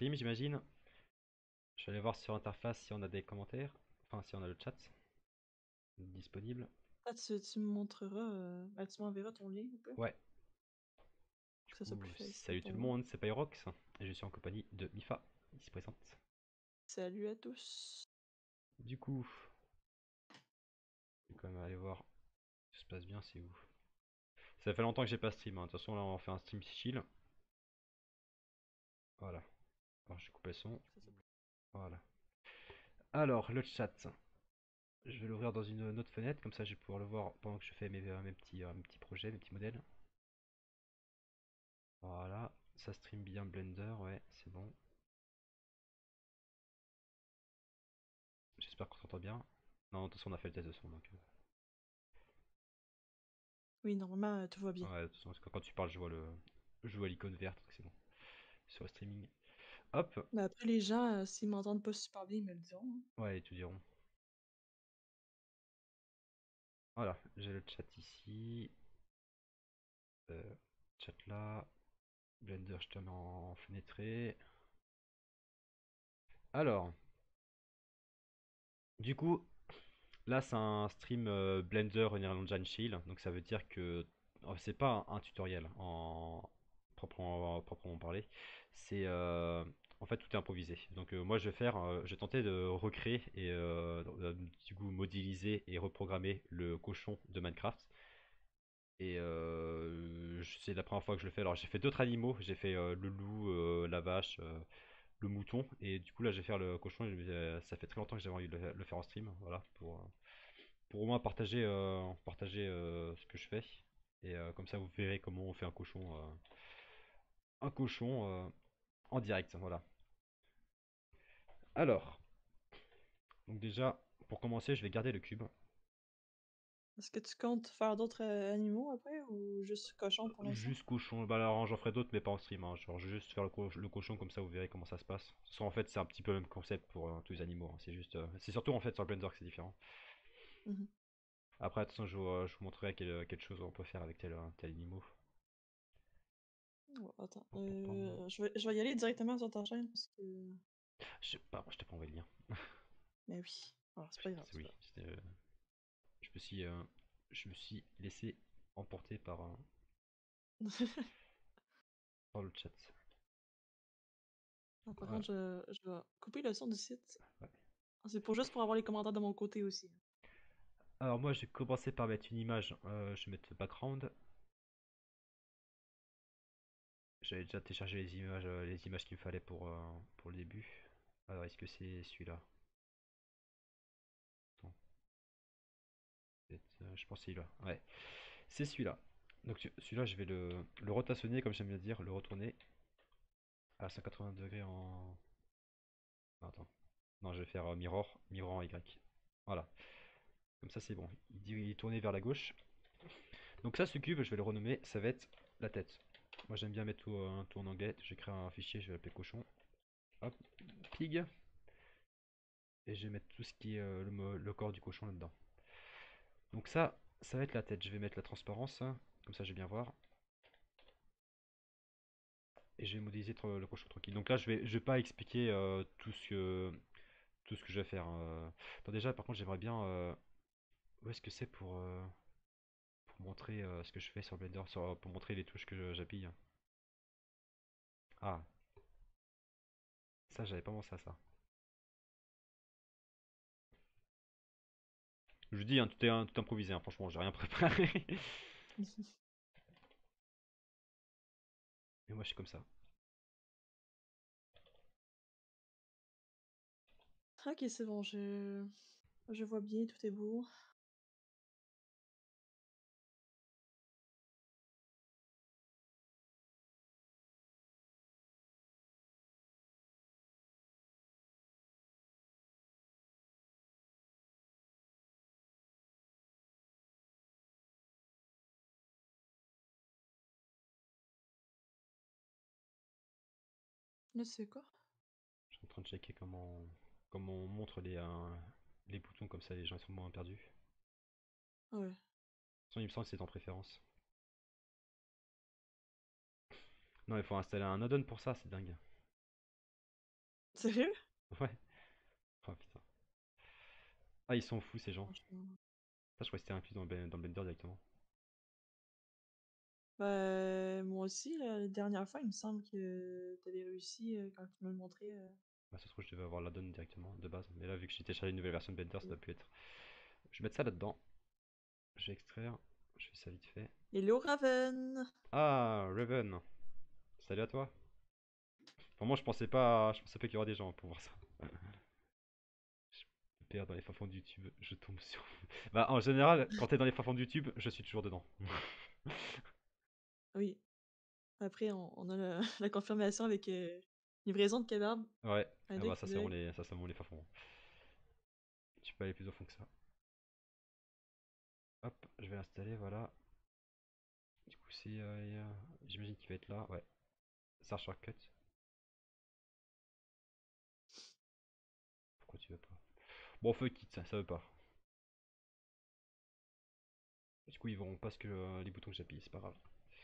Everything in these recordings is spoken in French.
stream, j'imagine. Je vais aller voir sur interface si on a des commentaires. Enfin, si on a le chat disponible. Ah, tu me montreras, bah, tu m'enverras ton lien un peu, Ouais. Du que ça soit coup, plus facile salut tout pour le moi. monde, c'est Pyrox. Et je suis en compagnie de Mifa, ici présente. Salut à tous. Du coup, je vais quand même aller voir si tout se passe bien, c'est où. Ça fait longtemps que j'ai pas stream, hein. De toute façon, là, on fait un stream chill. Voilà. Alors, je coupe le son. Ça soit plus- Voilà. Alors, le chat. Je vais l'ouvrir dans une autre fenêtre, comme ça je vais pouvoir le voir pendant que je fais mes petits projets, mes petits modèles. Voilà, ça stream bien Blender, ouais, c'est bon. J'espère qu'on s'entend bien. Non, de toute façon on a fait le test de son, donc... Oui, normalement, tout va bien. Ouais, de toute façon, quand tu parles, je vois l'icône verte, donc c'est bon. Sur le streaming. Hop, Mais après, les gens, s'ils m'entendent pas super bien, ils me le diront, hein. ouais, ils te diront. Voilà, j'ai le chat ici. Euh, Chat là. Blender, je te mets en fenêtré. Alors, du coup, là, c'est un stream Blender Unreal Engine Shield, donc ça veut dire que c'est pas un tutoriel en proprement parler. C'est en fait tout est improvisé. Donc moi je vais tenter de recréer et du coup modéliser et reprogrammer le cochon de Minecraft. Et c'est la première fois que je le fais. Alors j'ai fait d'autres animaux, j'ai fait le loup, la vache, le mouton, et du coup là je vais faire le cochon. Ça fait très longtemps que j'avais envie de le faire en stream, voilà, pour au moins partager ce que je fais. Et comme ça, vous verrez comment on fait un cochon en direct. Voilà. Alors, donc déjà, pour commencer, je vais garder le cube. Est-ce que tu comptes faire d'autres, animaux après ou juste cochon pour l'instant? Juste cochon. Bah alors, j'en ferai d'autres, mais pas en stream, hein. Genre, je vais juste faire le cochon, comme ça, vous verrez comment ça se passe. Parce qu'en fait, c'est un petit peu le même concept pour tous les animaux, hein. C'est juste, c'est surtout en fait sur Blender que c'est différent. Mmh. Après, attention, je vous montrerai quelle chose on peut faire avec tel animal. Oh, attends, Pam, pam, pam. je vais y aller directement sur ta chaîne parce que Je t'ai pas envoyé le lien. mais oui. Alors c'est pas grave, c'est pas Oui, grave. je me suis, je me suis laissé emporter par le chat. Ah, par Voilà. contre, je vais couper le son du site. Ouais. Ah, c'est pour juste pour avoir les commentaires de mon côté aussi. Alors moi, je vais commencer par mettre une image. Je vais mettre background. J'avais déjà téléchargé les images qu'il me fallait pour le début. Alors, est-ce que c'est celui-là? Attends, je pense que c'est celui-là. Ouais, c'est celui-là. Donc celui-là, je vais le rotationner, comme j'aime bien dire, le retourner à 180 degrés en... Non, attends. Non, je vais faire mirror en Y. Voilà. Comme ça, c'est bon. Il est tourné vers la gauche. Donc ça, ce cube, je vais le renommer, ça va être la tête. Moi, j'aime bien mettre tout en anglais. Je vais créer un fichier, je vais l'appeler cochon. Hop, pig. Et je vais mettre tout ce qui est le corps du cochon là-dedans. Donc ça va être la tête. Je vais mettre la transparence, hein, comme ça je vais bien voir. Et je vais modéliser le cochon tranquille. Donc là, je vais pas expliquer tout ce que je vais faire, hein. Attends, déjà, par contre, j'aimerais bien... où est-ce que c'est pour montrer ce que je fais sur Blender, pour montrer les touches que j'appuie. Ah, ça, j'avais pas pensé à ça. Je vous dis, hein, tout improvisé, hein, franchement, j'ai rien préparé. Et moi, je suis comme ça. OK, c'est bon, je vois bien, tout est beau. Là, c'est quoi? Je suis en train de checker comment on montre les boutons, comme ça les gens sont moins perdus. De toute Ouais. façon, il me semble que c'est en préférence. Non, il faut installer un add-on pour ça, c'est dingue. Sérieux? Ouais. Oh putain. Ah, ils sont fous ces gens. Franchement. Ça, je crois que c'était inclus dans le Blender directement. Bah, moi aussi, la dernière fois, il me semble que t'avais réussi quand tu me le montrais. Bah, ça se trouve, je devais avoir la donne directement de base. Mais là, vu que j'ai téléchargé une nouvelle version de Blender, ça Oui. doit plus être. Je vais mettre ça là-dedans. Je vais extraire. Je fais ça vite fait. Hello Raven! Ah, Raven. Salut à toi. Enfin, moi, je pensais pas qu'il y aurait des gens pour voir ça. Je me perds dans les fins fonds de YouTube. Je tombe sur. Bah, en général, quand t'es dans les fins fonds de YouTube, je suis toujours dedans. Oui. Après, on a la confirmation avec livraison de kebab. Ouais. Un Ah deux bah, clin d'œil. ça, c'est vraiment les fins fonds. Tu peux aller plus au fond que ça. Hop, je vais l'installer, voilà. Du coup, j'imagine qu'il va être là. Ouais. Start shortcut. Pourquoi tu veux pas? Bon, fuck it, ça veut pas. Du coup, ils verront pas ce que les boutons que j'appuie, c'est pas grave.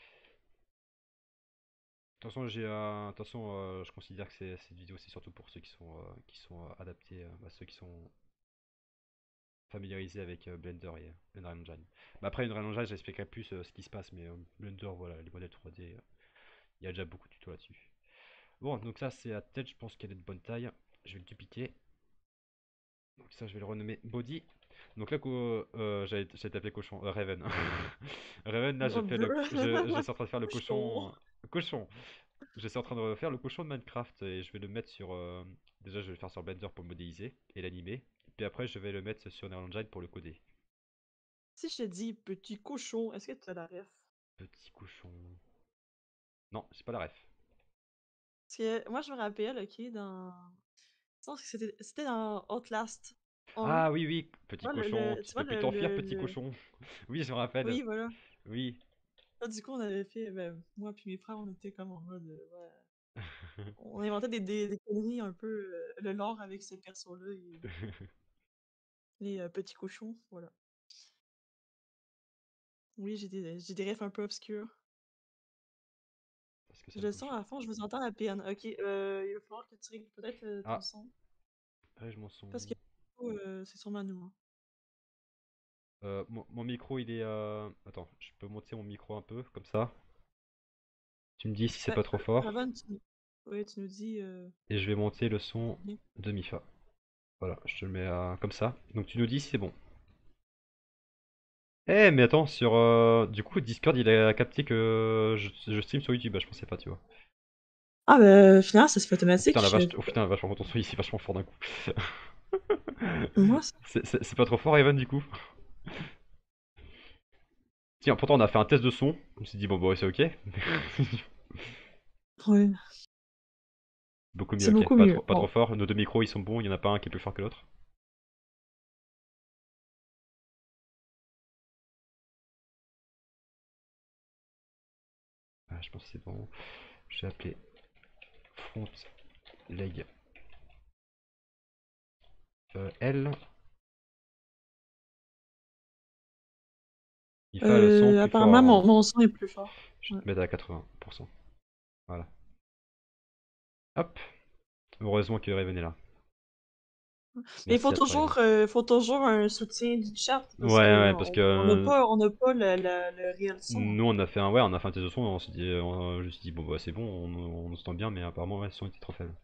De toute façon, je considère que cette vidéo, c'est surtout pour ceux qui sont adaptés, à ceux qui sont familiarisés avec Blender et Unreal Engine. Mais après, Unreal Engine, j'expliquerai plus ce qui se passe, mais Blender, voilà, les modèles 3D, il y a déjà beaucoup de tutos là-dessus. Bon, donc ça, c'est la tête, je pense qu'elle est de bonne taille. Je vais le dupliquer. Donc ça, je vais le renommer Body. Donc là, j'ai tapé cochon, Raven. Raven, là, Oh, bleu! je suis en train de faire le Cochon! cochon. Cochon. Je suis en train de faire le cochon de Minecraft et je vais le mettre sur. Déjà, je vais le faire sur Blender pour le modéliser et l'animer. Puis après, je vais le mettre sur Unreal Engine pour le coder. Si je te dis petit cochon, est-ce que tu as la ref? Petit cochon. Non, c'est pas la ref. Parce que moi, je me rappelle, ok, je pense que c'était dans Outlast 1. Ah oui, oui, petit Tu vois, cochon, tu tu vois peux plus t'enfuir, petit cochon. Oui, je me rappelle. Oui, voilà. Oui. Là, du coup, on avait fait, ben, moi puis mes frères, on était comme en mode, ouais, on inventait des conneries un peu, le lore avec ce perso-là, les petits cochons, voilà. Oui, j'ai des refs un peu obscurs. Parce que c'est Je le le sens cochon. à fond, je vous entends à peine. Ok, il va falloir que tu règles peut-être ton Ah, son. je m'en son. Parce que c'est sûrement nous, hein. Mon micro, il est. Attends, je peux monter mon micro un peu, comme ça. Tu me dis si c'est Ben, pas trop fort. Raven, ouais, tu nous dis Et je vais monter le si son c'est bien. de mi-fa. Voilà, je te le mets comme ça. Donc tu nous dis si c'est bon. Eh, mais attends, du coup, Discord, il a capté que je stream sur YouTube. Bah, je pensais pas, tu vois. Ah, ben, finalement, ça se fait Oh putain, automatique. la vache, oh putain, la vache, par contre, ton son ici, vachement fort d'un coup. Moi, C'est pas trop fort, Evan, du coup? Tiens, pourtant, on a fait un test de son. On s'est dit, bon, bah, ouais, c'est ok. ouais, Beaucoup mieux, c'est ok. beaucoup mieux. Pas trop Bon. fort. Nos deux micros, ils sont bons. Il y en a pas un qui est plus fort que l'autre. Ah, je pense que c'est bon. Je vais appeler front leg L. Il fait le son plus fort Apparemment, avant. mon son est plus fort. Je vais Ouais. te mettre à 80%. Voilà. Hop. Heureusement que Raven est là. Mais Merci à toi, Raven. il faut toujours un soutien du chat Ouais, parce que ouais, parce que on n'a pas le réel son, en nous fait. on a fait un test de son, on s'est dit, je me suis dit bon bah c'est bon, on se bien, mais apparemment ouais, le son était trop faible.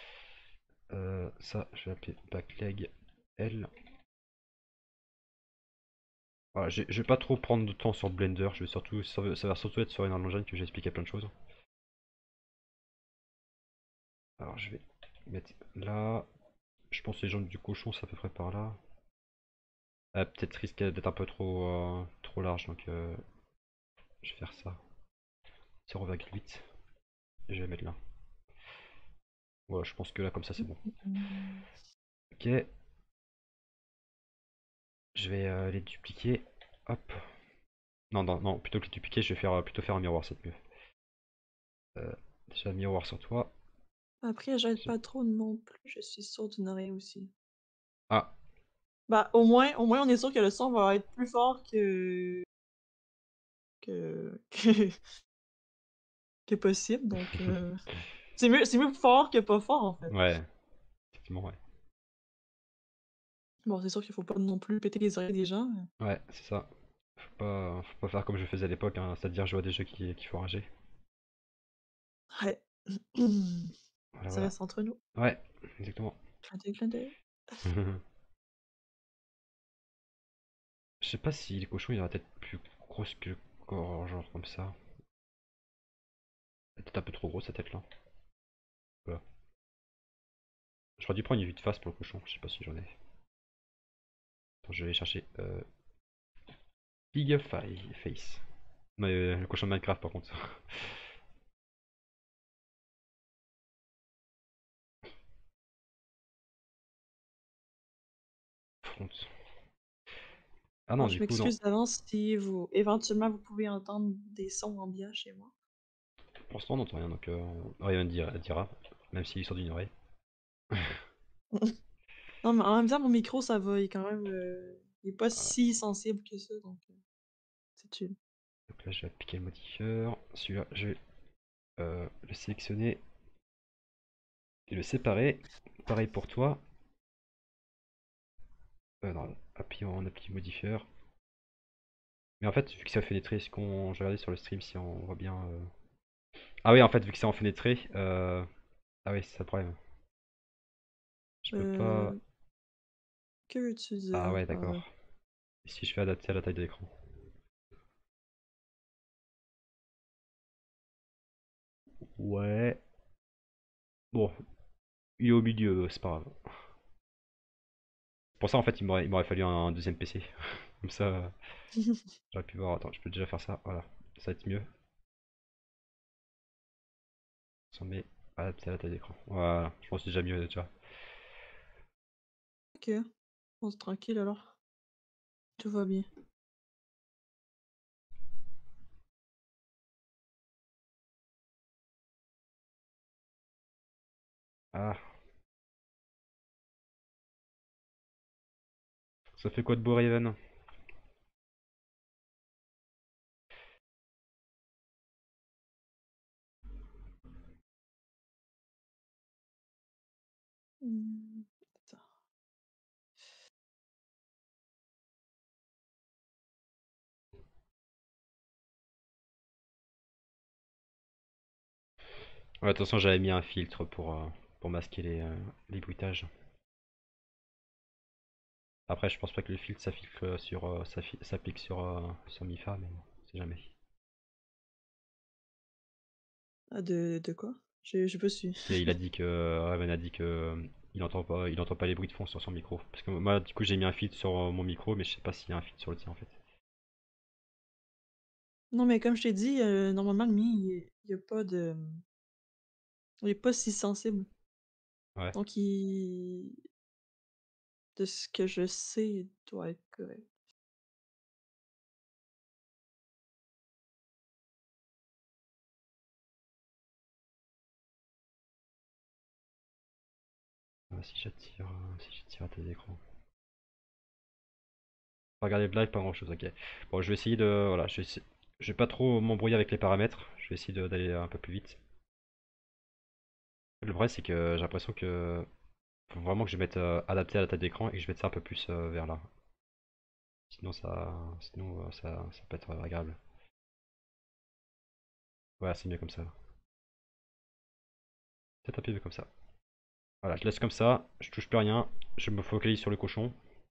Ça, je vais appeler backleg L. Voilà, je vais pas trop prendre de temps sur Blender, ça va surtout être sur Unreal Engine que j'ai expliqué plein de choses. Alors je vais mettre là, je pense que les jambes du cochon c'est à peu près par là. Peut-être risque d'être un peu trop large, donc je vais faire ça. 0,8. Et je vais mettre là. Voilà, je pense que là comme ça c'est bon. Mm. Ok, je vais les dupliquer. Hop. Non, non, non, plutôt que les dupliquer, je vais plutôt faire un miroir, c'est mieux. Euh, Déjà, miroir sur toi. Après, j'aide pas trop non plus, je suis sûre d'une oreille aussi. Ah, Bah, au moins, on est sûr que le son va être plus fort que, que, que possible, donc c'est mieux fort que pas fort, en fait. ouais. effectivement, ouais. Bon, c'est sûr qu'il faut pas non plus péter les oreilles des gens. Ouais, c'est ça. Faut pas faire comme je faisais à l'époque, hein, c'est-à-dire jouer à des jeux qui font rager. Ouais. Voilà, Ça voilà. reste entre nous. Ouais, exactement. Clin d'œil, clin d'œil. Je sais pas si les cochons, il a la tête plus grosse que le corps, genre comme ça. La tête un peu trop grosse, sa tête là. Voilà. J'aurais dû prendre une vue de face pour le cochon, je sais pas si j'en ai. Attends, je vais aller chercher Big Face. Non, le cochon de Minecraft par contre. Front. Ah Bon, non, je du coup, non. m'excuse d'avance si vous éventuellement vous pouvez entendre des sons ambiants chez moi. Pour l'instant, on n'entend rien, donc rien dira, même s'il sort d'une oreille. Non, mais en même temps, mon micro, ça va, il est quand même, il est pas Voilà. si sensible que ça, donc c'est chill. Donc là, je vais appliquer le modifieur. Celui-là, je vais le sélectionner et le séparer. Pareil pour toi. Non, on appuie modifieur. Mais en fait, vu que c'est en fenêtré, est-ce qu'on. Je vais regarder sur le stream si on voit bien. Ah oui, en fait, vu que c'est en fenêtré. Ah oui, c'est ça le problème. Je peux pas. Euh, que veux-tu Ah dire ouais, par d'accord. là? Et si je fais adapter à la taille de l'écran? Ouais. Bon, il est au milieu, c'est pas grave. Pour ça, en fait, il m'aurait fallu un deuxième PC. Comme ça, j'aurais pu voir. Attends, je peux déjà faire ça. Voilà, ça va être mieux. Si on met adapter à la taille d'écran. Voilà, je pense que c'est déjà mieux déjà. Ok, on se tranquille alors. Tout va bien. Ah, ça fait quoi de beau, Raven? Attends. Ouais, attention, j'avais mis un filtre pour masquer les bruitages. Après, je pense pas que le filtre s'applique sur Mifa, mais bon, on sait jamais. Ah, de quoi? J'ai pas su. Il a dit que Raven a dit que il entend pas les bruits de fond sur son micro. Parce que moi, du coup, j'ai mis un filtre sur mon micro, mais je sais pas s'il y a un filtre sur le tien en fait. Non, mais comme je t'ai dit, normalement, le mien, il est pas il est pas si sensible. Ouais, Donc, de ce que je sais, il doit être correct. si j'attire à tes écrans. Regarder le live, pas grand chose, ok. Bon, je vais essayer de. Voilà, je vais pas trop m'embrouiller avec les paramètres. Je vais essayer d'aller un peu plus vite. Le vrai, c'est que j'ai l'impression que faut vraiment que je mette adapté à la taille d'écran et que je mette ça un peu plus vers là. Sinon ça peut être agréable. Ouais, c'est mieux comme ça. Peut-être un peu mieux comme ça. Voilà, je laisse comme ça, je touche plus rien, je me focalise sur le cochon.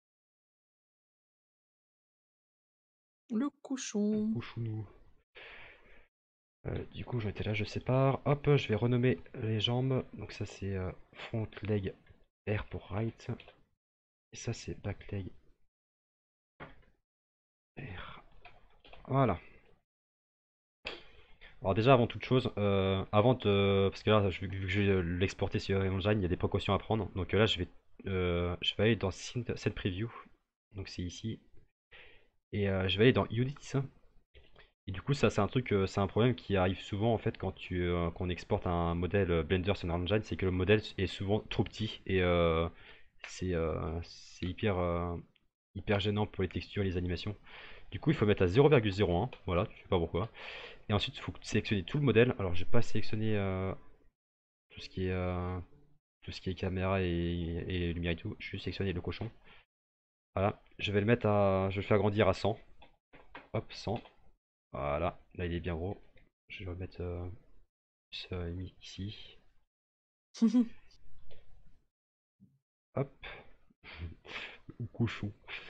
Le cochon. Cochonou. Du coup, j'en étais là, je sépare. Hop, je vais renommer les jambes. Donc ça c'est front leg R pour right. Et ça c'est back leg R. Voilà. Alors déjà avant toute chose, parce que là vu que je vais l'exporter sur Unreal Engine, il y a des précautions à prendre. Donc là je vais aller dans Set Preview. Donc c'est ici. Et je vais aller dans Units. Et du coup, ça, c'est un truc, c'est un problème qui arrive souvent en fait quand on exporte un modèle Blender sur Unreal Engine, c'est que le modèle est souvent trop petit et c'est hyper gênant pour les textures et les animations. Du coup, il faut mettre à 0,01, voilà, je sais pas pourquoi. Et ensuite, il faut sélectionner tout le modèle. Alors, j'ai pas sélectionné tout ce qui est tout ce qui est caméra et lumière et tout. Je vais sélectionner le cochon. Voilà, je vais le mettre à. Je vais le faire grandir à 100. Hop, 100. Voilà, là il est bien gros. Je vais le mettre ici. Hop, cochon.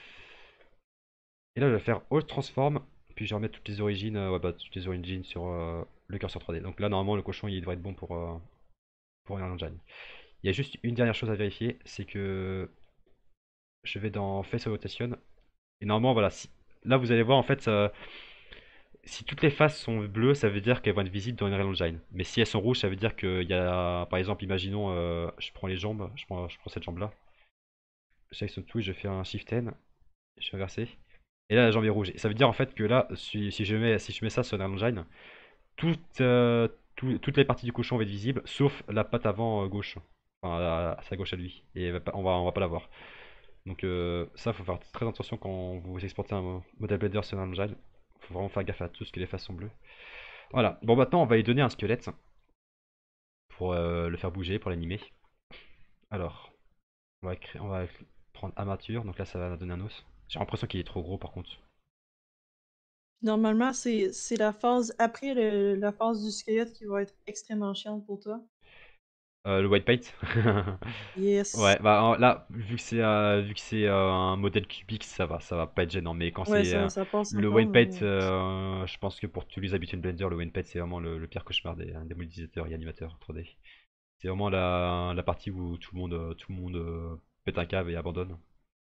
Et là je vais faire All Transform. Puis je vais remettre toutes les origines, ouais, bah, toutes les origines sur le curseur 3D. Donc là normalement le cochon il devrait être bon pour Unreal Engine. Il y a juste une dernière chose à vérifier, c'est que je vais dans Face Rotation. Et normalement voilà, là vous allez voir en fait si toutes les faces sont bleues, ça veut dire qu'elles vont être visibles dans Unreal Engine. Mais si elles sont rouges, ça veut dire qu'il y a, par exemple, imaginons, je prends les jambes, je prends cette jambe-là, je sélectionne tout et je fais un Shift N, je vais inverser. Et là, la jambe est rouge. Et ça veut dire en fait que là, si je mets ça sur Unreal Engine, toutes, toutes les parties du cochon vont être visibles, sauf la patte avant gauche, enfin à sa gauche à lui. Et on va pas la voir. Donc ça, faut faire très attention quand vous exportez un modèle Blender sur Unreal Engine. Faut vraiment faire gaffe à tout ce que les faces sont bleues. Voilà, bon maintenant on va lui donner un squelette pour le faire bouger, pour l'animer. Alors, on va prendre armature, donc là ça va donner un os. J'ai l'impression qu'il est trop gros par contre. Normalement, c'est la phase après la phase du squelette qui va être extrêmement chiante pour toi. Le white paint. Yes. Ouais, bah là, vu que c'est un modèle cubique, ça va pas être gênant. Mais quand Ouais, c'est ça passe le encore, white paint, mais... je pense que pour tous les habitués de Blender, le white paint c'est vraiment le pire cauchemar des modélisateurs et animateurs 3D. C'est vraiment la partie où tout le monde pète un câble et abandonne.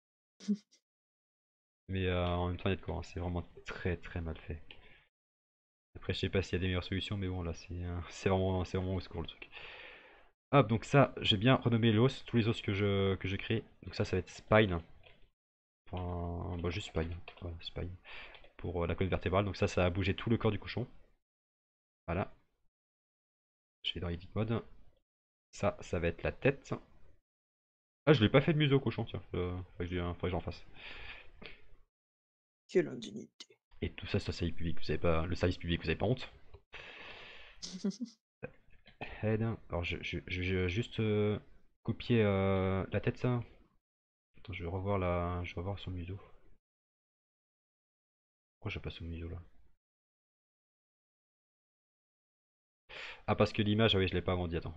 Mais en même temps, il y a de quoi, hein. C'est vraiment très très mal fait. Après, je sais pas s'il y a des meilleures solutions, mais bon, là, c'est vraiment au secours le truc. Hop, donc ça, j'ai bien renommé les os, tous les os que je crée. Donc ça va être spine. Enfin, bah, juste spine. Voilà, spine. Pour la colonne vertébrale. Donc ça va bouger tout le corps du cochon. Voilà. Je vais dans Edit Mode. Ça va être la tête. Ah, je l'ai pas fait de museau au cochon, tiens. Faudrait que j'en fasse. Quelle indignité. Et tout ça, c'est le service public. Vous avez pas, le service public, vous avez pas honte? Head. Alors, je vais juste copier la tête, ça. Attends, je vais revoir son museau. Pourquoi j'ai pas son museau là? Ah, parce que l'image, ah oui, je l'ai pas agrandi. Attends.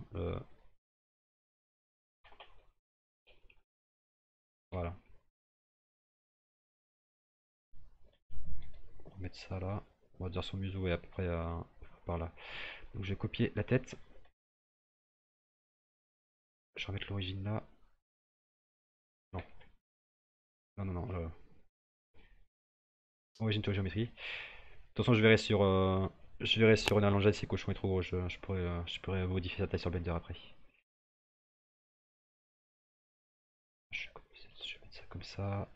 Voilà. On va mettre ça là. On va dire son museau est à peu près par là. Donc, je vais copier la tête. Je vais remettre l'origine là. Non, non, non, non. Origine to géométrie. De toute façon, je verrai sur Unreal Engine si le cochon est trop gros. Je pourrais modifier sa taille sur Blender après. Je vais mettre ça comme ça.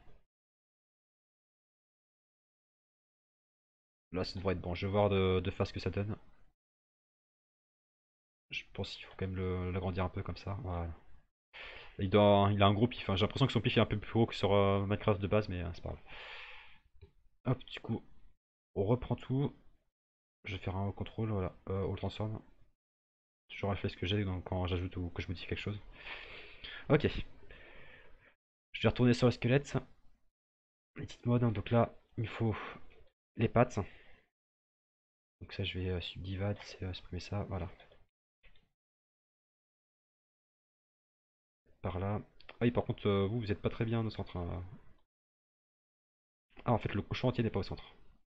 Là, ça devrait être bon. Je vais voir de face ce que ça donne. Je pense qu'il faut quand même l'agrandir un peu comme ça. Voilà. Il a un gros pif, hein. J'ai l'impression que son pif est un peu plus haut que sur Minecraft de base, mais c'est pas grave. Hop, du coup, on reprend tout. Je vais faire un contrôle, voilà, au transform. Je refais ce que j'ai quand j'ajoute ou que je modifie quelque chose. Ok. Je vais retourner sur le squelette. Edit mode, hein. Donc là, il faut les pattes. Donc ça, je vais subdivide, c'est supprimer ça, voilà. Par là. Ah oui, par contre, vous êtes pas très bien au centre, hein. Ah, en fait, le cochon entier n'est pas au centre.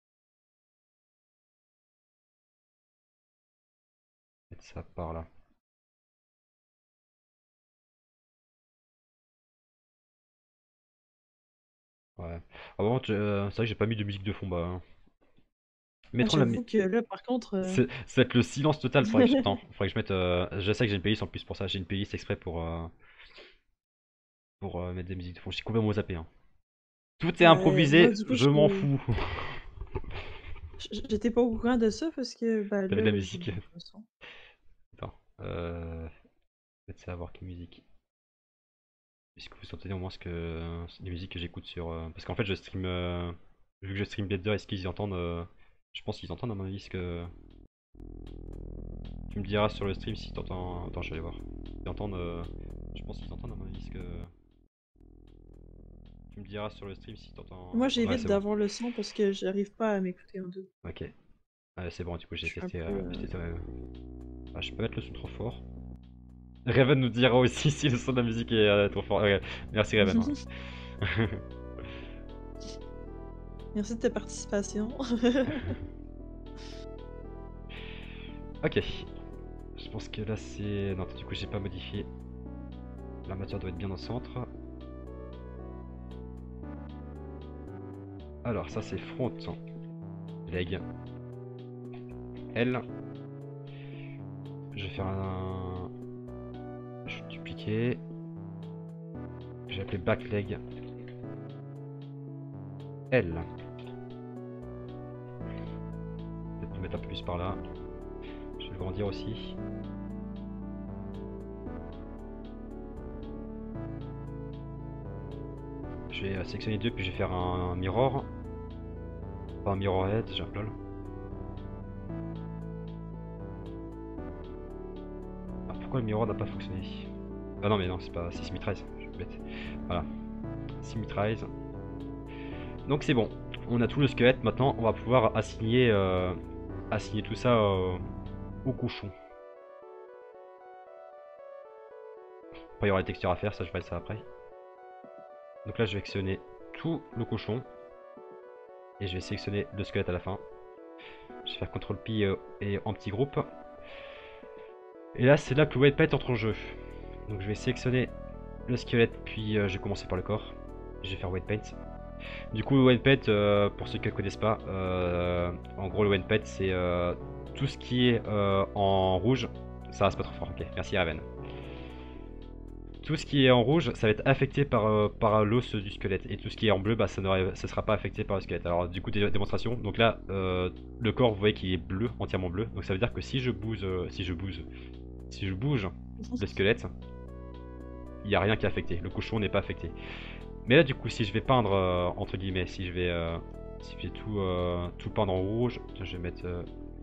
Mettre ça par là. Ouais. Ah, bon, c'est vrai que j'ai pas mis de musique de fond, bah. Ah, Mettrons la j'avoue musique. que là, par contre... Ça va être le silence total. Faudrait que je mette. Je sais que j'ai une playlist en plus pour ça. J'ai une playlist exprès pour mettre des musiques de fond. J'ai complètement zappé, hein. Tout est moi, improvisé, du coup, je m'en fous. j'étais pas au courant de ça parce que, ben T'avais de la là, musique. de toute façon... Attends. Peut-être savoir quelle musique. Est-ce que vous entendez au moins les musiques que j'écoute sur. Parce qu'en fait, je stream. Vu que je stream Blender, est-ce qu'ils entendent. Je pense qu'ils entendent à mon avis ce que. Tu me diras sur le stream si t'entends. Attends, je vais aller voir. Ils entendent. Je pense qu'ils t'entendent à mon avis, parce que tu me diras sur le stream si t'entends. Moi, Ouais, j'évite c'est bon. d'avoir le son parce que j'arrive pas à m'écouter en double. Ok. C'est bon, du coup Je j'ai suis un testé. peu. Ah, je peux mettre le son trop fort. Raven nous dira aussi si le son de la musique est trop fort. Ok, merci Raven, hein. Merci de ta participation. Ok. Je pense que là c'est... Non, du coup j'ai pas modifié. La matière doit être bien au centre. Alors ça c'est front. Leg. L. Je vais faire un... Je vais dupliquer. Je vais appeler back leg. L. Peut-être mettre un peu plus par là. Je vais le grandir aussi. Je vais sélectionner deux, puis je vais faire un mirror. Pas un mirror head, j'ai un lol. Ah, pourquoi le mirror n'a pas fonctionné? Ah non, mais non, c'est pas. C'est symmetrize, je suis bête. Voilà. Symmetrize. Donc c'est bon. On a tout le squelette. Maintenant, on va pouvoir assigner, assigner tout ça au cochon. Après, il y aura les textures à faire, ça je ferai ça après. Donc là, je vais sélectionner tout le cochon. Et je vais sélectionner le squelette à la fin. Je vais faire CTRL-P et en petit groupe. Et là, c'est là que le white paint entre en jeu. Donc je vais sélectionner le squelette, puis je vais commencer par le corps. Je vais faire white paint. Du coup, le white paint, pour ceux qui ne connaissent pas, en gros, le white paint, c'est tout ce qui est en rouge. Ça reste pas trop fort, ok. Merci Raven. Tout ce qui est en rouge, ça va être affecté par l'os du squelette. Et tout ce qui est en bleu, bah, ça ne sera pas affecté par le squelette. Alors, du coup, démonstration. Donc là, le corps, vous voyez qu'il est bleu, entièrement bleu. Donc ça veut dire que si je bouge le squelette, il n'y a rien qui est affecté. Le cochon n'est pas affecté. Mais là, du coup, si je vais peindre, entre guillemets, si je vais tout peindre en rouge, je vais mettre...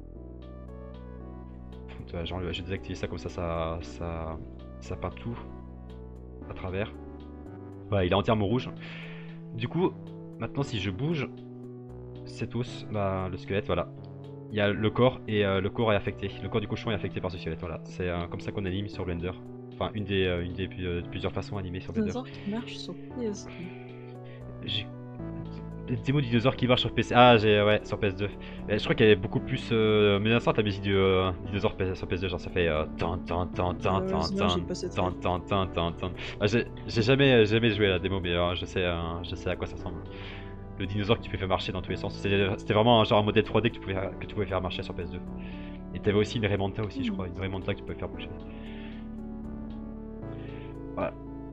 genre, je vais désactiver ça, comme ça peint tout à travers. Voilà, il est entièrement rouge. Du coup, maintenant, si je bouge cet os, bah, le squelette, voilà. Il y a le corps, et le corps est affecté. Le corps du cochon est affecté par ce squelette, voilà. C'est comme ça qu'on anime sur Blender. Enfin, une des plusieurs façons animées sur Blender. Dinosaure qui marche sur PS2. J'ai des démos de dinosaures qui marchent sur PC. Ah, ouais, sur PS2. Mais je crois qu'elle est beaucoup plus menaçante la musique du dinosaure sur PS2. Genre, ça fait tan tan tan tan tan Malheureusement, tan j'ai pas cette tan ref. tan tan tan tan. Ah, j'ai jamais joué à la démo, mais je sais à quoi ça ressemble. Le dinosaure que tu peux faire marcher dans tous les sens. C'était vraiment genre un modèle 3D que tu pouvais faire marcher sur PS2. Et t'avais aussi une Raymanta aussi, je crois. Une Raymanta que tu pouvais faire bouger. Voilà.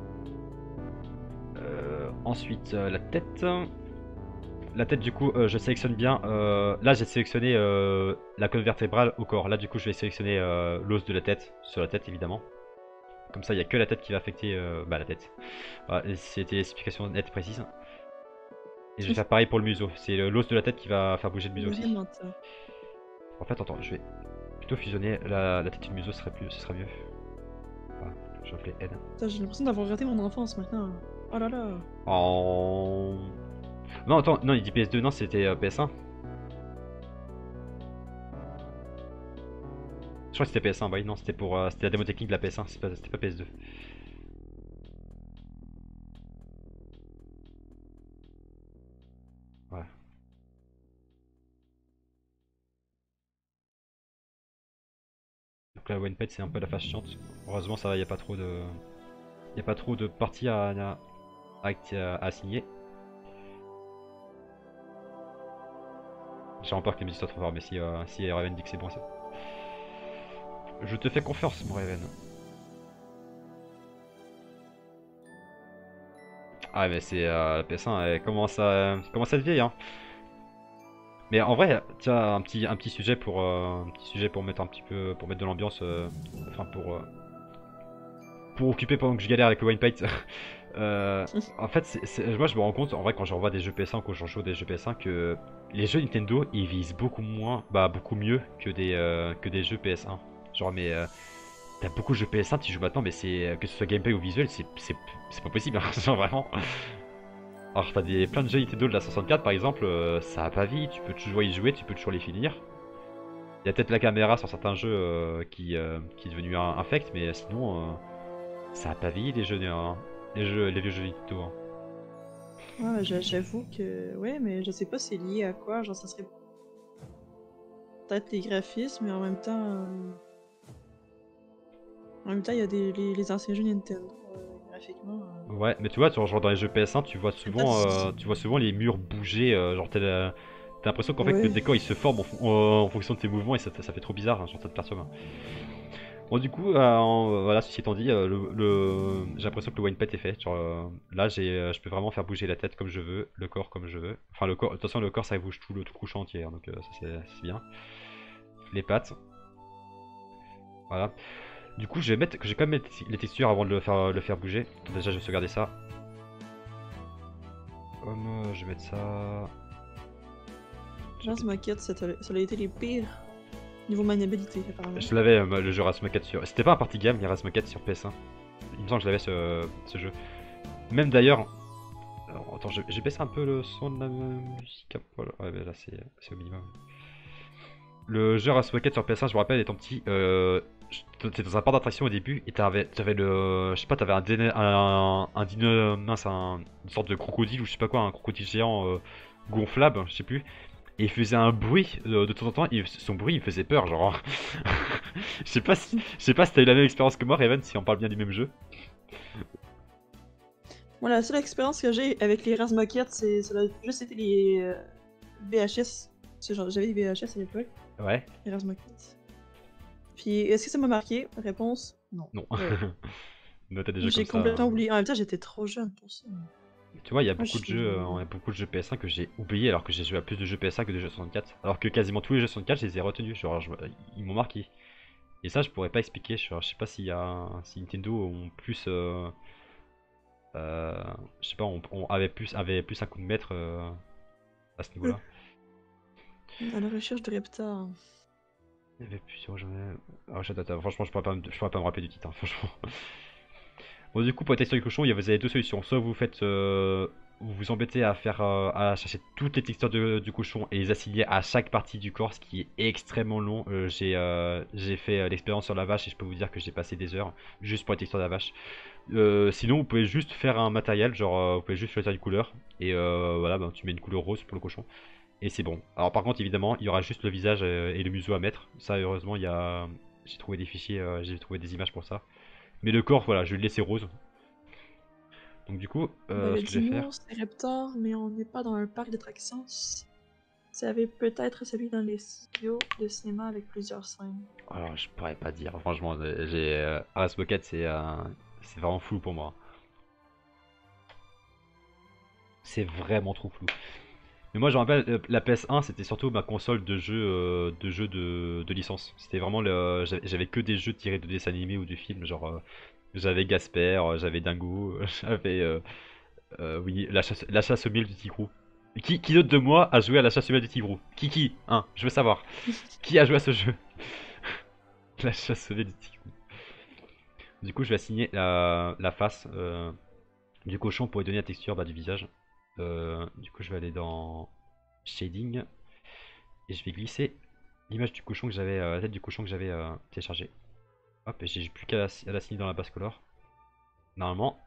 Ensuite, la tête. La tête, du coup, je sélectionne bien. Là, j'ai sélectionné la colonne vertébrale au corps. Là, du coup, je vais sélectionner l'os de la tête, sur la tête évidemment. Comme ça, il n'y a que la tête qui va affecter la tête. Voilà, c'était l'explication nette précise. Et je vais faire pareil pour le museau. C'est l'os de la tête qui va faire bouger le museau aussi. En fait, attends, je vais plutôt fusionner la tête et le museau, ce serait mieux. Voilà, je vais appeler N. J'ai l'impression d'avoir raté mon enfance maintenant. Oh là là. Oh. Non, attends, non, il dit PS2, non, c'était PS1. Je crois que c'était PS1, bah oui, non, c'était c'était la démo technique de la PS1, c'était pas PS2. Voilà. Donc là, OnePad, c'est un peu la phase chiante. Heureusement, ça va, il n'y a pas trop de... Il a pas trop de parties à assigner. J'ai peur que les musiques soient trop fortes, mais si Raven dit que c'est bon, c'est bon. Je te fais confiance, mon Raven. Ah, mais c'est la PS1, elle commence à être vieille, hein. Mais en vrai, tu as un petit sujet pour mettre un petit peu, pour mettre de l'ambiance, enfin pour occuper pendant que je galère avec le winepipe. En fait, moi je me rends compte, en vrai, quand je revois des jeux PS1 ou quand j'en joue des jeux PS1, que les jeux Nintendo ils visent beaucoup moins, beaucoup mieux que des jeux PS1. Genre, mais t'as beaucoup de jeux PS1, tu joues maintenant, mais c'est que ce soit gameplay ou visuel, c'est pas possible, hein, genre vraiment. Alors t'as plein de jeux Nintendo de la 64 par exemple, ça a pas vie, tu peux toujours y jouer, tu peux toujours les finir. Il y a peut-être la caméra sur certains jeux qui est devenu infect, mais sinon ça a pas vie les jeux, les vieux jeux Nintendo, hein. Ouais, j'avoue que. Ouais, mais je sais pas c'est lié à quoi. Genre, ça serait peut-être les graphismes, mais en même temps. En même temps, il y a les anciens jeux Nintendo, graphiquement. Ouais, mais tu vois, genre dans les jeux PS1, C'est peut-être. tu vois souvent les murs bouger, genre t'as l'impression qu'en fait le Ouais. décor il se forme en fonction de tes mouvements et ça fait trop bizarre, hein, genre ça te perturbe, hein. Bon du coup, voilà, ceci étant dit, j'ai l'impression que le one pet est fait. Genre, là, je peux vraiment faire bouger la tête comme je veux, le corps comme je veux. Enfin, le corps, de toute façon, le corps ça bouge tout le couchant entier, hein, donc ça c'est bien. Les pattes, voilà. Du coup, je vais quand même mettre les textures avant de le faire bouger. Déjà, je vais sauvegarder ça. Je vais mettre ça. Ras Moquette, ça a été les pires niveau maniabilité, apparemment. Je l'avais le jeu Razmoket sur. C'était pas un party game, il y a Razmoket sur PS1. Il me semble que je l'avais ce jeu. Même d'ailleurs. Alors, attends, j'ai baissé un peu le son de la musique. Voilà. Ouais, mais là c'est au minimum. Le jeu Razmoket sur PS1, je me rappelle étant petit. T'étais dans un parc d'attraction au début et t'avais le. Je sais pas, t'avais mince, une sorte de crocodile ou je sais pas quoi, un crocodile géant gonflable, je sais plus. Et il faisait un bruit de temps en temps, son bruit il me faisait peur, genre. Je sais pas si t'as eu la même expérience que moi, Raven, si on parle bien du même jeu. Moi, la seule expérience que j'ai avec les Ras Moquette, ça a juste été les VHS. J'avais des VHS à l'époque, Ouais, les Ras Moquette. Puis, est-ce que ça m'a marqué? Réponse, non. non. Ouais. Non, t'as des jeux J'ai comme ça, hein. complètement oublié. En même temps, j'étais trop jeune pour ça. Tu vois, Moi, je suis. il y a beaucoup de jeux PS1 que j'ai oubliés alors que j'ai joué à plus de jeux PS1 que de jeux 64. Alors que quasiment tous les jeux 64, je les ai retenus, genre, ils m'ont marqué. Et ça, je pourrais pas expliquer, je sais pas si Nintendo ont plus. Je sais pas, avait plus un coup de maître à ce niveau-là. À la recherche de Reptar. Il y avait plusieurs jeux. Ah, franchement, je pourrais pas me rappeler du titre, hein, franchement. Bon, du coup, pour la texture du cochon, vous avez deux solutions. Soit vous vous embêtez à à chercher toutes les textures du cochon et les assigner à chaque partie du corps, ce qui est extrêmement long. J'ai fait l'expérience sur la vache et je peux vous dire que j'ai passé des heures juste pour la texture de la vache. Sinon, vous pouvez juste faire un matériel, genre vous pouvez juste choisir une couleur et voilà, ben, tu mets une couleur rose pour le cochon et c'est bon. Alors par contre, évidemment, il y aura juste le visage et le museau à mettre. Ça, heureusement, j'ai trouvé des fichiers, j'ai trouvé des images pour ça. Mais le corps, voilà, je vais le laisser rose. Donc du coup, Ben, le ce que je vais faire... dino, c'est Reptar, mais on n'est pas dans un parc d'attractions. Ça avait peut-être celui dans les studios de cinéma avec plusieurs scènes. Alors, je pourrais pas dire, franchement, Ares Bucket, c'est vraiment flou pour moi. C'est vraiment trop flou. Mais moi, je me rappelle, la PS1, c'était surtout ma console de licence. C'était vraiment j'avais que des jeux tirés de dessins animés ou de films, genre j'avais Gasper, j'avais Dingo, j'avais oui, la chasse au miel du Tigrou. Qui d'autre de moi a joué à la chasse au miel du Tigrou? Qui? Hein, je veux savoir. Qui a joué à ce jeu? La chasse au miel du Tigrou. Du coup, je vais assigner la face du cochon pour lui donner la texture du visage. Du coup, je vais aller dans Shading et je vais glisser l'image du cochon que j'avais, la tête du cochon que j'avais téléchargé. Hop, et j'ai plus qu'à l'assigner dans la base color. Normalement.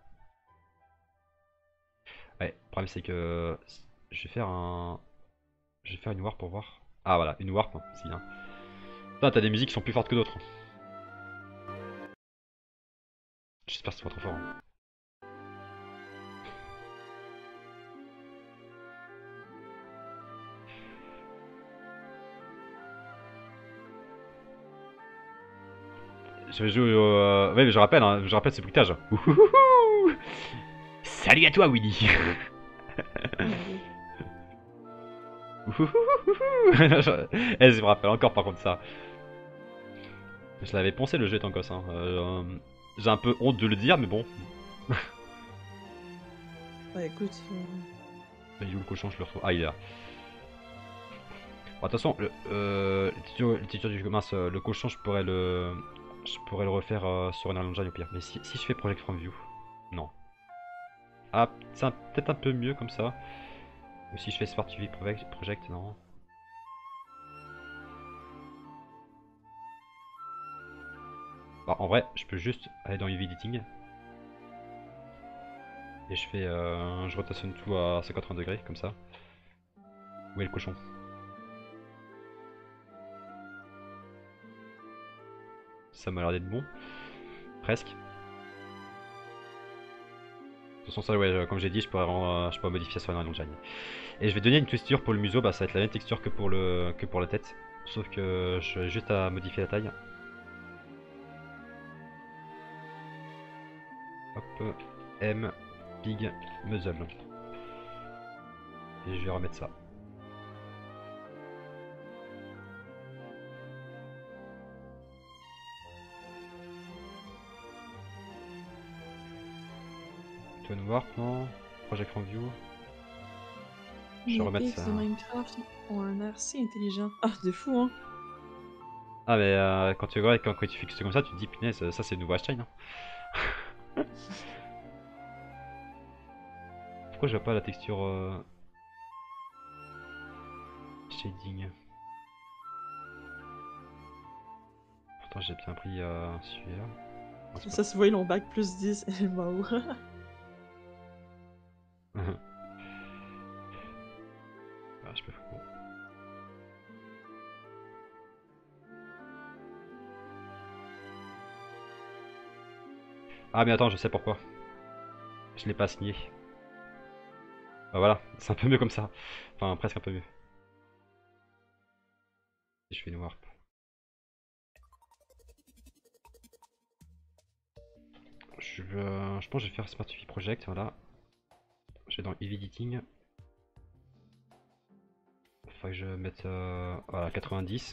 Ouais, le problème c'est que je vais faire une warp pour voir. Ah voilà, une warp, hein, c'est bien. Putain, t'as des musiques qui sont plus fortes que d'autres. J'espère que c'est pas trop fort, hein. Je vais jouer au... Ouais, mais je rappelle ce bruitage. Ouhouhouhou. Salut à toi, Willy. Ouhouhouhou. Je me rappelle encore par contre ça. Je l'avais poncé le jeu étant gosse, hein. J'ai un peu honte de le dire, mais bon. Bah écoute. Il est où le cochon? Je le retrouve. Ah, il est là. Bon, attention, le cochon, je pourrais Je pourrais le refaire sur Unreal Engine au pire. Mais si je fais Project from View, non. Ah, c'est peut-être un peu mieux comme ça. Ou si je fais Smart UV Project, non. Bah, en vrai, je peux juste aller dans UV Editing. Et je rotationne tout à 180 degrés, comme ça. Où est le cochon? Ça m'a l'air d'être bon. Presque. De toute façon, ça, ouais, comme j'ai dit, je pourrais modifier sur Unreal Engine. Et je vais donner une texture pour le museau, bah ça va être la même texture que pour la tête. Sauf que j'ai juste à modifier la taille. Hop, M, Big, Muzzle. Et je vais remettre ça. Tone Warp, non? Project from View. Je vais Les remettre X ça. de Minecraft ont un air si intelligent. Ah, de fou, hein. Ah mais quand tu vois, quand tu fixes comme ça, tu te dis punaise, ça c'est le nouveau Einstein. Hein. Pourquoi je vois pas la texture shading? Pourtant j'ai bien pris celui-là. Non, c'est Ça se voit, ils l'ont bac plus 10. Wow. pas... Ah, je peux... bon. Ah mais attends, je sais pourquoi. Je l'ai pas signé. Bah voilà, c'est un peu mieux comme ça. Enfin, presque un peu mieux. Si je fais une warp. Je pense que je vais faire Smart UV Project, voilà. Je vais dans UV Editing. Faut que je mette voilà, 90.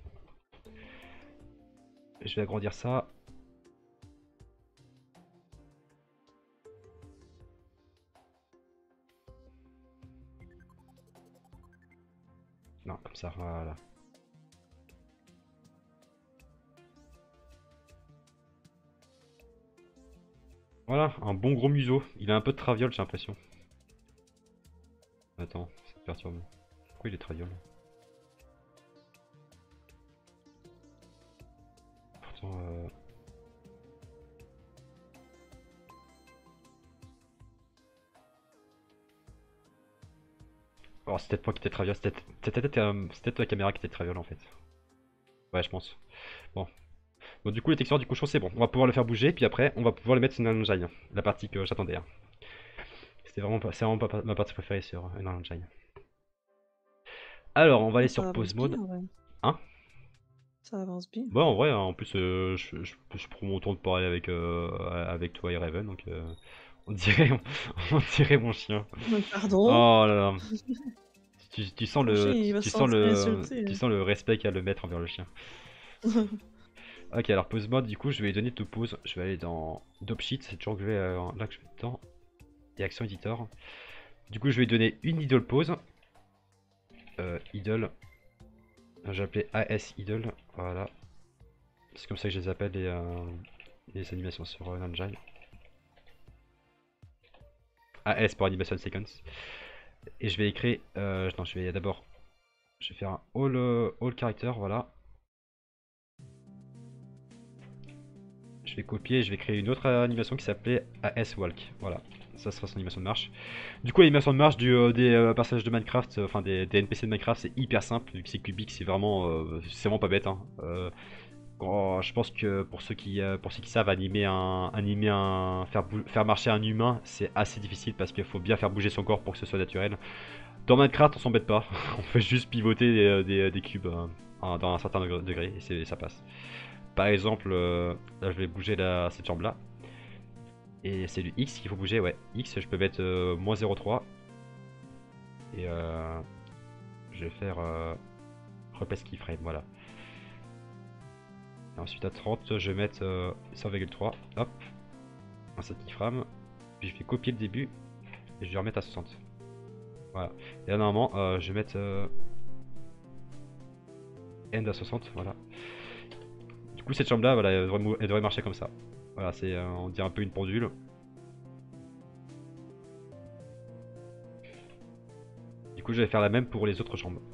Je vais agrandir ça. Non, comme ça, voilà. Voilà, un bon gros museau. Il a un peu de traviole, j'ai l'impression. Attends, ça me perturbe. Pourquoi il est traviole? Pourtant, oh, c'est peut-être moi qui était traviole. C'était peut-être la caméra qui était traviole en fait. Ouais, je pense. Bon. Bon, du coup, les textures du cochon, c'est bon. On va pouvoir le faire bouger, puis après, on va pouvoir le mettre sur Unreal Engine. La partie que j'attendais. Hein. C'est vraiment pas ma partie préférée sur Unreal Engine. Alors, on va aller sur Ça Pause avance bien, Mode. ouais. Hein? Ça avance bien. Ouais, en vrai, hein, en plus, je prends mon tour de parler avec toi et Raven, donc on dirait, on dirait mon chien. Pardon? Oh là là. Tu sens Ton chien, il va se sentir insulté. tu sens le respect qu'il y a à le mettre envers le chien. Ok, alors pause mode, du coup, je vais lui donner tout pause. Je vais aller dans Dopsheet, c'est toujours que je vais là que je vais dedans. Et Action Editor. Du coup, je vais lui donner une idle pause. Idle. Je vais appeler AS idle. Voilà. C'est comme ça que je les appelle les animations sur Engine. AS pour Animation Sequence. Et je vais écrire. Non, je vais d'abord. Je vais faire un all character, voilà. Je vais copier et je vais créer une autre animation qui s'appelait AS Walk. Voilà, ça sera son animation de marche. Du coup, l'animation de marche des personnages de Minecraft, enfin des NPC de Minecraft, c'est hyper simple. Vu que c'est cubique, c'est vraiment pas bête. Hein. Je pense que pour ceux qui savent faire marcher un humain, c'est assez difficile parce qu'il faut bien faire bouger son corps pour que ce soit naturel. Dans Minecraft, on s'embête pas. On fait juste pivoter des cubes dans un certain degré et ça passe. Par exemple, là je vais bouger cette jambe là. Et c'est du X qu'il faut bouger, ouais. X, je peux mettre moins 0,3. Et je vais faire replace keyframe, voilà. Et ensuite à 30, je vais mettre 100,3. Hop, un set keyframe. Puis je vais copier le début et je vais remettre à 60. Voilà. Et là normalement, je vais mettre end à 60, voilà. Du coup, cette jambe-là, voilà, elle devrait marcher comme ça. Voilà, c'est, on dirait un peu une pendule. Du coup, je vais faire la même pour les autres jambes.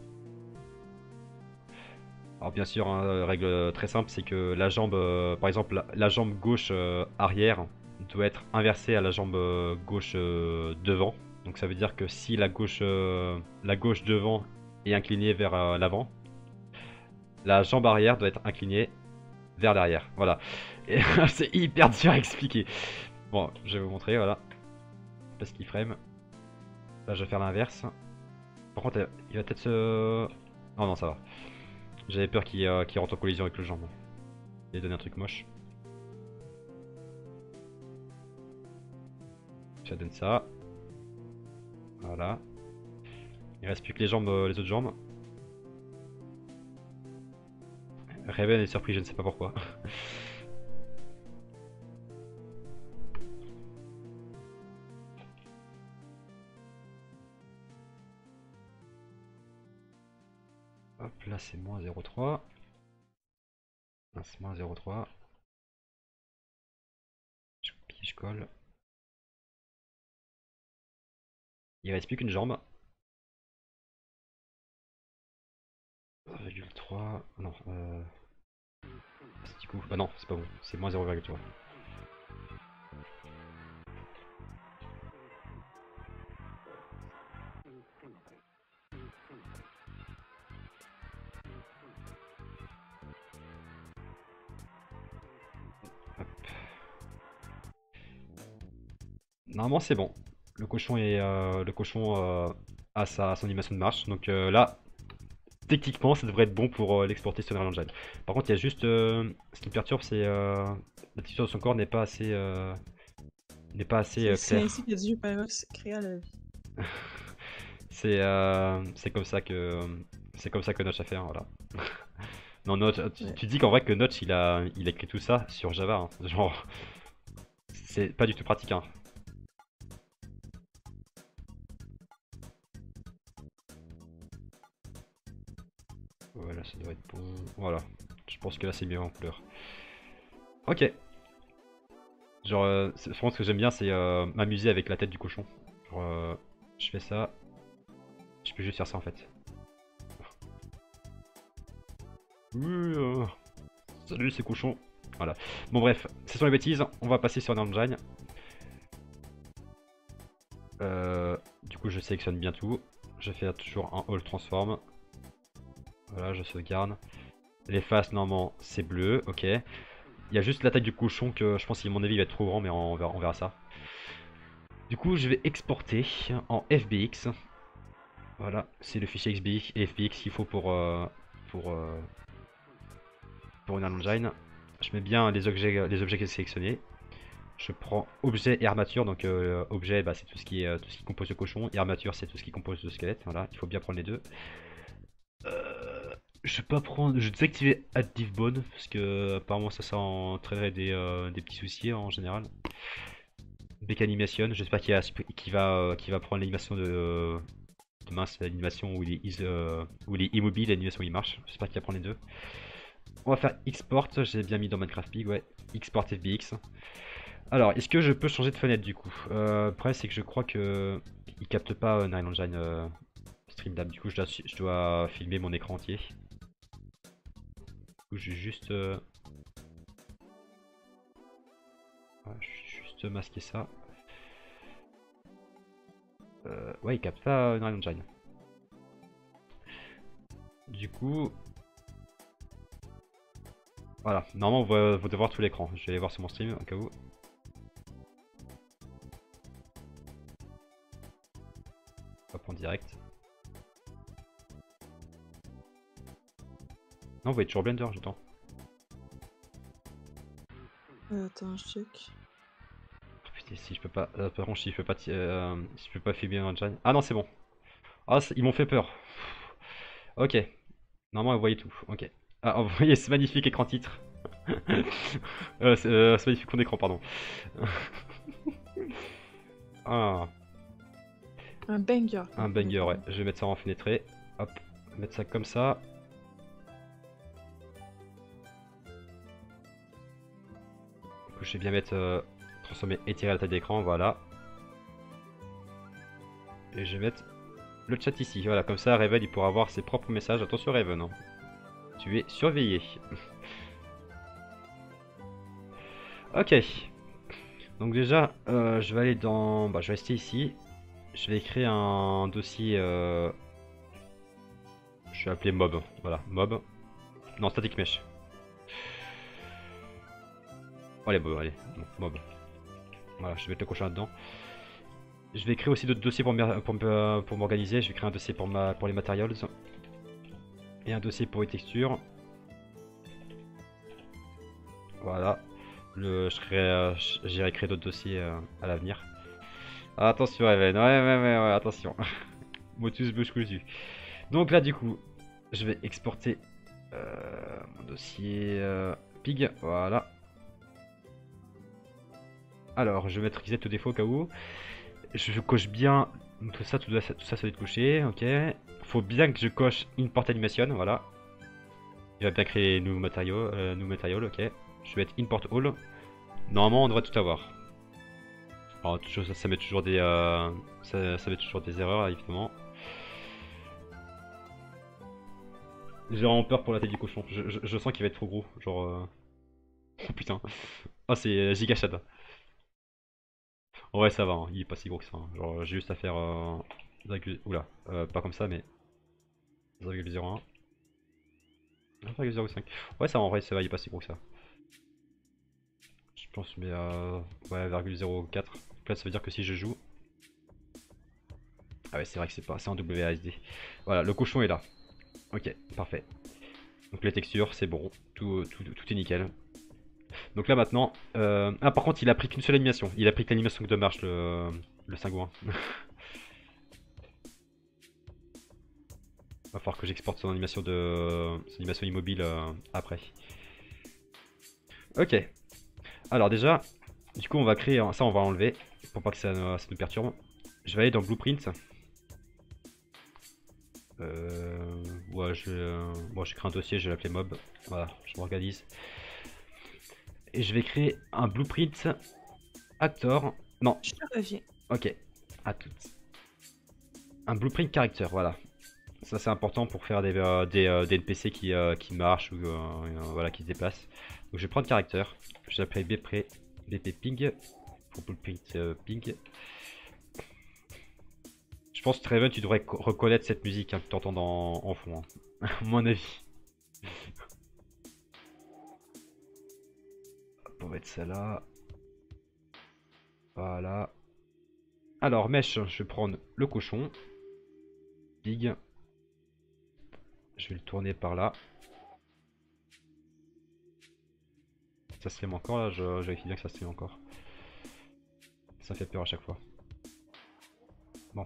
Alors bien sûr, hein, règle très simple, c'est que la jambe, par exemple, la jambe gauche arrière doit être inversée à la jambe gauche devant. Donc ça veut dire que si la gauche devant est inclinée vers l'avant, la jambe arrière doit être inclinée vers l'arrière. Voilà. Et c'est hyper dur à expliquer. Bon, je vais vous montrer, voilà. Parce qu'il frame. Là, je vais faire l'inverse. Par contre, il va peut-être se... Oh non, ça va. J'avais peur qu'il rentre en collision avec le jambe. Il donné un truc moche. Ça donne ça. Voilà. Il reste plus que les jambes, les autres jambes. Raven est surpris, je ne sais pas pourquoi. Hop, là c'est moins 0,3. Là c'est moins 0,3. Je copie, je colle. Il reste plus qu'une jambe. 0,3. Non, du coup. Bah non, c'est pas bon. C'est moins 0,3. Normalement c'est bon. Le cochon a son animation de marche. Donc là, techniquement, ça devrait être bon pour l'exporter sur Unreal Engine. Par contre, il y a juste ce qui me perturbe, c'est la texture de son corps n'est pas assez C'est claire. ainsi que Dieu Pyrox créa la vie. C'est comme ça que Notch a fait, hein, voilà. Non, Notch, Ouais. tu dis qu'en vrai que Notch il a écrit tout ça sur Java, hein. Genre c'est pas du tout pratique, hein. Voilà, ça doit être bon. Voilà, je pense que là c'est mieux en couleur. Ok. Genre, je pense que j'aime bien, c'est m'amuser avec la tête du cochon. Genre, je fais ça. Je peux juste faire ça en fait. Oui, salut ces cochons. Voilà. Bon bref, ce sont les bêtises. On va passer sur Unreal Engine. Du coup, je sélectionne bien tout. Je fais toujours un All Transform. Voilà, je sauvegarde. Les faces, normalement, c'est bleu. Ok. Il y a juste l'attaque du cochon que je pense qu'à mon avis, il va être trop grand, mais on verra ça. Du coup, je vais exporter en FBX. Voilà, c'est le fichier FBX qu'il faut pour, euh, pour Unreal Engine. Je mets bien les objets sélectionnés. Je prends objet et armature. Donc objet, bah, c'est tout ce qui compose le cochon. Et armature, c'est tout ce qui compose le squelette. Voilà, il faut bien prendre les deux. Je vais pas prendre. Je vais désactiver Active Bone parce que apparemment ça entraînerait des petits soucis en général. Beck Animation, j'espère qu'il va prendre l'animation de mince, l'animation où il est immobile, l'animation où il marche. J'espère qu'il va prendre les deux. On va faire export, j'ai bien mis dans Minecraft Pig, ouais. Export FBX. Alors, est-ce que je peux changer de fenêtre du coup après, c'est que je crois que il capte pas Unreal Engine Streamlab. Du coup, je dois filmer mon écran entier. Du coup, je vais juste, voilà, je vais juste masquer ça. Ouais, il capte pas Unreal Engine. Du coup, voilà. Normalement, vous devez voir tout l'écran. Je vais aller voir sur mon stream au cas où. Hop, en direct. Non, vous voyez toujours Blender, j'attends. Attends, je check. Oh, putain, si je peux pas. Par contre, si je peux pas filmer Unreal Engine. Ah non, c'est bon. Ah, ils m'ont fait peur. Ok. Normalement, vous voyez tout. Ok. Ah, vous voyez ce magnifique écran titre. Ce magnifique fond d'écran, pardon. Ah, Un banger. un banger, ouais. Je vais mettre ça en fenêtré. Hop, mettre ça comme ça. je vais bien mettre transformer, étirer la taille d'écran, voilà. Et je vais mettre le chat ici, voilà, comme ça Raven il pourra avoir ses propres messages. Attention Raven, hein. Tu es surveillé. Ok. Donc déjà, je vais aller dans... Bah, je vais rester ici. Je vais créer un dossier... Je vais appeler mob. Voilà, mob. Non, static mesh. Allez, bon, allez, bon, mob. Voilà, je vais mettre le cochon là-dedans. Je vais créer aussi d'autres dossiers pour m'organiser. Je vais créer un dossier pour les materials. Et un dossier pour les textures. Voilà. J'irai créer d'autres dossiers à l'avenir. Attention, Evan. Ouais, attention. Motus bouge dessus. Donc là, du coup, je vais exporter mon dossier pig. Voilà. Alors, je vais mettre reset au défaut au cas où. Je coche bien tout ça doit être coché. Ok. Faut bien que je coche import animation. Voilà. Il va bien créer nouveau matériau. Ok. Je vais mettre import all. Normalement, on devrait tout avoir. Alors, ça met toujours des, ça met toujours des erreurs, évidemment. J'ai vraiment peur pour la tête du cochon. Je sens qu'il va être trop gros. Genre. Oh putain. Oh, c'est giga shad. Ouais, ça va, hein. Il est pas si gros que ça, hein. Genre, j'ai juste à faire. Oula, pas comme ça, mais 0,01. 1,05. Ouais, ça en vrai, ça va, il est pas si gros que ça. Je pense, mais ouais, 0,04. Là, ça veut dire que si je joue. Ah ouais, c'est vrai que c'est pas. C'est en WASD. Voilà, le cochon est là. Ok, parfait. Donc les textures, c'est bon. Tout est nickel. Donc là maintenant. Ah, par contre, il a pris qu'une seule animation. Il a pris que l'animation de marche, le Singouin. Va falloir que j'exporte son animation immobile après. Ok. Alors déjà, du coup on va créer, ça on va enlever pour pas que ça nous perturbe. Je vais aller dans Blueprint. Ouais, bon, je crée un dossier, je vais l'appeler mob. Voilà, je m'organise. Et je vais créer un Blueprint actor. Non. Je te reviens. Ok. À toutes. Un Blueprint character, voilà. Ça c'est important pour faire des NPC qui marchent ou voilà, qui se déplacent. Donc je vais prendre caractère, je vais l'appeler BP ping pour blueprint ping. Je pense que Treven, tu devrais reconnaître cette musique hein, que tu entends en fond, hein. À mon avis. On va mettre ça là. Voilà. Alors mesh, je vais prendre le cochon. Pig. Je vais le tourner par là. Ça stream encore là, je vérifie bien que ça stream encore. Ça fait peur à chaque fois. Bon.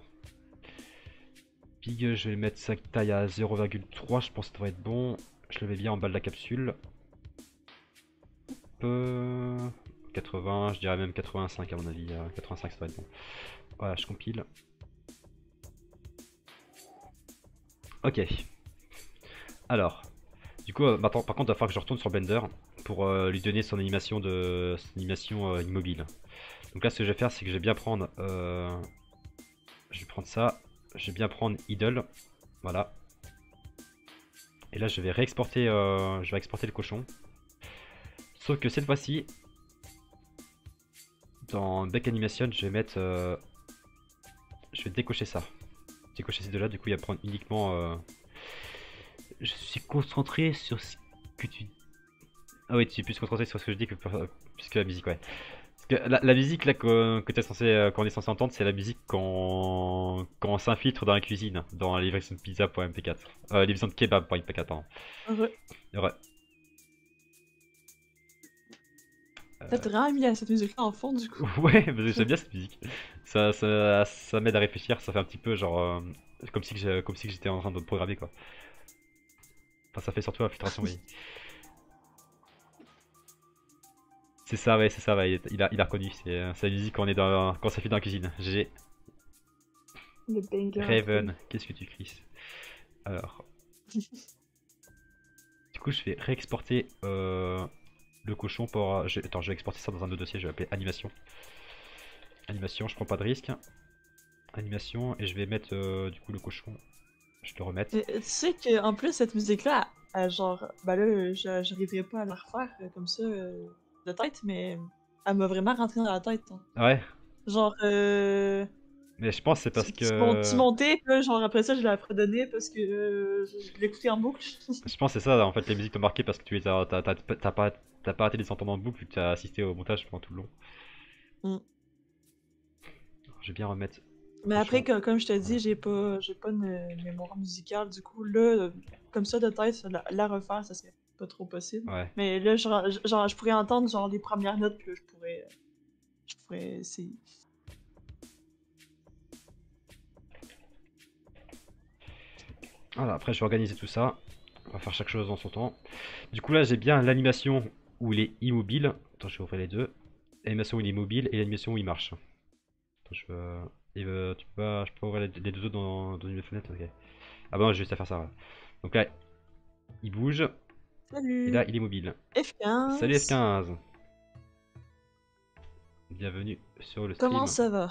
Pig, je vais mettre sa taille à 0,3, je pense que ça devrait être bon. Je le mets bien en bas de la capsule. 80, je dirais même 85 à mon avis. 85 ça doit être bon. Voilà, je compile. Ok. Alors, du coup, maintenant, par contre, il va falloir que je retourne sur Blender pour lui donner son animation immobile. Donc là, ce que je vais faire, c'est que je vais bien prendre, je vais prendre ça, je vais bien prendre idle, voilà. Et là, je vais réexporter, exporter le cochon. Sauf que cette fois-ci, dans Back Animation, je vais mettre, je vais décocher ça, décocher ces deux-là. Du coup, il va prendre uniquement. Je suis concentré sur ce que tu. Ah oui, tu es plus concentré sur ce que je dis que puisque la musique, ouais. Parce que la musique là qu'on est censé entendre, c'est la musique quand on s'infiltre dans la cuisine, dans la livraison de pizza pour MP4. Livraison de kebab pour MP4, pardon. Ouais. Ouais. T'as vraiment mis cette musique-là en fond, du coup. Ouais, j'aime bien cette musique. Ça m'aide à réfléchir, ça fait un petit peu genre. Comme si j'étais en train de programmer quoi. Enfin, ça fait surtout l'infiltration, oui. C'est ça, ouais, c'est ça, ouais, il a reconnu. C'est la musique quand quand ça fait dans la cuisine. GG. Le banger. Raven, qu'est-ce que tu cries? Alors. Du coup, je vais réexporter le cochon pour... Attends, je vais exporter ça dans un autre dossier, je vais appeler animation. Animation, je prends pas de risque. Animation, et je vais mettre du coup le cochon. Je le remette. Tu sais qu'en plus, cette musique-là, genre, ben là, j'arriverai pas à la refaire comme ça de tête, mais elle m'a vraiment rentré dans la tête, hein. Ouais, Genre, mais je pense que c'est parce tu que... montais, puis là, genre, après ça, je l'ai fredonné parce que je l'écoutais en boucle. Je pense que c'est ça, en fait, les musiques t'ont marqué parce que t'as pas arrêté de les entendre en boucle vu que t'as assisté au montage pendant tout le long. Mm. Je vais bien remettre Mais le après, cochon. comme je te dis, j'ai pas une mémoire musicale, du coup, là, comme ça, de tête, la refaire, ça serait pas trop possible. Ouais. Mais là, genre, je pourrais entendre, genre, les premières notes, puis là, je pourrais essayer. Voilà, après je vais organiser tout ça. On va faire chaque chose dans son temps. Du coup là j'ai bien l'animation où il est immobile. Attends, je vais ouvrir les deux. L'animation où il est immobile et l'animation où il marche. Attends, tu peux pas... Je peux pas ouvrir les deux autres dans une fenêtre. Ok. Ah bah non, j'ai juste à faire ça. Voilà. Donc là, il bouge. Et là, Salut! il est mobile. Salut F15! F15. Bienvenue sur le Comment stream. ça va?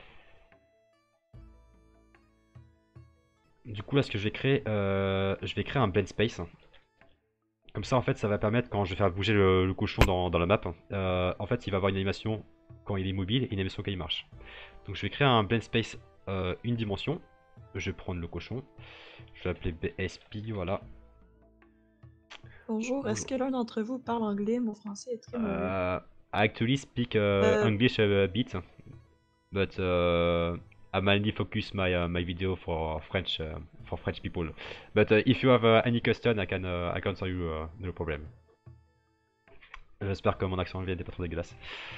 Du coup là ce que je vais créer un blend space. Comme ça, en fait, ça va permettre, quand je vais faire bouger le cochon dans la map, en fait, il va avoir une animation quand il est mobile et une animation quand il marche. Donc, je vais créer un blend space une dimension. Je vais prendre le cochon. Je vais l'appeler BSP, voilà. Bonjour, est-ce que l'un d'entre vous parle anglais? Mon français est très mauvais. I actually speak Euh, English a bit, but I mainly focus my video for French people. But if you have any question, I can answer you, no problem. J'espère que mon accent anglais n'est pas trop dégueulasse.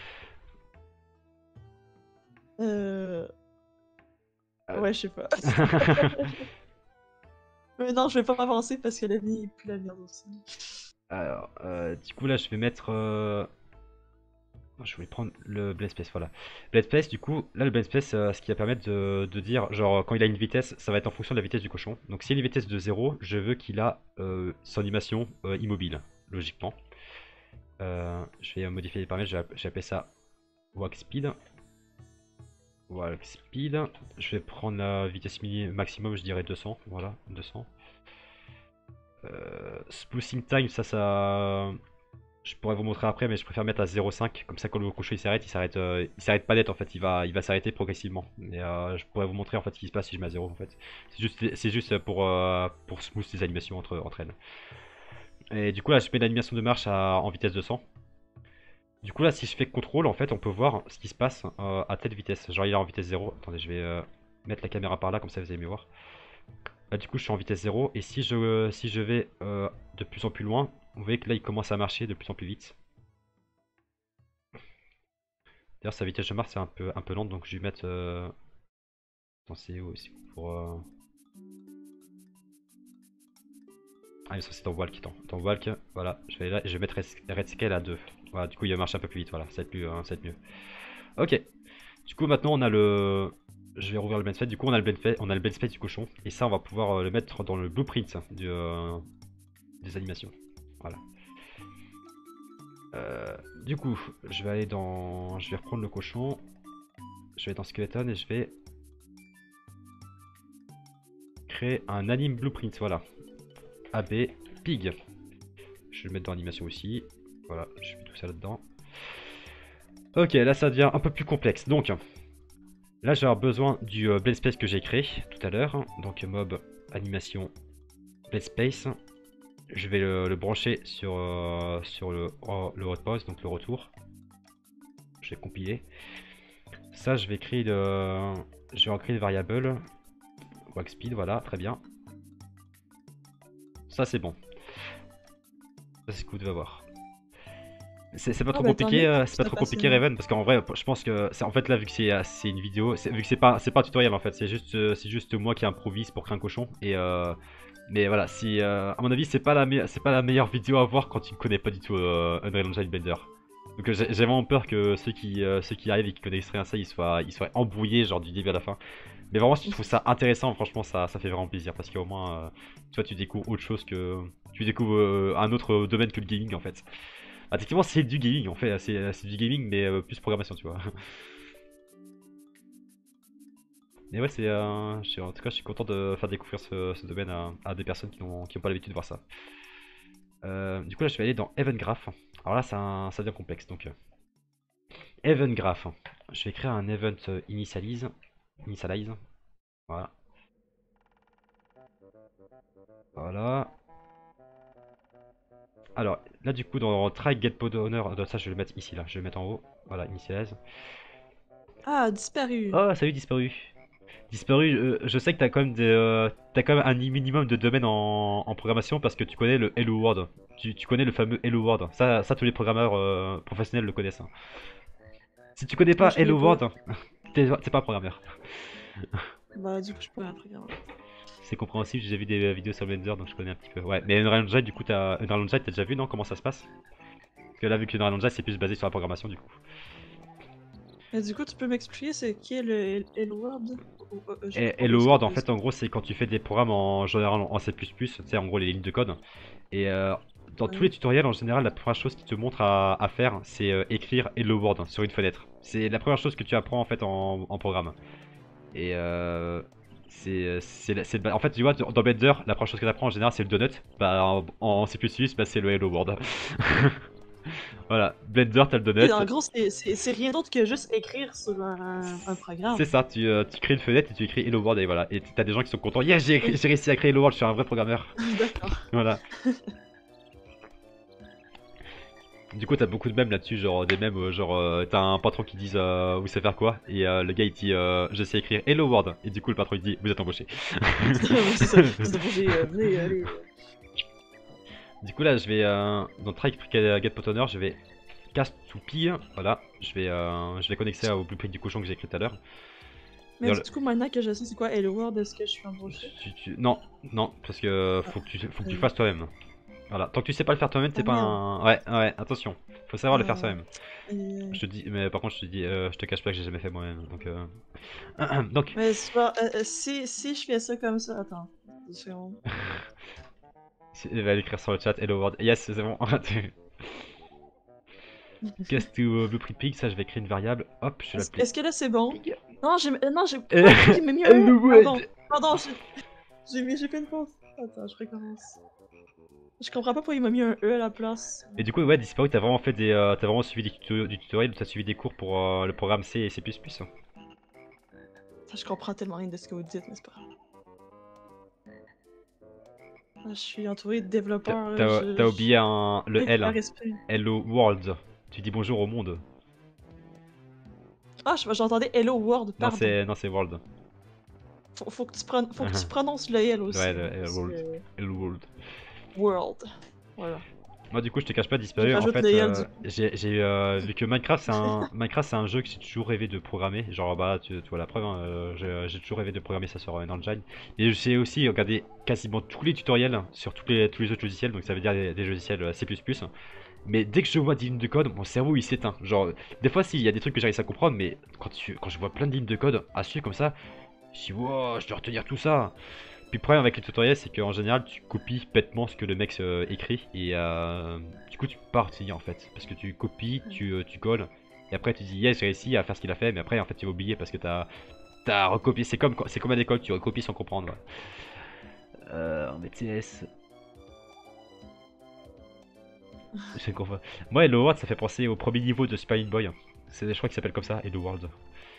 euh, Euh, ouais, je sais pas. Mais non, je vais pas m'avancer parce que la vie est plus la merde aussi. Alors, du coup là je vais mettre... Je voulais prendre le blend space, voilà. Blend space, du coup, là le blend space, ce qui va permettre de dire, genre quand il a une vitesse, ça va être en fonction de la vitesse du cochon. Donc s'il a une vitesse de 0, je veux qu'il a son animation immobile, logiquement. Je vais modifier les paramètres, j'ai appelé ça walk speed. Walk speed. Je vais prendre la vitesse maximum, je dirais 200, voilà, 200. Splicing time, ça... Je pourrais vous montrer après, mais je préfère mettre à 0,5. Comme ça, quand le cochon il s'arrête pas net en fait. Il va s'arrêter progressivement. Et je pourrais vous montrer en fait ce qui se passe si je mets à 0 en fait. C'est juste pour smooth les animations entre elles. Et du coup, là, je mets l'animation de marche en vitesse 200. Du coup, là, si je fais contrôle, en fait, on peut voir ce qui se passe à telle vitesse. Genre, il est en vitesse 0. Attendez, je vais mettre la caméra par là, comme ça vous allez mieux voir. Là, du coup, je suis en vitesse 0. Et si je vais de plus en plus loin, vous voyez que là, il commence à marcher de plus en plus vite. D'ailleurs, sa vitesse de marche, c'est un peu lente, donc je vais mettre... Attends, c'est où aussi pour... Ah, mais ça, c'est dans Walk. Dans Walk, voilà. Je vais aller là et je vais mettre Red Scale à 2. Voilà, du coup, il va marcher un peu plus vite, voilà. Ça va être, ça va être mieux. Ok. Du coup, maintenant, on a le... Je vais rouvrir le blend space. Du coup, on a le blend space du cochon. Et ça, on va pouvoir le mettre dans le blueprint des animations. Voilà. Du coup, je vais aller dans... Je vais reprendre le cochon. Je vais dans Skeleton et je vais créer un anime blueprint. Voilà. AB Pig. Je vais le mettre dans animation aussi. Voilà, je mets tout ça là-dedans. Ok, là ça devient un peu plus complexe. Donc, là je vais avoir besoin du blend space que j'ai créé tout à l'heure. Donc mob animation blend space. Je vais le brancher sur le hotpause, donc le retour. Je vais compiler. Ça, je vais créer je vais en créer une variable. Walk speed, voilà, très bien. Ça, c'est bon. Ça, c'est ce que vous devez avoir. C'est pas trop compliqué, c'est pas trop compliqué, Raven, parce qu'en vrai, je pense que en fait là, vu que c'est une vidéo, vu que c'est pas un tutoriel en fait, c'est juste moi qui improvise pour créer un cochon. Et mais voilà, si à mon avis, c'est pas la meilleure vidéo à voir quand tu ne connais pas du tout Unreal Engine Blender. Donc j'ai vraiment peur que ceux qui arrivent et qui connaissent rien à ça, ils soient embrouillés genre du début à la fin. Mais vraiment, si tu trouves ça intéressant, franchement, ça fait vraiment plaisir parce qu'au moins, tu vois, tu découvres autre chose que tu découvres un autre domaine que le gaming en fait. Ah, techniquement, c'est du gaming, en fait, c'est du gaming, mais plus programmation, tu vois. Mais ouais, en tout cas, je suis content de faire découvrir ce domaine à des personnes qui ont pas l'habitude de voir ça. Du coup, là, je vais aller dans Event Graph. Alors là, ça devient complexe. Donc, Event Graph. Je vais créer un event initialize. Voilà. Voilà. Alors, là, du coup, dans Try Get Pod Owner, ça, je vais le mettre ici, là. Je vais le mettre en haut. Voilà, initialize. Ah, disparu. Oh, ça y est, disparu. Disparu, je sais que t'as quand même un minimum de domaine en programmation parce que tu connais le Hello World. Tu connais le fameux Hello World. Ça tous les programmeurs professionnels le connaissent, hein. Si tu connais Moi, pas je connais Hello pas. World, t'es pas un programmeur. Bah, du coup, je peux un truc. C'est compréhensible, j'ai vu des vidéos sur Blender donc je connais un petit peu. Ouais, mais Unreal Engine, du coup, Unreal Engine, t'as déjà vu, non? Comment ça se passe? Parce que là, vu que Unreal Engine, c'est plus basé sur la programmation, du coup. Et du coup, tu peux m'expliquer c'est qui est le Hello World? J'ai pas Et compris Hello ce que World, tu en as dit. fait, en gros, c'est quand tu fais des programmes en général en C++, tu sais, en gros, les lignes de code. Et dans tous Ouais. les tutoriels, en général, la première chose qui te montre à faire, c'est écrire Hello World sur une fenêtre. C'est la première chose que tu apprends en fait en programme. Et en fait, tu vois, dans Blender, la première chose que tu apprends en général, c'est le donut. Bah, en C++, bah, c'est le Hello World. Voilà, Blender, t'as le Et donut. en gros, c'est rien d'autre que juste écrire sur un C'est programme. ça, tu crées une fenêtre et tu écris Hello World et voilà. Et t'as des gens qui sont contents. Yes, Oui. j'ai réussi à créer Hello World, je suis un vrai programmeur. D'accord. Voilà. Du coup, t'as beaucoup de mèmes là-dessus, genre des mèmes, genre t'as un patron qui dit vous savez faire quoi et le gars il dit je sais écrire Hello World et du coup le patron il dit vous êtes embauché. Oui, c'est ça. C'est bouger. Venez, allez. Du coup là je vais dans Try Get Owner, je vais cast to P, voilà, je vais connecter au blueprint du cochon que j'ai écrit tout à l'heure. Mais D'ailleurs, du coup, maintenant que je sais c'est quoi Hello World, est-ce que je suis embauché? non, non, parce que Ah, faut que tu euh, fasses toi-même. Voilà, tant que tu sais pas le faire toi-même, t'es ah pas merde. un. Ouais, ouais, attention, faut savoir le faire Ah, soi-même. euh, Je te dis, mais par contre, je te dis, je te cache pas que j'ai jamais fait moi-même. Donc, donc, Mais c'est pas, si je fais ça comme ça, attends. 2 secondes. il va l'écrire sur le chat. Hello world. Yes, c'est bon. Cast to blueprint pig, ça je vais créer une variable. Hop, je vais l'appeler Est-ce que là c'est bon? pig. Non, j'ai. Quoi? J'ai mis un E? Hello Pardon. world. Pardon, j'ai fait une pause. Attends, je recommence. Je comprends pas pourquoi il m'a mis un E à la place. Et du coup, ouais, disparu, t'as vraiment fait t'as vraiment suivi du tutoriel, t'as suivi des cours pour le programme C et C++. Je comprends tellement rien de ce que vous dites, mais c'est pas grave. Je suis entouré de développeurs, là, T'as oublié le avec L. un respect. Hello world. Tu dis bonjour au monde. Ah, j'entendais Hello World, pardon. Non, c'est world. Faut que tu prononces le L Ouais, aussi. le Hello Parce world. que... Hello world. World. Voilà. Moi du coup je te cache pas Je disparu en rajoute fait le L du coup. vu que Minecraft c'est un jeu que j'ai toujours rêvé de programmer genre bah tu vois la preuve hein, j'ai toujours rêvé de programmer ça sur un engine et j'ai aussi regardé quasiment tous les tutoriels sur tous les autres logiciels donc ça veut dire des logiciels C++ mais dès que je vois des lignes de code mon cerveau il s'éteint genre des fois s'il y a des trucs que j'arrive à comprendre mais quand je vois plein de lignes de code à suivre comme ça je dis wow je dois retenir tout ça. Puis le problème avec les tutoriels, c'est qu'en général, tu copies bêtement ce que le mec écrit et du coup, tu pars en fait. Parce que tu copies, tu colles et après, tu dis yes, j'ai réussi à faire ce qu'il a fait, mais après, en fait, tu vas oublier parce que t'as recopié. C'est comme à l'école, tu recopies sans comprendre. En BTS. Je comprends. Moi, Hello World, ça fait penser au premier niveau de Super Meat Boy. Je crois qu'il s'appelle comme ça, Hello World.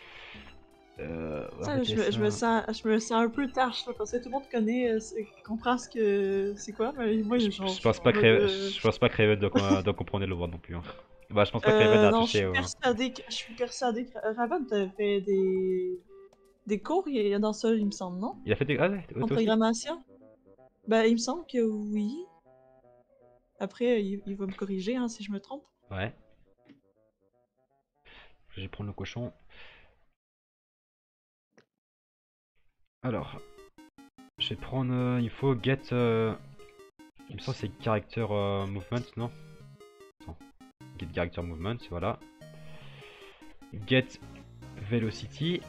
En Ça, BTS. je me sens un peu tâche, là, parce que tout le monde connaît, comprend ce que c'est quoi, mais moi, genre, Je je suis pense en pas que mode, Je pense pas que Raven doit comprendre Hello World non plus, hein. Bah, je pense pas que Raven a non, touché au. je suis persuadée que Raven t'avait fait des cours dans ça, il me semble, non? Il a fait des. Ah ouais, En toi aussi? programmation? Ben, il me semble que oui. Après, il va me corriger, hein, si je me trompe. Ouais. Je vais prendre le cochon. Alors, je vais prendre. Il faut get. Il me semble que c'est character movement, non? Attends. Get character movement, voilà. Get velocity.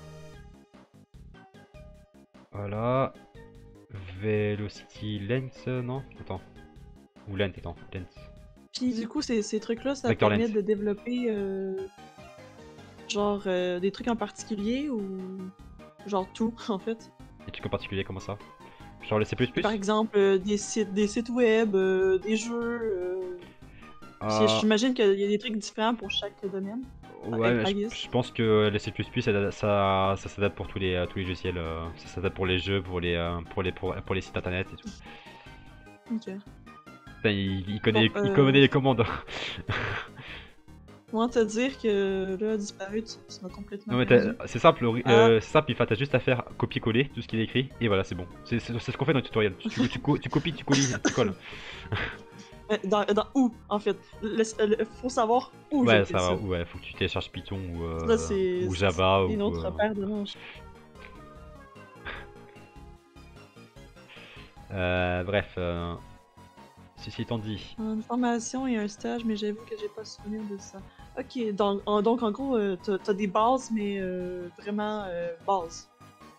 Voilà. Velocity length, non? Attends. Ou length, attends. Length. Puis du coup, ces trucs-là, ça Vector permet Lens. de développer genre des trucs en particulier ou genre tout en fait. Des trucs en particulier, comment ça? Genre le C++? Par exemple, des sites web, des jeux. Euh, J'imagine qu'il y a des trucs différents pour chaque domaine. ouais, mais I guess. je pense que le C++, ça s'adapte pour tous les logiciels. Ça s'adapte pour les jeux, pour les sites internet et tout. Ok. Putain, Bon, il connaît les commandes. comment te dire que là, disparu, tu m'as complètement Non mais perdu. c'est simple, Ah, c'est simple, t'as juste à faire copier-coller tout ce qu'il est écrit et voilà, c'est bon. C'est ce qu'on fait dans le tutoriel. Tu copies, tu colles, tu colles. dans où, en fait? Faut savoir où j'ai Ouais, fait ça va. ça. Ouais, faut que tu télécharges Python Là, c'est ou Java une ou. autre paire de manches. Bref, ceci étant dit. Une formation et un stage, mais j'avoue que j'ai pas souvenir de ça. Ok, donc en gros, t'as des bases, mais vraiment bases.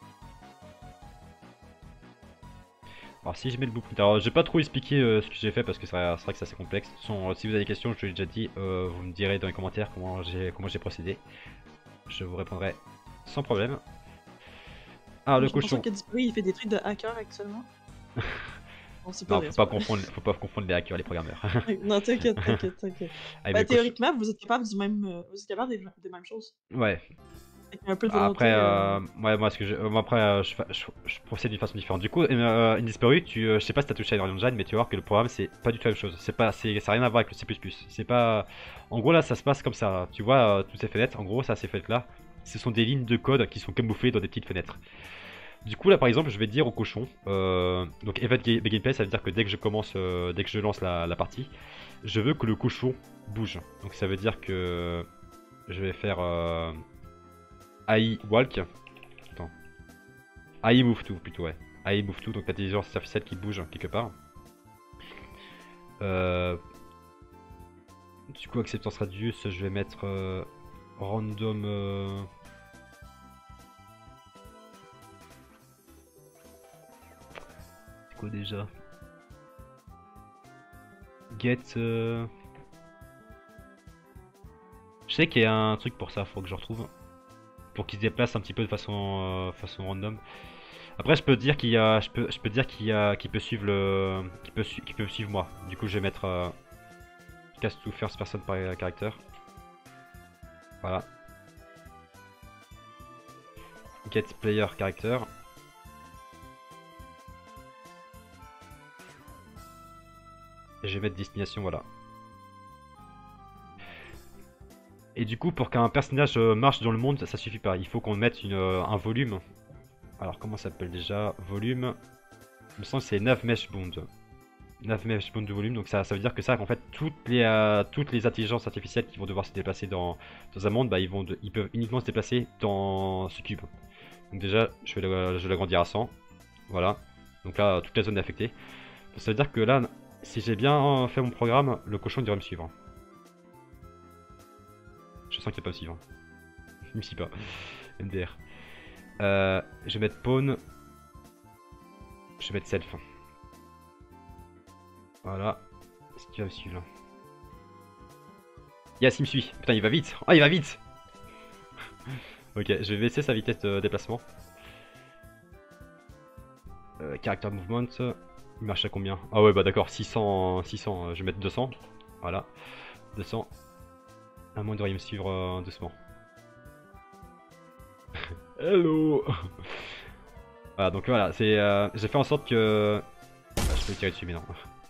Alors si je mets le blueprint, alors j'ai pas trop expliqué ce que j'ai fait parce que c'est vrai que c'est assez complexe. De toute façon, si vous avez des questions, je te l'ai déjà dit, vous me direz dans les commentaires comment j'ai procédé. Je vous répondrai sans problème. Ah, le J'ai l'impression cochon. que Disparu, il fait des trucs de hacker actuellement. Bon, c'est pas Non, vrai, c'est pas vrai. faut pas confondre les hackers, les programmeurs. Non, t'inquiète. Ah, mais Bah, le cochon. théoriquement, vous êtes capable vous êtes capable des mêmes choses. Ouais. Avec un peu de Après, volonté. ouais, moi, ce que moi, après, je procède d'une façon différente. Du coup, Indisparu, je sais pas si t'as touché à Unreal Engine, mais tu vas voir que le programme, c'est pas du tout la même chose. Ça a rien à voir avec le C++. C'est pas. En gros, là, ça se passe comme ça. Tu vois, toutes ces fenêtres, en gros, ça, ces fenêtres-là, ce sont des lignes de code qui sont camouflées dans des petites fenêtres. Du coup, là, par exemple, je vais dire au cochon. Donc, event gameplay, ça veut dire que dès que je commence, dès que je lance la partie, je veux que le cochon bouge. Donc, ça veut dire que je vais faire. AI walk. Attends. AI move to plutôt, ouais. AI move to, donc l'intelligence artificielle qui bouge quelque part. Du coup, acceptance radius, je vais mettre random. C'est quoi déjà? Get. Je sais qu'il y a un truc pour ça, faut que je retrouve. Pour qu'il se déplace un petit peu de façon random. Après, je peux dire qu'il peut suivre qu'il peut suivre moi. Du coup, je vais mettre cast to first person par caractère. Voilà. Get player character. Et je vais mettre destination, voilà. Et du coup, pour qu'un personnage marche dans le monde, ça suffit pas. Il faut qu'on mette un volume. Alors, comment ça s'appelle déjà? Volume. Il me semble que c'est 9 mesh bond. 9 mesh bond de volume. Donc, ça veut dire que ça, en fait, toutes les intelligences artificielles qui vont devoir se déplacer dans un monde, bah, ils peuvent uniquement se déplacer dans ce cube. Donc, déjà, je vais l'agrandir à 100. Voilà. Donc là, toute la zone est affectée. Ça veut dire que là, si j'ai bien fait mon programme, le cochon devrait me suivre. Je sens qu'il va pas me suivre. Il me suit pas. MDR. Je vais mettre pawn. Je vais mettre self. Voilà. Est-ce qu'il va me suivre là? Yes, il me suit. Putain, il va vite. Ah, il va vite. Ok, je vais baisser sa vitesse de déplacement. Character movement. Il marche à combien? Ah ouais, bah d'accord, 600, je vais mettre 200. Voilà. 200. À moins de me suivre doucement. Hello. Voilà, donc voilà, j'ai fait en sorte que. Ah, je peux tirer dessus, mais non.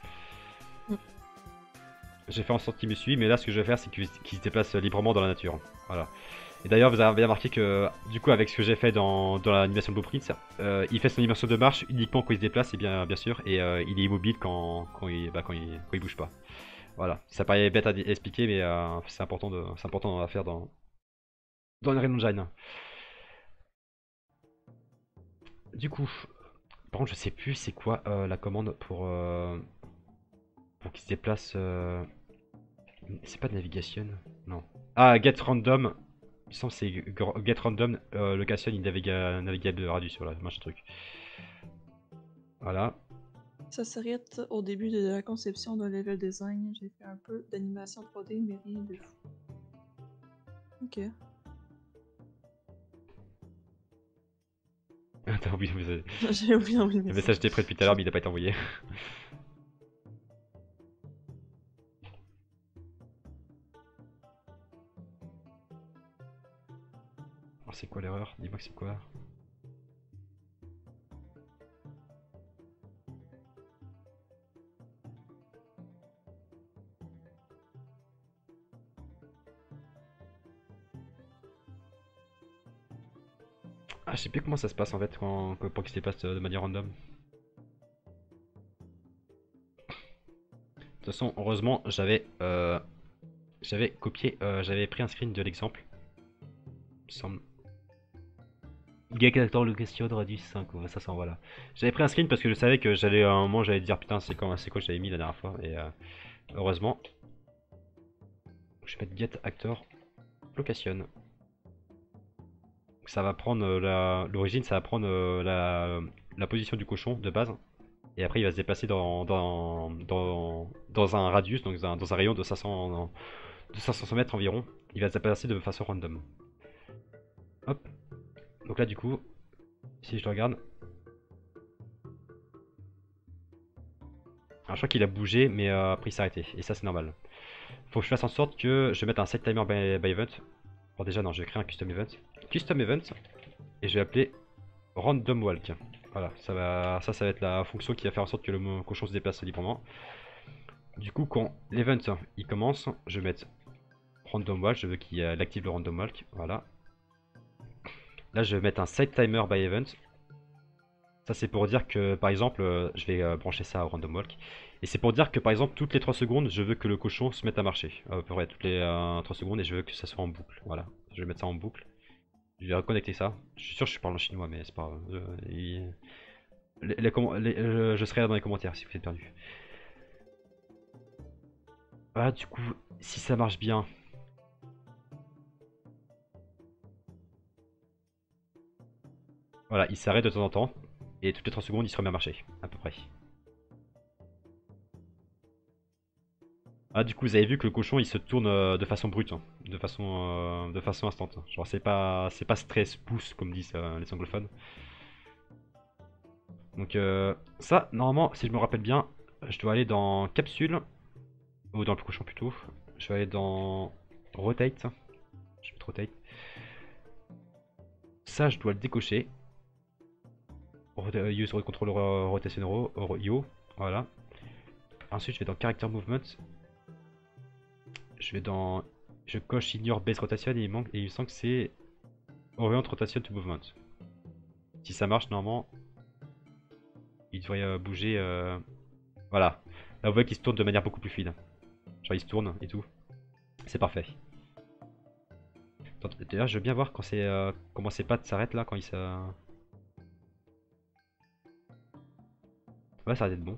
J'ai fait en sorte qu'il me suit, mais là, ce que je vais faire, c'est qu'il se déplace librement dans la nature. Voilà. Et d'ailleurs, vous avez bien remarqué que, du coup, avec ce que j'ai fait dans l'animation de Blueprint, il fait son animation de marche uniquement quand il se déplace, et bien sûr, et il est immobile quand il bouge pas. Voilà. Ça paraît bête à expliquer, mais c'est important d'en faire dans Unreal Engine. Du coup, par contre, je sais plus c'est quoi la commande pour qu'il se déplace. C'est pas de navigation, non. Ah, get random. Il me semble que c'est get random location in navigable radius, voilà, machin truc. Voilà. Ça s'arrête au début de la conception d'un level design. J'ai fait un peu d'animation 3D, mais rien de fou. Ok. Attends, oui, J'ai oublié d'envoyer le le message message. était prêt depuis tout à l'heure, mais il n'a pas été envoyé. Alors, c'est quoi l'erreur? Dis-moi que c'est quoi? Ah, je sais plus comment ça se passe en fait pour qu'il se déplace de manière random. De toute façon, heureusement, j'avais copié, j'avais pris un screen de l'exemple. Il me semble. Gag attend le question de Radius 5, ouais, ça s'en va là. J'avais pris un screen parce que je savais que j'allais à un moment j'allais dire putain c'est quoi que j'avais mis la dernière fois et heureusement. Je vais mettre get actor location. Ça va prendre l'origine, ça va prendre la position du cochon de base. Et après il va se déplacer dans un radius, donc dans un rayon de 500 mètres environ. Il va se déplacer de façon random. Hop. Donc là du coup, si je le regarde. Alors je crois qu'il a bougé mais après il s'est arrêté. Et ça c'est normal. Faut que je fasse en sorte que je mette un set timer by event. Bon déjà non, je vais créer un custom event. Custom event. Et je vais appeler random walk. Voilà, ça va être la fonction qui va faire en sorte que le cochon se déplace librement. Du coup, quand l'event il commence, je vais mettre random walk, je veux qu'il active le random walk, voilà. Là, je vais mettre un set timer by event. Ça, c'est pour dire que, par exemple, je vais brancher ça au random walk. Et c'est pour dire que, par exemple, toutes les 3 secondes, je veux que le cochon se mette à marcher. À peu près toutes les 3 secondes, et je veux que ça soit en boucle. Voilà, je vais mettre ça en boucle. Je vais reconnecter ça. Je suis sûr que je parle en chinois, mais c'est pas grave. Je serai là dans les commentaires si vous êtes perdu. Ah, du coup, si ça marche bien. Voilà, il s'arrête de temps en temps. Et toutes les 30 secondes, il se remet à marcher, à peu près. Ah, du coup, vous avez vu que le cochon, il se tourne de façon brute, hein, de façon instant. Genre, c'est pas stress pouce comme disent les anglophones. Donc ça, normalement, si je me rappelle bien, je dois aller dans capsule ou dans le cochon plutôt. Je vais aller dans rotate. Je vais mettre rotate. Ça, je dois le décocher. Use control rotation yo, voilà. Ensuite, je vais dans character movement. Je vais dans, je coche ignore base rotation et il me semble que c'est orient rotation to movement. Si ça marche, normalement, il devrait bouger. Voilà. Là, vous voyez qu'il se tourne de manière beaucoup plus fluide. Genre, il se tourne et tout. C'est parfait. D'ailleurs, je veux bien voir quand comment ses pattes s'arrêtent là, quand il se. Ouais, ça a être bon.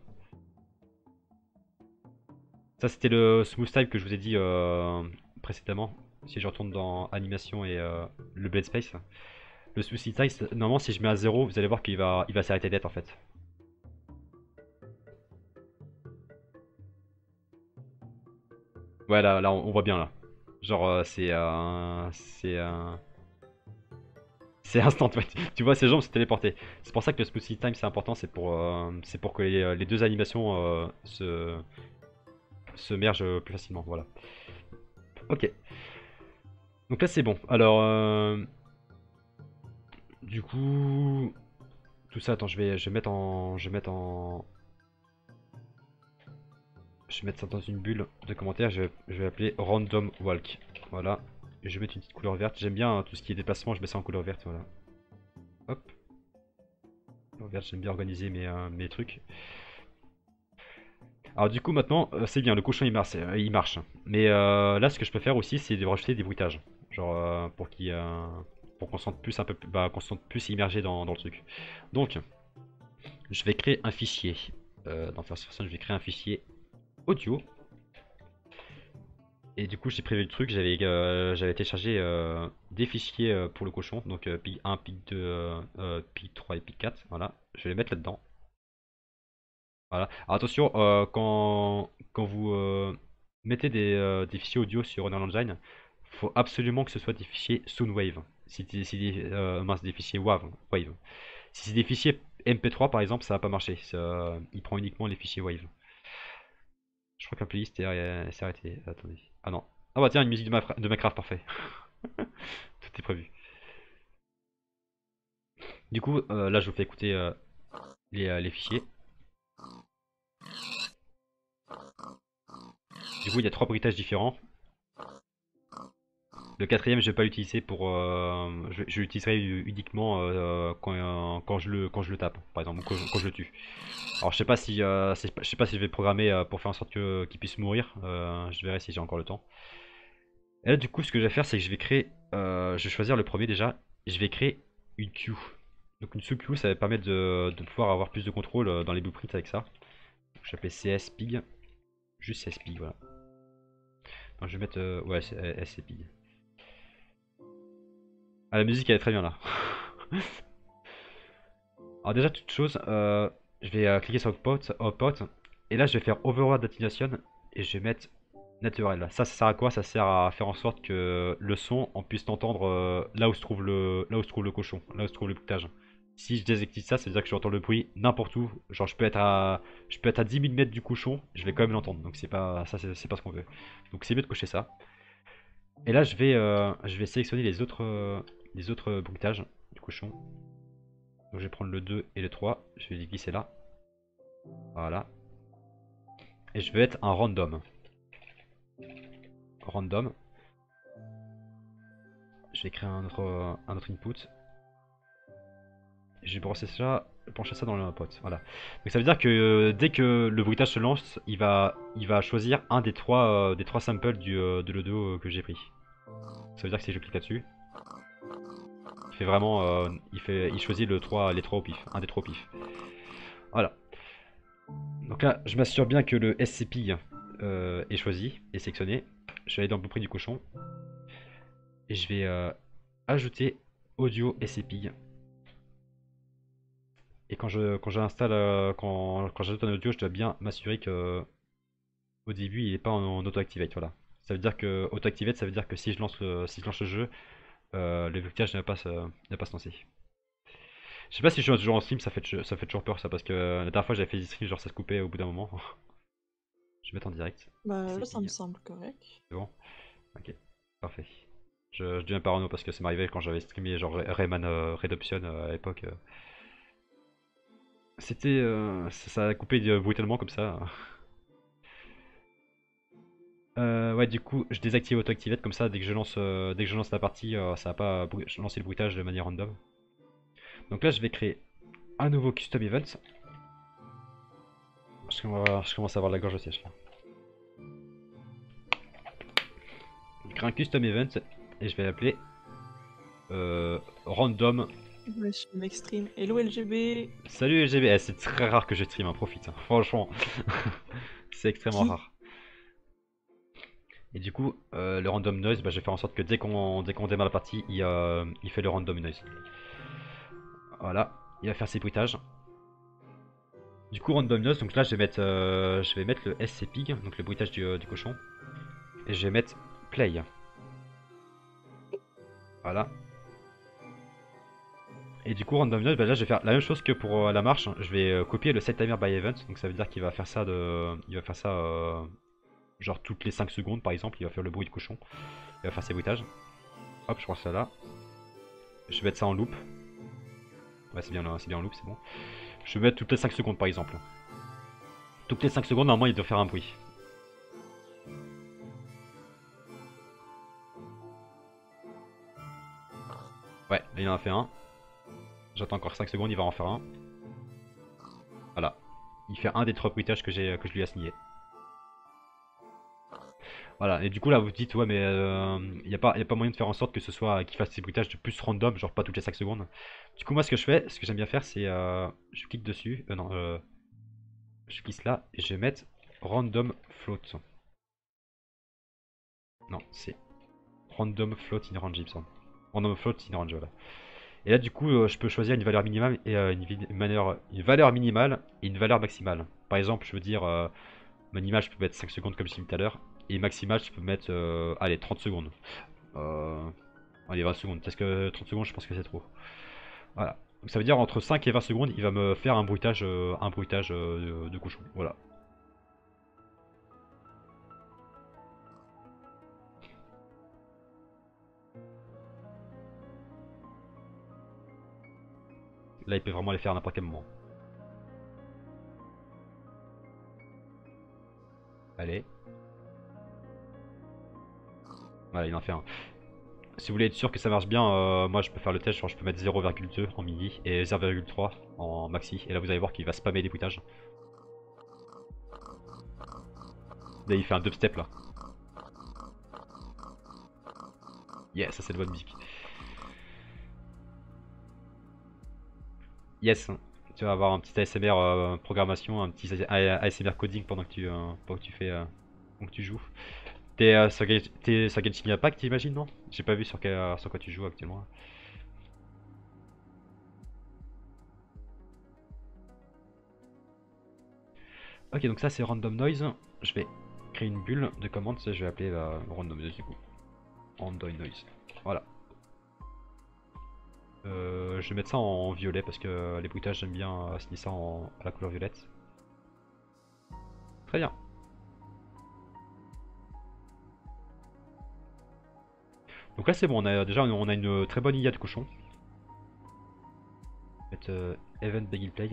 Ça, c'était le smooth type que je vous ai dit précédemment. Si je retourne dans animation et le blade space. Le smooth type, normalement, si je mets à 0, vous allez voir qu'il va s'arrêter net en fait. Ouais, là on voit bien là. Genre, c'est instant, ouais. Tu vois, ses jambes se téléporter. C'est pour ça que le smoothie time c'est important, c'est pour que les deux animations se mergent plus facilement. Voilà. Ok. Donc là c'est bon. Alors, du coup, tout ça, attends, je vais mettre ça dans une bulle de commentaires. Je vais appeler random walk. Voilà. Et je vais mettre une petite couleur verte. J'aime bien tout ce qui est déplacement, je mets ça en couleur verte. Voilà. Hop. Couleur verte, j'aime bien organiser mes trucs. Alors du coup maintenant c'est bien, le cochon il marche. Mais là ce que je peux faire aussi c'est de rajouter des bruitages. Genre pour qu'on sente plus un peu qu'on se sente plus immergé dans le truc. Donc je vais créer un fichier. Dans First Person je vais créer un fichier audio. Et du coup j'ai prévu le truc, j'avais téléchargé des fichiers pour le cochon. Donc pig 1, pig 2, pig 3 et pig 4. Voilà, je vais les mettre là-dedans. Voilà. Alors, attention, quand vous mettez des fichiers audio sur Unreal Engine, faut absolument que ce soit des fichiers Soundwave. Mince, des fichiers Wave. Si c'est des fichiers MP3 par exemple, ça va pas marcher. Il prend uniquement les fichiers Wave. Je crois que la playlist s'est arrêtée. Attendez. Ah non. Ah bah tiens, une musique de Minecraft, parfait. Tout est prévu. Du coup, là je vous fais écouter les fichiers. Du coup, il y a trois bruitages différents. Le quatrième, je vais pas l'utiliser pour. Je l'utiliserai uniquement quand je le tape, par exemple, ou quand je le tue. Alors, je sais pas si je vais programmer pour faire en sorte qu'il puisse mourir. Je verrai si j'ai encore le temps. Et là, du coup, ce que je vais faire, c'est que je vais créer. Je vais choisir le premier déjà. Et je vais créer une queue. Donc, une sous-queue, ça va permettre de pouvoir avoir plus de contrôle dans les blueprints avec ça. Donc, je vais appeler CSPig. Juste CSPig, voilà. Donc, je vais mettre. Ouais, SCPig. Ah, la musique elle est très bien là. Alors déjà toute chose, je vais cliquer sur Output, et là je vais faire Override Attenuation et je vais mettre naturel. Ça sert à quoi? Ça sert à faire en sorte que le son on puisse l'entendre là où se trouve le cochon, là où se trouve le bruitage. Si je désactive ça, ça veut dire que je vais entendre le bruit n'importe où. Genre je peux être à 10 000 mètres du cochon, je vais quand même l'entendre. Donc c'est pas ça, c'est pas ce qu'on veut. Donc c'est mieux de cocher ça. Et là je vais sélectionner les autres bruitages du cochon. Donc je vais prendre le 2 et le 3, je vais les glisser là. Voilà. Et je vais être un random. Random. Je vais créer un autre input. Et je vais brancher ça dans le pot. Voilà. Donc ça veut dire que dès que le bruitage se lance, il va choisir un des trois samples de l'audio que j'ai pris. Ça veut dire que si je clique là-dessus, il fait vraiment, il choisit les 3 au pif, un des 3 au pif. Voilà. Donc là, je m'assure bien que le SCP est choisi et sélectionné. Je vais aller dans le blueprint du cochon et je vais ajouter audio SCP. Et quand j'installe, quand j'ajoute un audio, je dois bien m'assurer que au début il n'est pas en auto-activate. Voilà. Ça veut dire que auto-activate, ça veut dire que si je lance le jeu, le bruitage ne va pas se lancer. Je sais pas si je suis toujours en stream, ça fait toujours peur ça parce que la dernière fois j'avais fait des streams, genre ça se coupait au bout d'un moment. Je vais mettre en direct. Bah, là, ça me SCP, semble correct. c'est bon? Ok, parfait. Je deviens parano parce que ça m'arrivait quand j'avais streamé genre Rayman Red Option à l'époque. Ça a coupé brutalement comme ça. Ouais, du coup, je désactive auto-activate comme ça dès que je lance la partie, ça va pas lancer le bruitage de manière random. Donc là, je vais créer un nouveau custom event. Je commence à avoir la gorge sèche là. Je crée un custom event et je vais l'appeler random. Ouais, je m'exprime. Hello LGB. Salut LGB, c'est très rare que je stream, hein, profite, hein. Franchement, c'est extrêmement rare. Et du coup, le random noise, bah, je vais faire en sorte que dès qu'on démarre la partie, il fait le random noise. Voilà, il va faire ses bruitages. Du coup, random noise, donc là je vais mettre le SCPig, donc le bruitage du cochon. Et je vais mettre play. Voilà. Et du coup, random noise, bah là je vais faire la même chose que pour la marche. Je vais copier le set timer by event, donc ça veut dire qu'il va faire ça genre toutes les 5 secondes par exemple, il va faire le bruit du cochon. Il va faire ses bruitages. Hop, je crois ça là. Je vais mettre ça en loop. Ouais, c'est bien en loop, c'est bon. Je vais mettre toutes les 5 secondes par exemple. Toutes les 5 secondes, normalement, il doit faire un bruit. Ouais, là il en a fait un. J'attends encore 5 secondes, il va en faire un. Voilà. Il fait un des 3 bruitages que je lui ai assigné. Voilà, et du coup là vous dites ouais mais y a pas moyen de faire en sorte que ce soit qu'il fasse ces bruitages de plus random, genre pas toutes les 5 secondes. Du coup moi ce que je fais, ce que j'aime bien faire c'est je clique dessus, non je clique là et je vais mettre random float. Non c'est random float in range il me semble. Random float in range voilà. Et là, du coup, je peux choisir une valeur minimale et une valeur minimale et une valeur maximale. Par exemple, je veux dire, minimal, je peux mettre 5 secondes comme je l'ai dit tout à l'heure. Et maximal, je peux mettre, allez, 30 secondes. Euh, allez, 20 secondes. Parce que 30 secondes, je pense que c'est trop. Voilà. Donc ça veut dire entre 5 et 20 secondes, il va me faire un bruitage de cochon. Voilà. Là, il peut vraiment les faire à n'importe quel moment. Allez. Voilà, il en fait un. Si vous voulez être sûr que ça marche bien, moi je peux faire le test, genre je peux mettre 0,2 en mini et 0,3 en maxi. Et là vous allez voir qu'il va spammer des bruitages. Là il fait un dubstep là. Yeah, ça c'est de bonne musique. Yes, tu vas avoir un petit ASMR programmation, un petit ASMR coding pendant que tu joues. T'es sur Genshin Impact, t'imagines, non? J'ai pas vu sur quoi tu joues actuellement. Ok, donc ça c'est Random Noise. Je vais créer une bulle de commande, je vais appeler Random Noise du coup. Random Noise. Voilà. Je vais mettre ça en violet parce que les bruitages j'aime bien assigner ça à la couleur violette. Très bien. Donc là c'est bon, on a une très bonne IA de cochon. On va mettre Event Begin Play.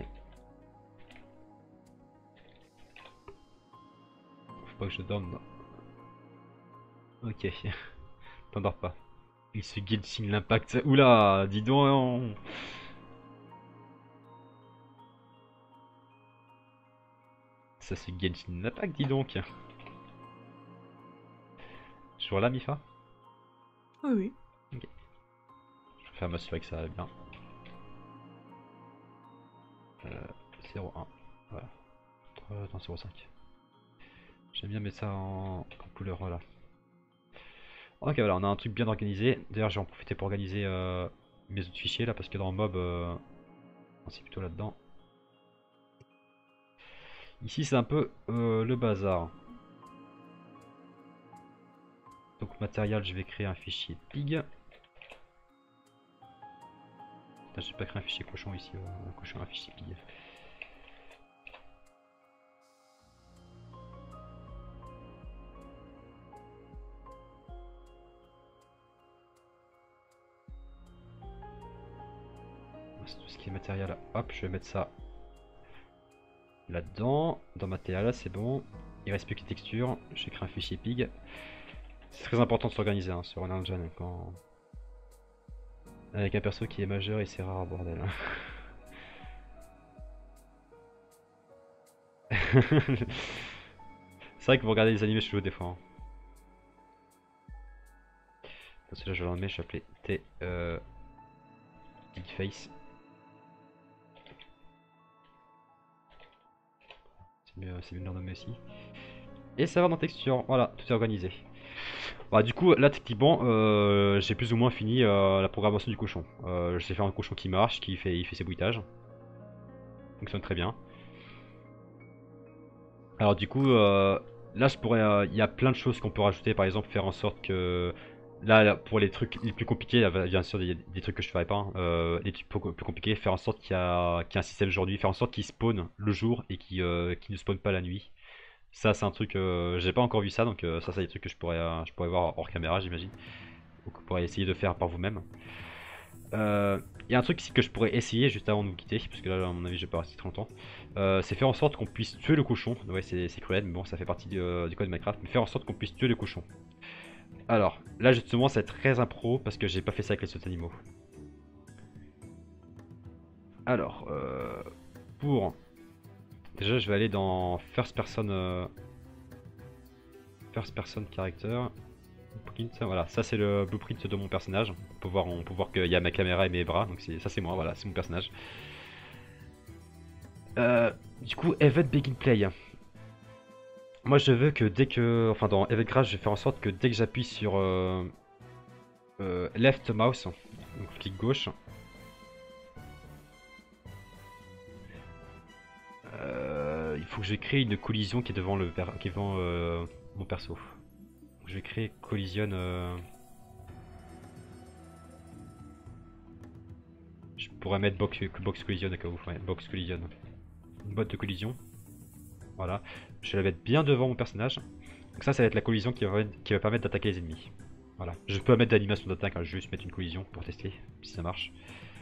Faut pas que je dorme. Ok. T'endors pas. Il se Genshin l'impact. Oula, dis donc. Ça se Genshin l'impact, dis donc. Toujours là, Mifa? Oui, oui. Ok. Je vais faire m'assurer que ça va bien. 0,1. Voilà. Non, 0,5. J'aime bien mettre ça en couleur, voilà. Ok, voilà, on a un truc bien organisé. D'ailleurs, j'ai en profité pour organiser mes autres fichiers là, parce que dans Mob, c'est plutôt là-dedans. Ici, c'est un peu le bazar. Donc, matériel, je vais créer un fichier pig. Putain, j'ai pas créé un fichier cochon ici. Cochon, un fichier pig. Tout ce qui est matériel, hop, je vais mettre ça là-dedans. Dans matériel, c'est bon. Il reste plus que texture. Je vais créer un fichier pig. C'est très important de s'organiser hein, sur un engine quand... Avec un perso qui est majeur et c'est rare, bordel. C'est vrai que vous regardez les animés chelous des fois. Hein. Parce que là je vais l'enlever, je vais appeler T Big Face. C'est mieux de le nommer aussi. Et ça va dans texture, voilà, tout est organisé. Bah, du coup, là, techniquement, j'ai plus ou moins fini la programmation du cochon. Je sais faire un cochon qui marche, il fait ses bruitages. Fonctionne très bien. Alors, du coup, là, il y a plein de choses qu'on peut rajouter. Par exemple, faire en sorte que. Là, pour les trucs les plus compliqués, là, bien sûr, il y a des trucs que je ferai pas. Hein. Les trucs plus compliqués, faire en sorte qu'il y a un système aujourd'hui. Faire en sorte qu'il spawn le jour et qu'il ne spawn pas la nuit. Ça, c'est un truc, j'ai pas encore vu ça, donc ça, c'est des trucs que je pourrais voir hors caméra, j'imagine. Ou que vous pourrez essayer de faire par vous-même. Il y a un truc ici que je pourrais essayer juste avant de vous quitter, parce que là, à mon avis, je vais pas rester très longtemps. C'est faire en sorte qu'on puisse tuer le cochon. Ouais, c'est cruel, mais bon, ça fait partie du code Minecraft. Mais faire en sorte qu'on puisse tuer le cochon. Alors, là, justement, ça va être très impro, parce que j'ai pas fait ça avec les autres animaux. Alors, pour... Déjà, je vais aller dans First Person Character. Blueprint, voilà, ça c'est le blueprint de mon personnage. On peut voir qu'il y a ma caméra et mes bras, donc ça c'est moi, voilà, c'est mon personnage. Du coup, Event Begin Play. Moi je veux que dès que... Enfin dans Event Crash, je vais faire en sorte que dès que j'appuie sur Left Mouse, donc clic gauche, faut que je crée une collision qui est devant qui est devant mon perso. Je vais créer collision. Je pourrais mettre box collision au cas où. Ouais, box collision. Une boîte de collision. Voilà. Je vais la mettre bien devant mon personnage. Donc ça va être la collision qui va permettre d'attaquer les ennemis. Voilà. Je peux mettre d'animation d'attaque, hein, je vais juste mettre une collision pour tester si ça marche.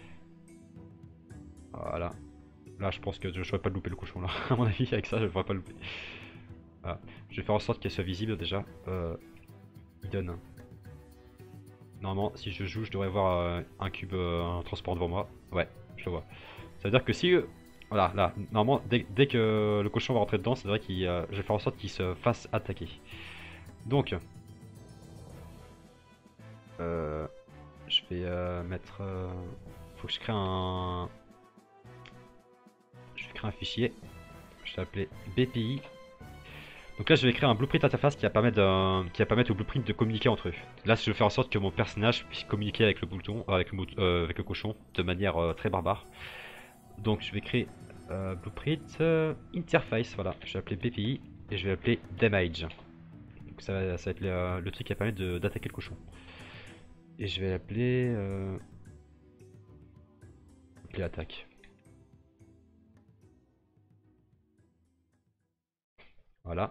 Voilà. Là, je pense que je ne devrais pas le louper le cochon là. À mon avis, avec ça, je ne devrais pas le louper. Voilà. Je vais faire en sorte qu'elle soit visible déjà. Il donne. Normalement, si je joue, je devrais voir un cube en transport devant moi. Ouais, je le vois. Ça veut dire que si... voilà, là, normalement, dès que le cochon va rentrer dedans, c'est vrai qu'il, je vais faire en sorte qu'il se fasse attaquer. Donc... je vais mettre... faut que je crée un... Je vais créer un fichier. Je vais l'appeler BPI. Donc là, je vais créer un blueprint interface qui va permettre, au blueprint de communiquer entre eux. Là, je vais faire en sorte que mon personnage puisse communiquer avec le bouton, avec le cochon, de manière très barbare. Donc, je vais créer blueprint interface. Voilà, je vais l'appeler BPI et je vais l'appeler damage. Donc ça va être le truc qui va permettre d'attaquer le cochon. Et je vais l'appeler attaque. Voilà.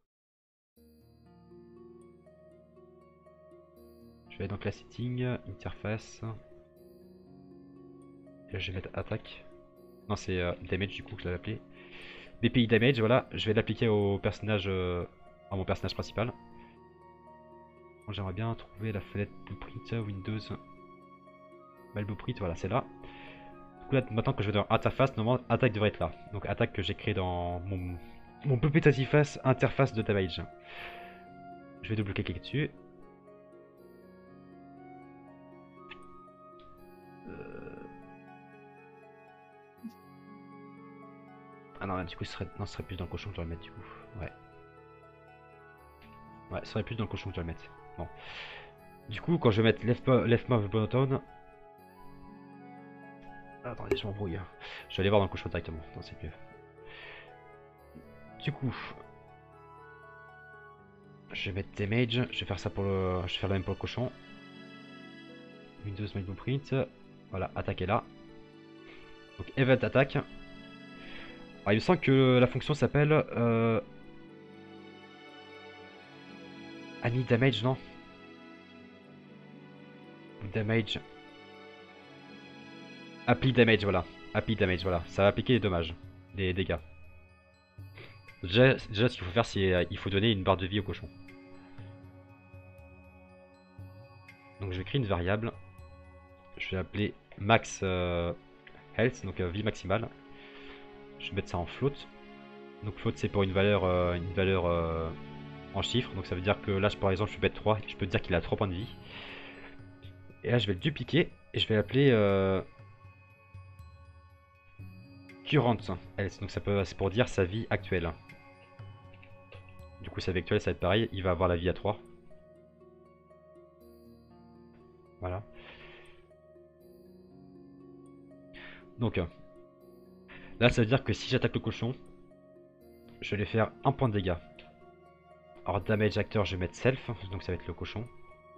Je vais aller dans la setting, interface. Et là, je vais mettre attaque. Non, c'est damage du coup que je l'avais appelé. BPI damage, voilà. Je vais l'appliquer au personnage, à mon personnage principal. J'aimerais bien trouver la fenêtre blueprint Windows. Bah, le blueprint, voilà, c'est là. Du coup, là, maintenant que je vais dans interface, normalement, attaque devrait être là. Donc, attaque que j'ai créé dans mon blueprint interface de damage. Je vais double-cliquer dessus. Ah non, du coup, ce serait plus dans le cochon que je dois le mettre, du coup. Ouais. Ouais, ce serait plus dans le cochon que je dois le mettre. Bon. Du coup, quand je vais mettre left mouse button. Attendez, je m'embrouille. Je vais aller voir dans le cochon directement. Non, c'est mieux. Du coup. Je vais mettre damage. Je vais faire ça pour le. Je vais faire la même pour le cochon. Windows My Blueprint. Voilà, attaquer là. Donc, event attack. Alors, il me semble que la fonction s'appelle Any damage, non? Damage. Apply damage, voilà. Apply damage, voilà. Ça va appliquer les dommages, les dégâts. Déjà ce qu'il faut faire, c'est il faut donner une barre de vie au cochon. Donc je vais créer une variable. Je vais l'appeler max health, donc vie maximale. Je vais mettre ça en float. Donc float, c'est pour une valeur en chiffres. Donc ça veut dire que là, par exemple, je peux mettre 3. Je peux dire qu'il a 3 points de vie. Et là, je vais le dupliquer et je vais l'appeler current health. Donc c'est pour dire sa vie actuelle. Du coup, sa vie actuelle, ça va être pareil. Il va avoir la vie à 3. Voilà. Donc là, ça veut dire que si j'attaque le cochon, je vais lui faire 1 point de dégâts. Alors damage acteur, je vais mettre self, donc ça va être le cochon.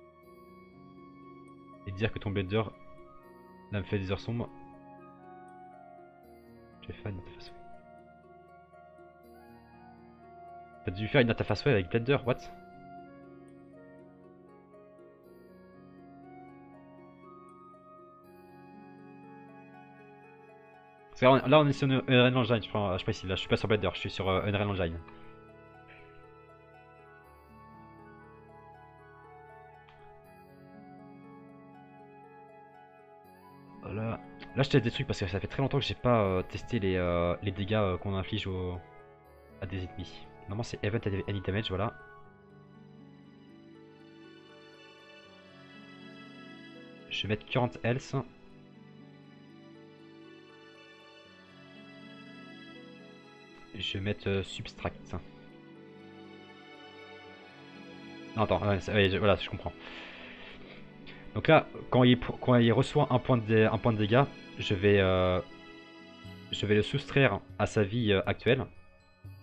Et dire que ton blender là me fait des heures sombres. Je vais faire une interface. T'as dû faire une interface web avec Blender, what? Là on est sur Unreal Engine, je précise, là je suis pas sur Blender, je suis sur Unreal Engine. Voilà. Là je teste des trucs parce que ça fait très longtemps que j'ai pas testé les dégâts qu'on inflige à des ennemis. Normalement c'est Event Any Damage, voilà. Je vais mettre Current Health. Je vais mettre Subtract. Non, attends, voilà, je comprends. Donc là, quand il reçoit un point de dégâts, je vais le soustraire à sa vie actuelle.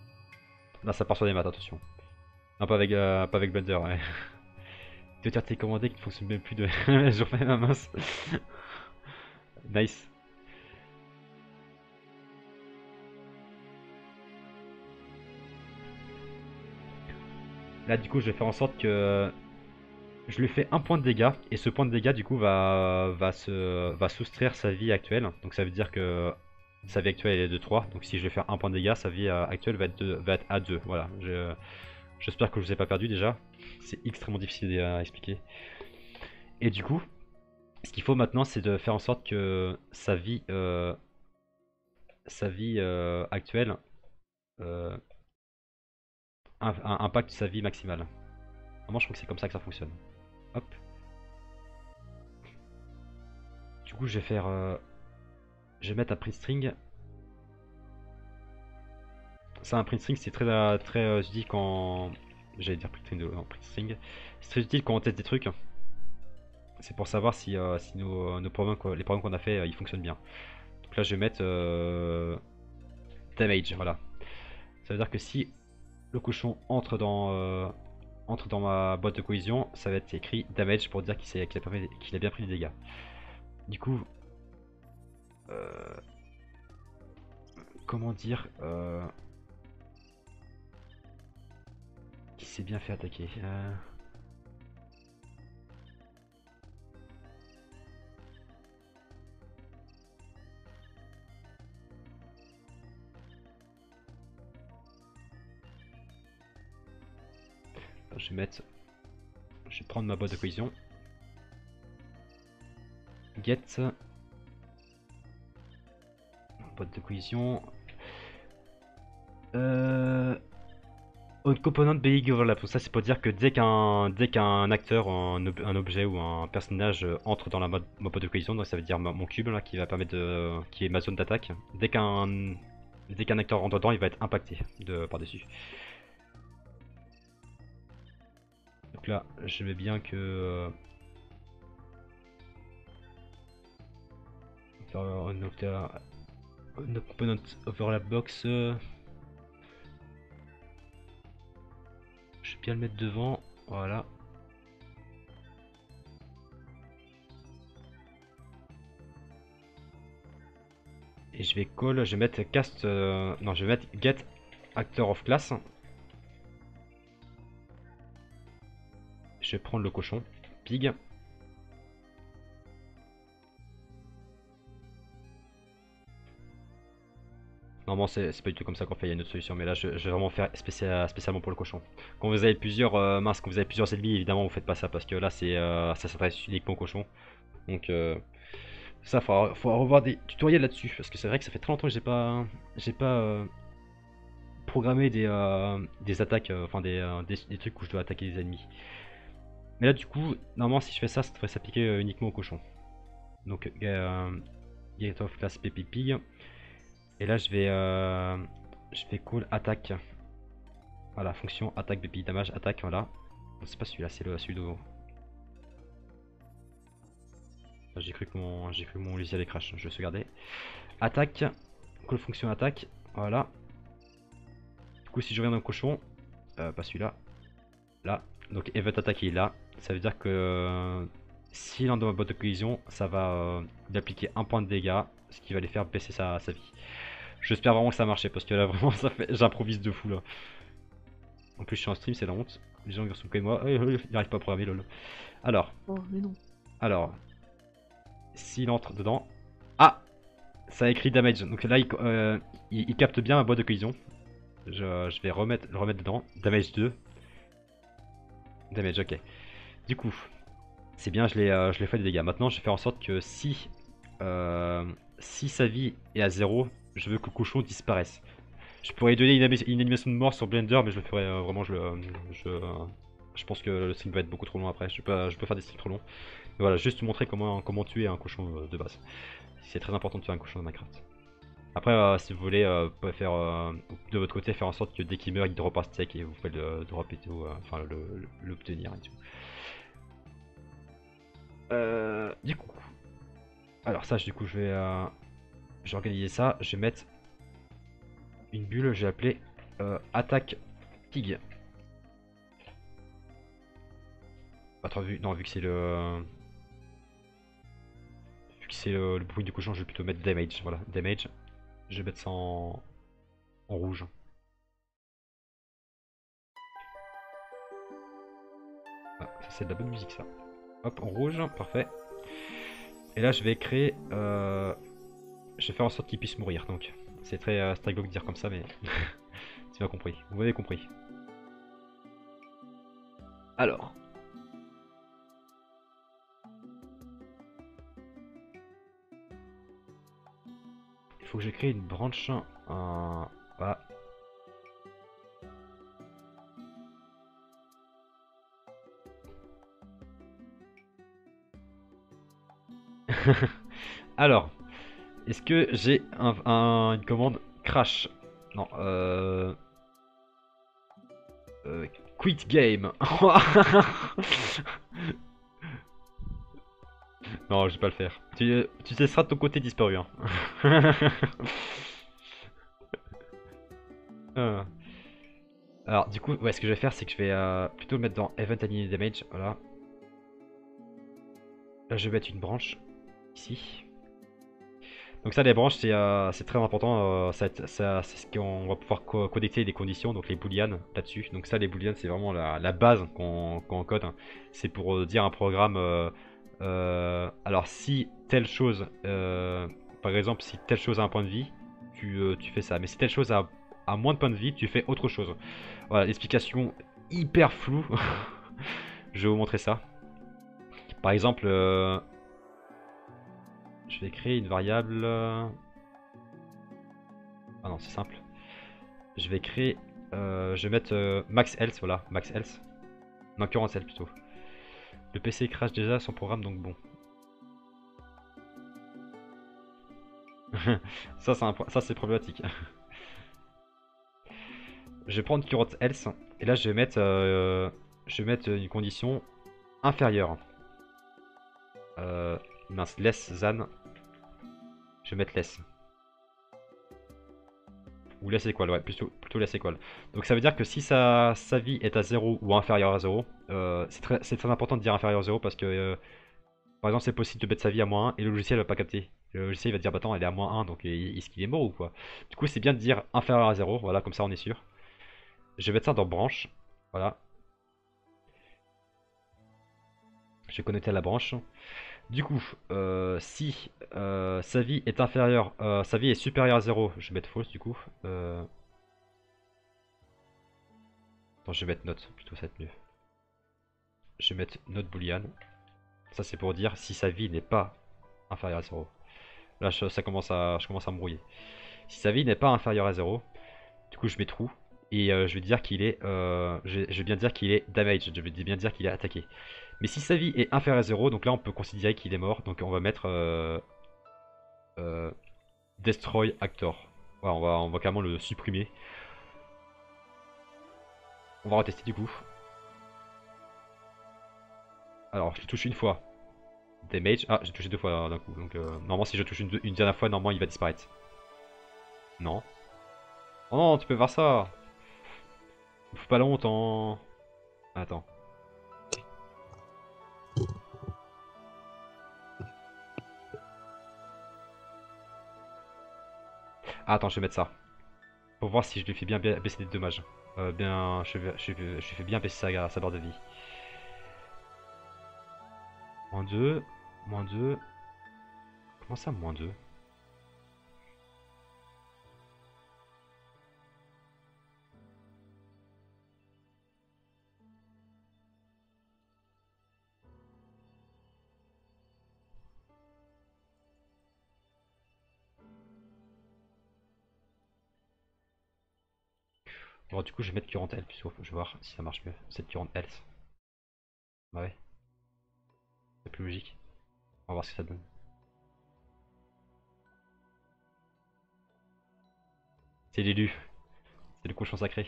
Là, ça part sur des maths, attention. Non, pas avec Blender, ouais. De dire tes commandés qui ne fonctionnent même plus de la journée, ma mince. Nice. Là, du coup, je vais faire en sorte que je lui fais un point de dégâts. Et ce point de dégâts, du coup, va soustraire sa vie actuelle. Donc, ça veut dire que sa vie actuelle est de 3. Donc, si je vais faire un point de dégâts, sa vie actuelle va être à 2. Voilà. J'espère que je vous ai pas perdu déjà. C'est extrêmement difficile à expliquer. Et du coup, ce qu'il faut maintenant, c'est de faire en sorte que sa vie actuelle euh, impacte sa vie maximale. Moi, je crois que c'est comme ça que ça fonctionne. Hop. Du coup, je vais faire. Je vais mettre un print string. Ça, un print string, c'est très utile quand. J'allais dire print string, non, print string. C'est très utile quand on teste des trucs. C'est pour savoir si nos programmes, les programmes qu'on a fait, ils fonctionnent bien. Donc là, je vais mettre damage. Voilà. Ça veut dire que si le cochon entre dans ma boîte de cohésion, ça va être écrit damage pour dire qu'il a bien pris des dégâts. Du coup, euh, comment dire qui s'est bien fait attaquer. Je vais mettre, je vais prendre ma boîte de cohésion. Get boîte de cohésion. On component big overlap. Donc ça, c'est pour dire que dès qu'un acteur, un objet ou un personnage entre dans ma boîte de cohésion, donc ça veut dire mon cube là qui va permettre qui est ma zone d'attaque. Dès qu'un acteur rentre dedans, il va être impacté par dessus. Donc là, je mets bien que on component overlap box. Je vais bien le mettre devant, voilà. Et je vais call, je vais mettre cast, non, je vais mettre get actor of class. Je vais prendre le cochon, pig. Normalement, c'est pas du tout comme ça qu'on fait, il y a une autre solution, mais là, je vais vraiment faire spécialement pour le cochon. Quand vous avez plusieurs quand vous avez plusieurs ennemis, évidemment, vous faites pas ça parce que là, ça s'adresse uniquement au cochon. Donc, ça, faudra revoir des tutoriels là-dessus parce que c'est vrai que ça fait très longtemps que j'ai pas programmé des attaques, enfin des trucs où je dois attaquer des ennemis. Mais là, du coup, normalement, si je fais ça, ça devrait s'appliquer uniquement au cochon. Donc, get of class pp pig. Et là, je vais call attaque. Voilà, fonction attaque BP damage attaque, voilà. C'est pas celui-là, c'est le sudo. J'ai cru que mon logiciel est crash, je vais sauvegarder. Attaque, call fonction attaque, voilà. Du coup, si je reviens dans le cochon, pas celui-là, là. Donc event attaque il est là. Ça veut dire que s'il est dans ma boîte de collision, ça va lui appliquer un point de dégâts, ce qui va lui faire baisser sa vie. J'espère vraiment que ça a marché parce que là vraiment j'improvise de fou là. En plus je suis en stream, c'est la honte. Les gens sont comme moi, ils n'arrivent pas à programmer lol. Alors. Oh, mais non. Alors. S'il entre dedans. Ah, ça a écrit damage. Donc là il capte bien ma boîte de collision. Je vais le remettre dedans. Damage 2. Damage, ok. Du coup, c'est bien, je l'ai fait des dégâts. Maintenant je vais faire en sorte que si sa vie est à 0, je veux que le cochon disparaisse. Je pourrais donner une animation de mort sur Blender, mais je le ferai vraiment, je pense que le stream va être beaucoup trop long après. Je peux faire des streams trop longs. Mais voilà, juste vous montrer comment tuer un cochon de base. C'est très important de tuer un cochon dans Minecraft. Après, si vous voulez, vous pouvez faire de votre côté faire en sorte que dès qu'il meurt, il drop un steak et vous pouvez le drop et tout, enfin l'obtenir et tout. Du coup, alors ça, du coup, je vais organiser ça. Je vais mettre une bulle, j'ai appelé attaque Pig. Pas trop vu. Non, vu que c'est le. Vu que c'est le bruit du cochon, je vais plutôt mettre damage. Voilà, damage. Je vais mettre ça en rouge. Ah, ça c'est de la bonne musique ça. Hop, en rouge, parfait. Et là je vais créer... je vais faire en sorte qu'il puisse mourir, donc. C'est très Strike de dire comme ça, mais... tu m'as compris, vous m'avez compris. Alors... il faut que je crée une branche... voilà. Alors... est-ce que j'ai une commande crash? Non, quit game. Non, je vais pas le faire. Tu laisseras de ton côté disparu. Hein. Euh. Alors, du coup, ouais, ce que je vais faire, c'est que je vais plutôt le mettre dans Event Enemy Damage. Voilà. Là, je vais mettre une branche ici. Donc ça, les branches, c'est très important. C'est ce qu'on va pouvoir connecter des conditions, donc les booleans là-dessus. Donc ça, les booleans, c'est vraiment la base qu'on code. Hein. C'est pour dire un programme. Alors si telle chose, par exemple, si telle chose a un point de vie, tu fais ça. Mais si telle chose a moins de points de vie, tu fais autre chose. Voilà, l'explication hyper floue. Je vais vous montrer ça. Par exemple, je vais créer une variable. Ah non, c'est simple. Je vais créer. Je vais mettre max else, voilà, max else. Non, current else plutôt. Le PC crash déjà son programme, donc bon. Ça c'est problématique. Je vais prendre current else et là je vais mettre une condition inférieure. Mince, less than. Je vais mettre less. Ou less equal, ouais, plutôt less equal. Donc ça veut dire que si sa vie est à 0 ou inférieure à 0, c'est très important de dire inférieur à 0 parce que par exemple c'est possible de mettre sa vie à moins 1 et le logiciel va pas capter. Le logiciel va dire bah attends elle est à moins 1 donc est-ce qu'il est mort ou quoi? Du coup c'est bien de dire inférieur à 0, voilà comme ça on est sûr. Je vais mettre ça dans branche, voilà. Je vais connecter à la branche. Du coup, si sa vie est inférieure, sa vie est supérieure à 0, je vais mettre false du coup. Attends, je vais mettre note, plutôt ça va être mieux. Je vais mettre note boolean. Ça c'est pour dire si sa vie n'est pas inférieure à 0. Là je commence à me brouiller. Si sa vie n'est pas inférieure à 0, du coup je mets true. Et je vais dire qu'il est. Je vais bien dire qu'il est damaged. Je vais bien dire qu'il est attaqué. Mais si sa vie est inférieure à 0, donc là on peut considérer qu'il est mort. Donc on va mettre destroy actor. Voilà, on va carrément le supprimer. On va retester du coup. Alors je le touche une fois. Damage. Ah, j'ai touché deux fois d'un coup. Donc normalement si je touche une dernière fois, normalement il va disparaître. Non. Oh non, tu peux voir ça. Faut pas longtemps. Attends. Ah, attends, je vais mettre ça. Pour voir si je lui fais bien baisser des dommages. Je fais bien baisser sa barre de vie. Moins 2. Moins 2. Comment ça, moins 2? Bon, du coup, je vais mettre current health, puisque je vais voir si ça marche mieux. C'est current health. Bah ouais. C'est plus logique. On va voir ce que ça donne. C'est l'élu. C'est le cochon sacré.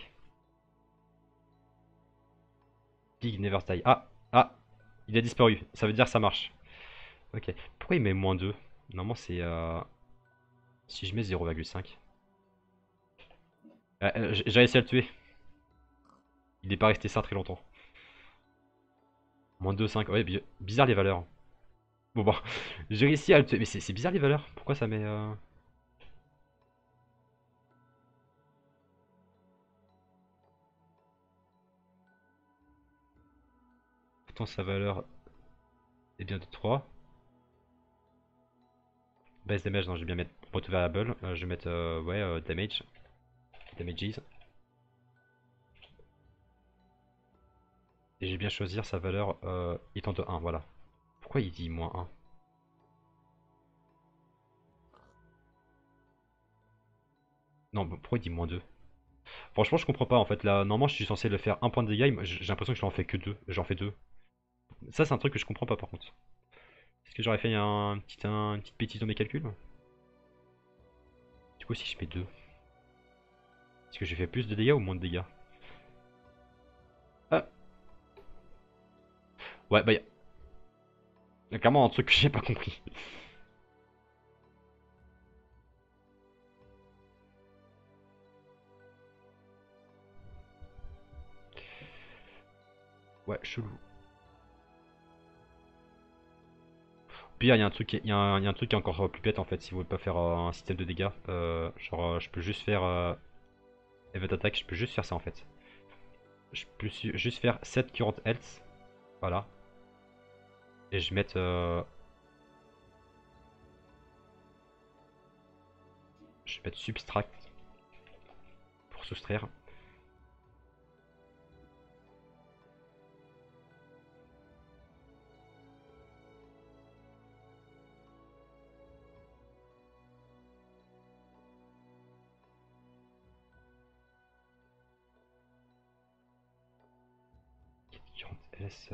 Pig never die. Ah! Ah! Il a disparu. Ça veut dire que ça marche. Ok. Pourquoi il met moins 2? Normalement, c'est... si je mets 0,5. J'ai réussi à le tuer. Il n'est pas resté ça très longtemps. Moins 2, 5. Ouais, bizarre les valeurs. Bon, bah, j'ai réussi à le tuer. Mais c'est bizarre les valeurs. Pourquoi ça met. Pourtant, sa valeur est bien de 3. Base damage, non, je vais bien mettre bot variable. Je vais mettre, ouais, damage. Damages. Et je vais bien choisir sa valeur étant de 1, voilà. Pourquoi il dit moins 1? Non, pourquoi il dit moins 2? Franchement, je comprends pas en fait. Là, normalement, je suis censé le faire un point de dégâts. J'ai l'impression que je n'en fais que 2. J'en fais 2. Ça, c'est un truc que je comprends pas par contre. Est-ce que j'aurais fait une petite bêtise dans mes calculs? Du coup, si je fais 2, est-ce que j'ai fait plus de dégâts ou moins de dégâts? Ah, ouais, bah, y a clairement un truc que j'ai pas compris. Ouais, chelou. Pire, il y a un truc, il y a un truc qui est encore plus bête en fait. Si vous voulez pas faire un système de dégâts, genre, je peux juste faire Event Attack, je peux juste faire ça en fait. Je peux juste faire 7 current health, voilà. Et je vais mettre. Je vais mettre Subtract pour soustraire. Current health.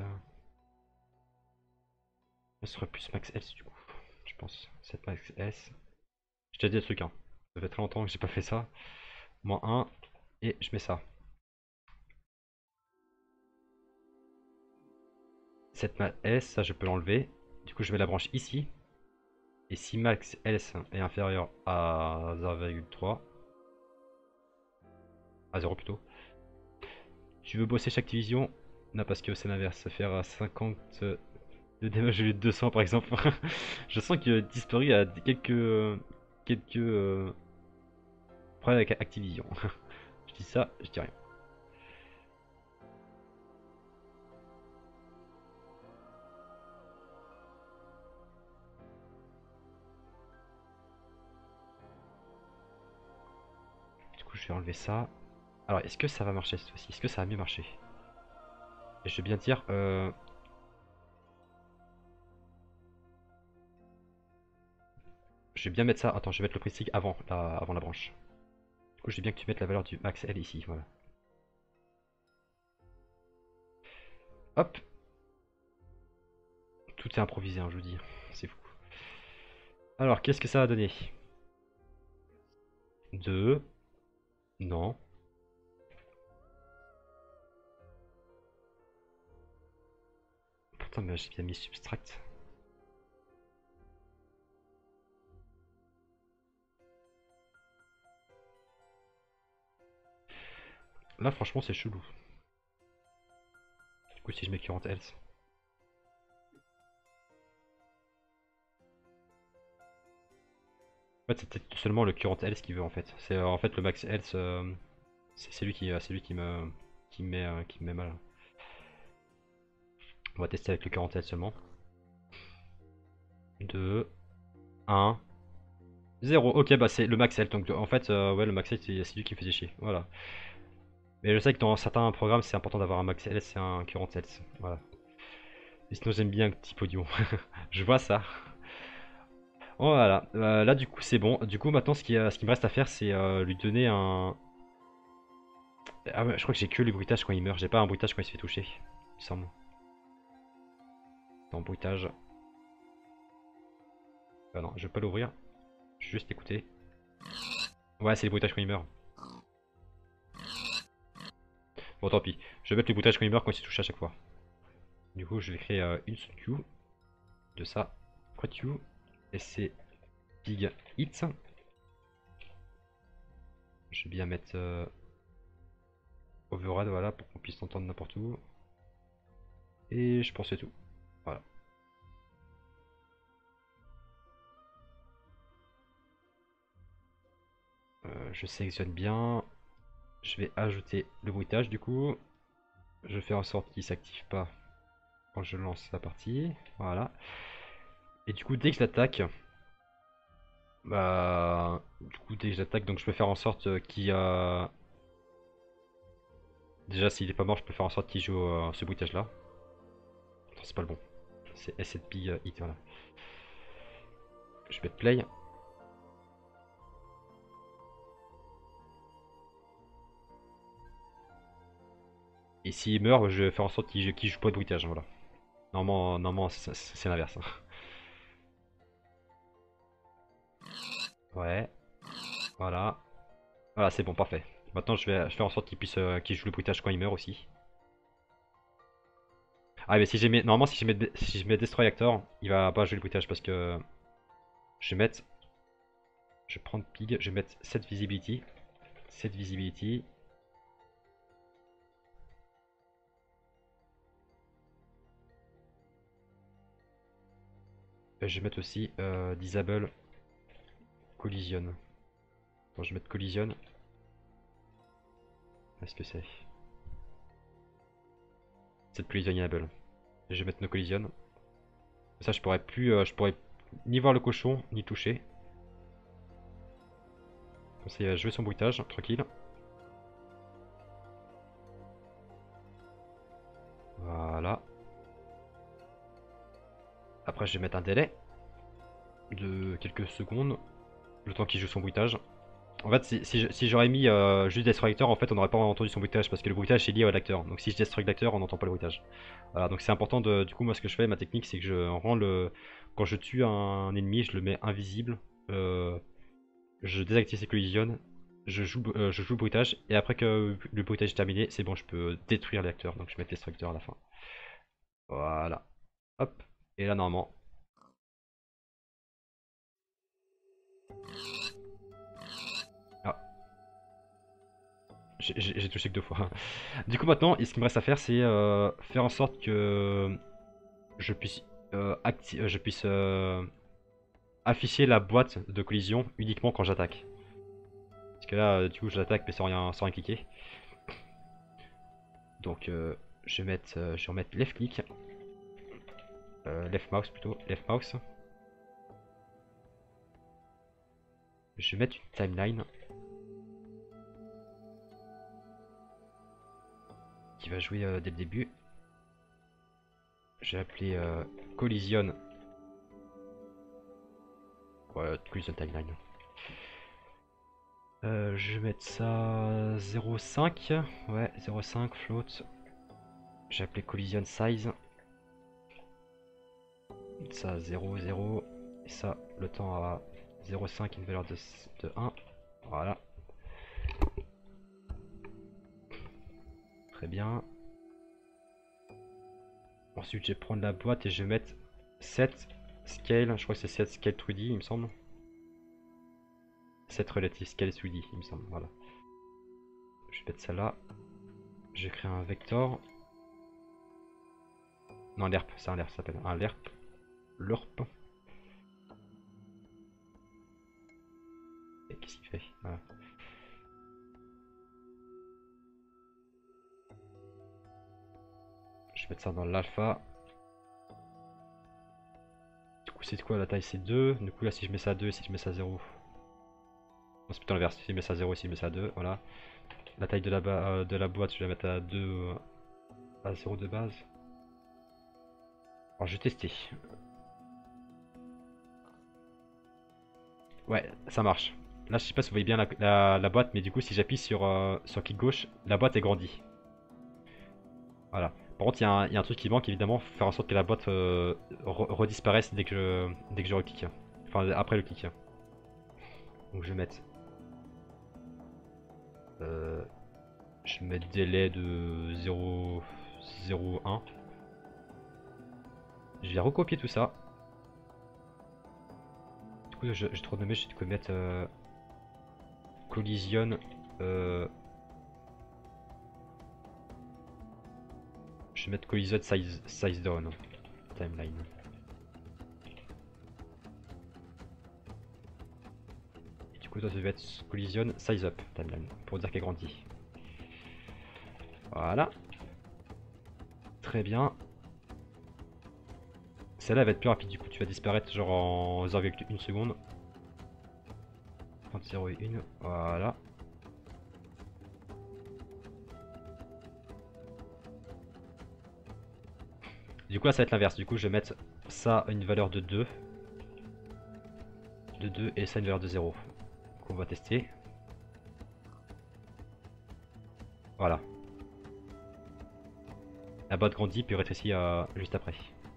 Ce serait plus max health du coup, je pense. 7 max health. Je t'ai dit des trucs, hein. Ça fait très longtemps que j'ai pas fait ça. Moins 1. Et je mets ça. 7 max S, ça je peux l'enlever. Du coup, je mets la branche ici. Et si max S est inférieur à 0,3, à 0 plutôt, tu veux bosser chaque division? Non, parce que c'est l'inverse, ça fait 50 de damage au lieu de 200 par exemple. Je sens qu'il a disparu à quelques problèmes avec Activision. Je dis ça, je dis rien. Du coup, je vais enlever ça. Alors, est-ce que ça va marcher cette fois-ci? Est-ce que ça va mieux marcher? Et je vais bien dire, je vais bien mettre ça. Attends, je vais mettre le prestige avant la branche. Du coup, je vais bien que tu mettes la valeur du max L ici. Voilà. Hop. Tout est improvisé, hein, je vous dis. C'est fou. Alors, qu'est-ce que ça va donner? 2. Non. Putain, mais j'ai bien mis subtract. Là, franchement, c'est chelou. Du coup, si je mets 40 health. En fait, c'est peut-être seulement le current health qu'il veut en fait. C'est en fait le max health. C'est lui qui me met mal. On va tester avec le current health seulement. 2, 1, 0. Ok, bah c'est le max health. Donc en fait, ouais, le max health, c'est lui qui me faisait chier. Voilà. Mais je sais que dans certains programmes, c'est important d'avoir un max health et un current health. Voilà. Et sinon, j'aime bien un petit podium. Je vois ça. Voilà, là du coup c'est bon. Du coup maintenant ce qui me reste à faire c'est lui donner un... Ah ouais, je crois que j'ai que les bruitages quand il meurt. J'ai pas un bruitage quand il se fait toucher. Il me semble. Dans bruitage. Ah non, je vais pas l'ouvrir. Je vais juste écouter. Ouais, c'est les bruitages quand il meurt. Bon tant pis. Je vais mettre les bruitages quand il meurt quand il se touche à chaque fois. Du coup je vais créer une queue de ça. Queue. Et c'est Big Hit. Je vais bien mettre... override, voilà, pour qu'on puisse s'entendre n'importe où. Et je pense que c'est tout. Voilà. Je sélectionne bien. Je vais ajouter le bruitage du coup. Je fais en sorte qu'il s'active pas quand je lance la partie. Voilà. Et du coup, dès que je l'attaque, bah, du coup, dès que je l'attaque, donc je peux faire en sorte qu'il déjà, s'il est pas mort, je peux faire en sorte qu'il joue ce bruitage là. Non, c'est pas le bon. C'est S7P hit, voilà. Je vais mettre play. Et s'il meurt, je vais faire en sorte qu'il joue pas de bruitage, voilà. Normalement c'est l'inverse. Ouais, voilà. Voilà, c'est bon, parfait. Maintenant, je fais en sorte qu'il joue le bruitage quand il meurt aussi. Ah, mais si j'ai mis, normalement, si je mets Destroy Actor, il va pas jouer le bruitage parce que je vais mettre, je vais prendre Pig, je vais mettre cette visibility, cette visibility. Et je vais mettre aussi Disable Collision. Bon, je vais mettre Collision. Qu'est-ce que c'est? Cette Collision Enable. Et je vais mettre No Collision. Ça, je pourrais plus, je pourrais ni voir le cochon, ni toucher. Comme ça, il va jouer son bruitage, tranquille. Voilà. Après, je vais mettre un délai de quelques secondes, le temps qu'il joue son bruitage. En fait, si j'aurais mis juste Destroy Actor, en fait, on n'aurait pas entendu son bruitage parce que le bruitage est lié à l'acteur. Donc, si je Destroy l'acteur, on n'entend pas le bruitage. Voilà, donc c'est important de. Du coup, moi, ce que je fais, ma technique, c'est que je rends le. Quand je tue un ennemi, je le mets invisible. Je désactive ses collisions. Je joue le bruitage. Et après que le bruitage est terminé, c'est bon, je peux détruire l'acteur. Donc, je mets Destroy Actor à la fin. Voilà. Hop. Et là, normalement. Ah, j'ai touché que deux fois. Du coup, maintenant, ce qu'il me reste à faire, c'est faire en sorte que je puisse, je puisse afficher la boîte de collision uniquement quand j'attaque. Parce que là, du coup, je l'attaque mais sans rien cliquer. Donc, je vais remettre left click, left mouse plutôt, left mouse. Je vais mettre une timeline qui va jouer dès le début. Je vais appeler collision. Voilà, collision timeline. Je vais mettre ça 0,5. Ouais, 0,5 float. J'ai appelé collision size. Ça 0, 0. Et ça, le temps à 0,5, une valeur de 1. Voilà. Très bien. Ensuite, je vais prendre la boîte et je vais mettre 7 scale. Je crois que c'est 7 scale 3D, il me semble. 7 relative scale 3D, il me semble. Voilà. Je vais mettre ça là. Je vais créer un vector. Non, l'ERP, c'est un LERP, ça s'appelle un LERP. LERP. Et qu'est-ce qu'il fait? Voilà. Je vais mettre ça dans l'alpha. Du coup, c'est quoi la taille? C'est 2. Du coup, là, si je mets ça à 2, si je mets ça à 0. Non, c'est plutôt l'inverse. Si je mets ça à 0, si je mets ça à 2, voilà. La taille de la boîte, je vais la mettre à 2, à 0 de base. Alors, je vais tester. Ouais, ça marche. Là, je sais pas si vous voyez bien la boîte, mais du coup, si j'appuie sur clic gauche, la boîte est grandie. Voilà. Par contre, il y a un truc qui manque, évidemment, faut faire en sorte que la boîte redisparaisse dès que je reclique. Enfin, après le clic. Donc, je vais mettre. euh, je vais mettre délai de 0,01. Je vais recopier tout ça. Du coup, je te renommé, je vais mettre collision Je vais mettre collision size down. Timeline. Et du coup, toi, tu vas être collision size up. Timeline. Pour dire qu'elle grandit. Voilà. Très bien. Celle-là va être plus rapide, du coup, tu vas disparaître genre en 0,1 seconde. Entre 0 et 1. Voilà. Du coup là ça va être l'inverse, du coup je vais mettre ça à une valeur de 2. De 2 et ça à une valeur de 0. Donc on va tester. Voilà. La boîte grandit puis rétrécit juste après.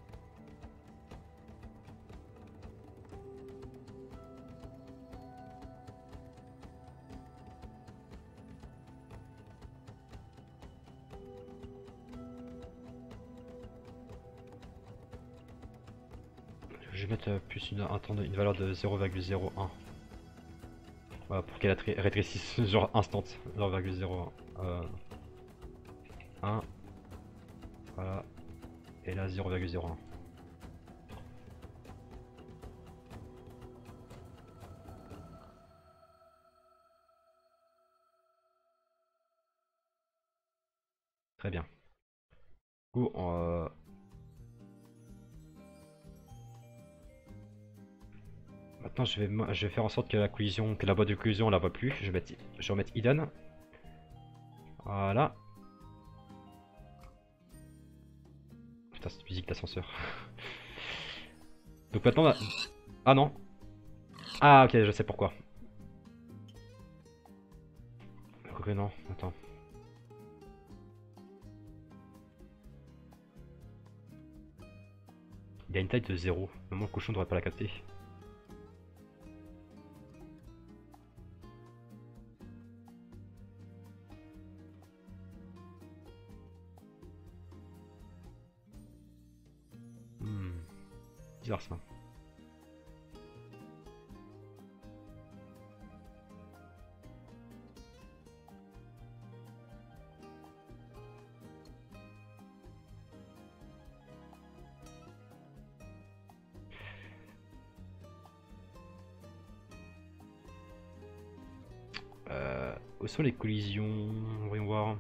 Je vais mettre plus une valeur de 0,01. Voilà, pour qu'elle rétrécisse genre instant. 0,01. 1. Voilà. Et là 0,01. Très bien. Du coup, maintenant je vais faire en sorte que la boîte de collision on la voit plus. Je vais remettre hidden. Voilà. Putain, cette musique d'ascenseur. Donc maintenant ah non. Ah ok, je sais pourquoi. Ok non, attends. Il y a une taille de 0. Normalement le cochon devrait pas la capter. Bizarre ça. Où sont les collisions? Voyons voir.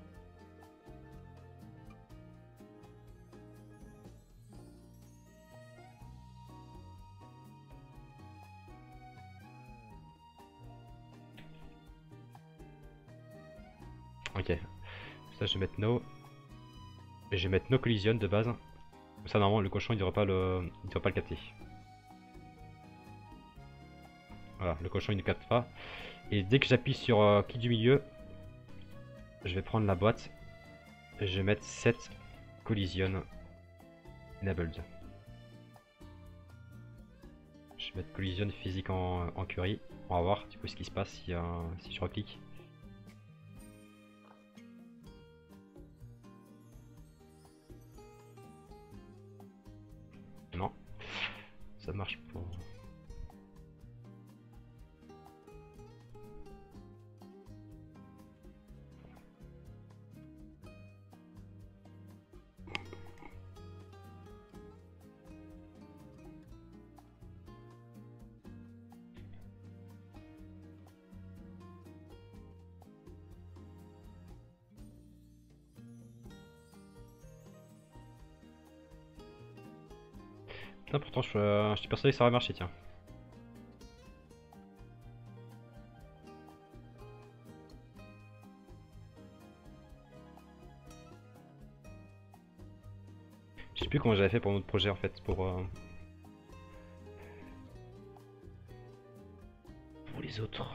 Ok. Ça je vais mettre no. Et je vais mettre no collision de base. Comme ça normalement le cochon il devrait pas le capter. Voilà, le cochon il ne capte pas. Et dès que j'appuie sur clic du milieu, je vais prendre la boîte et je vais mettre set collision enabled. Je vais mettre collision physique en query. On va voir du coup ce qui se passe si je reclique. Non, ça marche pas. Putain, pourtant je suis persuadé que ça aurait marché, tiens. Je sais plus comment j'avais fait pour notre projet en fait, pour les autres.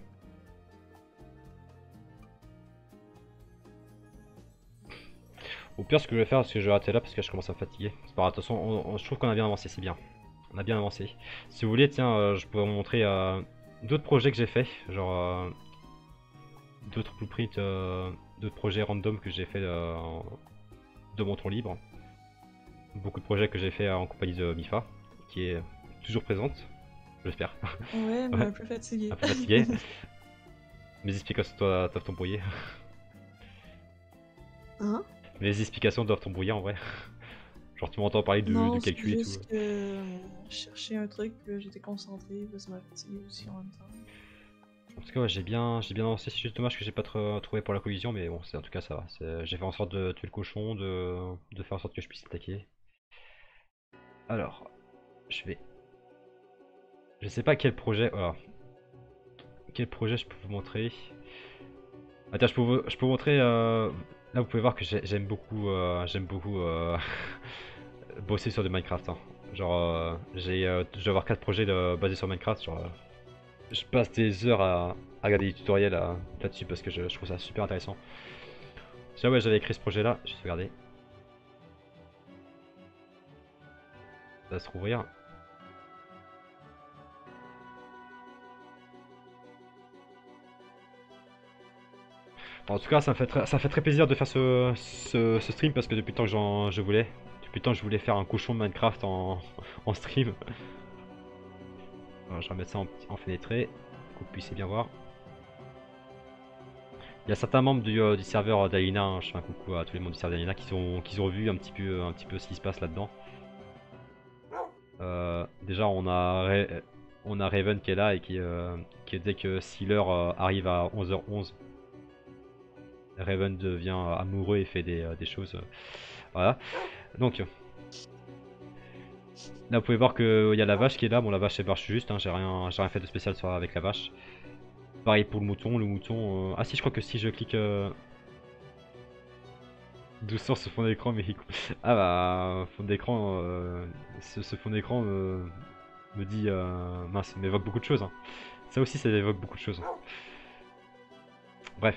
Au pire, ce que je vais faire, c'est que je vais arrêter là parce que je commence à me fatiguer. C'est pas grave, de toute façon, je trouve qu'on a bien avancé, c'est bien. On a bien avancé. Si vous voulez, tiens, je pourrais vous montrer d'autres projets que j'ai fait, genre d'autres blueprints, d'autres projets random que j'ai fait de mon temps libre. Beaucoup de projets que j'ai fait en compagnie de Mifa, qui est toujours présente, j'espère. Ouais, mais Ouais, un peu fatiguée. un peu fatigué. Mais explique toi, t'as ton brouillé. Hein? Les explications doivent t'embrouiller en vrai. Genre, tu m'entends parler de Non, c'est calcul et tout. juste que je cherchais un truc, puis là, j'étais concentrée, puis là, ça m'a fatigué aussi en même temps. En tout cas, ouais, j'ai bien avancé. C'est juste dommage que j'ai pas trouvé pour la collision, mais bon, en tout cas, ça va. J'ai fait en sorte de tuer le cochon, de faire en sorte que je puisse attaquer. Alors, je vais. Je sais pas quel projet. Voilà. Quel projet je peux vous montrer. Attends, je peux vous montrer. Là, vous pouvez voir que j'aime beaucoup bosser sur du Minecraft, hein. Genre, je dois avoir 4 projets basés sur Minecraft. Genre, je passe des heures à regarder des tutoriels là-dessus parce que je trouve ça super intéressant. Déjà, ouais, j'avais écrit ce projet-là. Je vais regarder. Ça va se rouvrir. En tout cas, ça me fait très plaisir de faire ce stream parce que depuis le temps que je voulais. Depuis le temps que je voulais faire un cochon de Minecraft en stream. Alors, je vais remettre ça en fenêtré pour que vous puissiez bien voir. Il y a certains membres du serveur d'Alina, hein, je fais un coucou à tous les membres du serveur d'Alina qui ont vu un petit peu ce qui se passe là-dedans. Déjà, on a Raven qui est là et qui dès que si l'heure arrive à 11h11, Raven devient amoureux et fait des choses. Voilà. Donc, là, vous pouvez voir qu'il y a la vache qui est là. Bon, la vache, elle marche juste, hein, j'ai rien fait de spécial avec la vache. Pareil pour le mouton. Le mouton. Ah, si, je crois que si je clique. Douceur ce fond d'écran, mais ah bah, fond d'écran. Ce fond d'écran me dit. Mince, m'évoque beaucoup de choses, hein. Ça aussi, ça évoque beaucoup de choses, hein. Bref.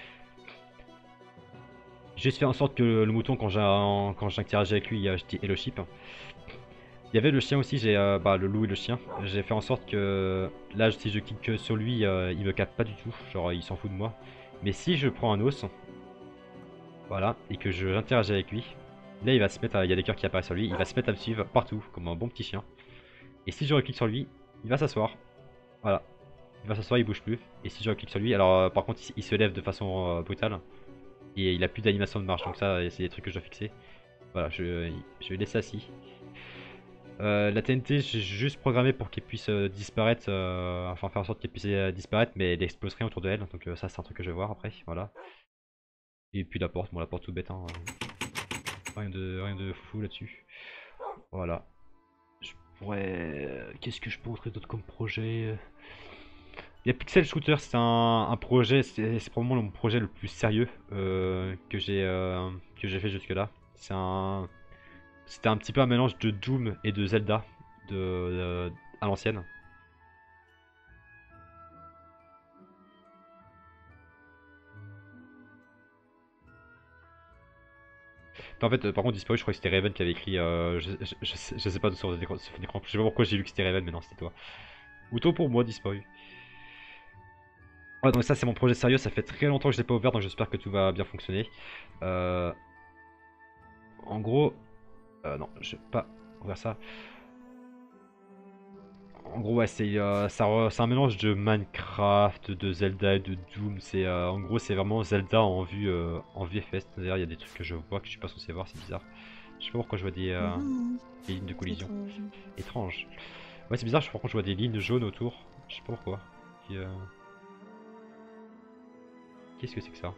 J'ai juste fait en sorte que le mouton, quand j'interagis avec lui, je dis hello sheep. Il y avait le chien aussi, le loup et le chien. J'ai fait en sorte que là, si je clique que sur lui, il me capte pas du tout. Genre, il s'en fout de moi. Mais si je prends un os, voilà, et que j'interagis avec lui, là, il va se mettre, il y a des cœurs qui apparaissent sur lui, il va se mettre à me suivre partout, comme un bon petit chien. Et si je reclique sur lui, il va s'asseoir. Voilà. Il va s'asseoir, il bouge plus. Et si je reclique sur lui, alors par contre, il se lève de façon brutale. Et il a plus d'animation de marche, donc ça, c'est des trucs que je dois fixer. Voilà, je vais laisser assis. La TNT, j'ai juste programmé pour qu'elle puisse disparaître, enfin faire en sorte qu'elle puisse disparaître, mais elle explose rien autour de elle. Donc ça, c'est un truc que je vais voir après. Voilà. Et puis la porte, bon, la porte tout bête, hein. Rien de fou là-dessus. Voilà. Je pourrais. Qu'est-ce que je peux montrer d'autre comme projet? Il y a Pixel Shooter, c'est un projet, c'est probablement mon projet le plus sérieux que j'ai fait jusque-là. C'était un petit peu un mélange de Doom et de Zelda à l'ancienne. En fait, par contre, disparu, je crois que c'était Raven qui avait écrit. Je sais pas de sur l'écran. Je sais pas pourquoi j'ai lu que c'était Raven, mais non, c'était toi. Autant pour moi, disparu. Ouais, donc ça, c'est mon projet sérieux. Ça fait très longtemps que je l'ai pas ouvert, donc j'espère que tout va bien fonctionner. Euh, En gros, non, je vais pas ouvrir ça. En gros, ouais, c'est un mélange de Minecraft, de Zelda et de Doom. En gros, c'est vraiment Zelda en vue FPS. D'ailleurs, il y a des trucs que je vois que je suis pas censé voir, c'est bizarre. Je sais pas pourquoi je vois des lignes de collision. Étrange. Étrange. Ouais, c'est bizarre, par contre, je vois des lignes jaunes autour. Je sais pas pourquoi. Puis, Qu'est-ce que c'est que ça?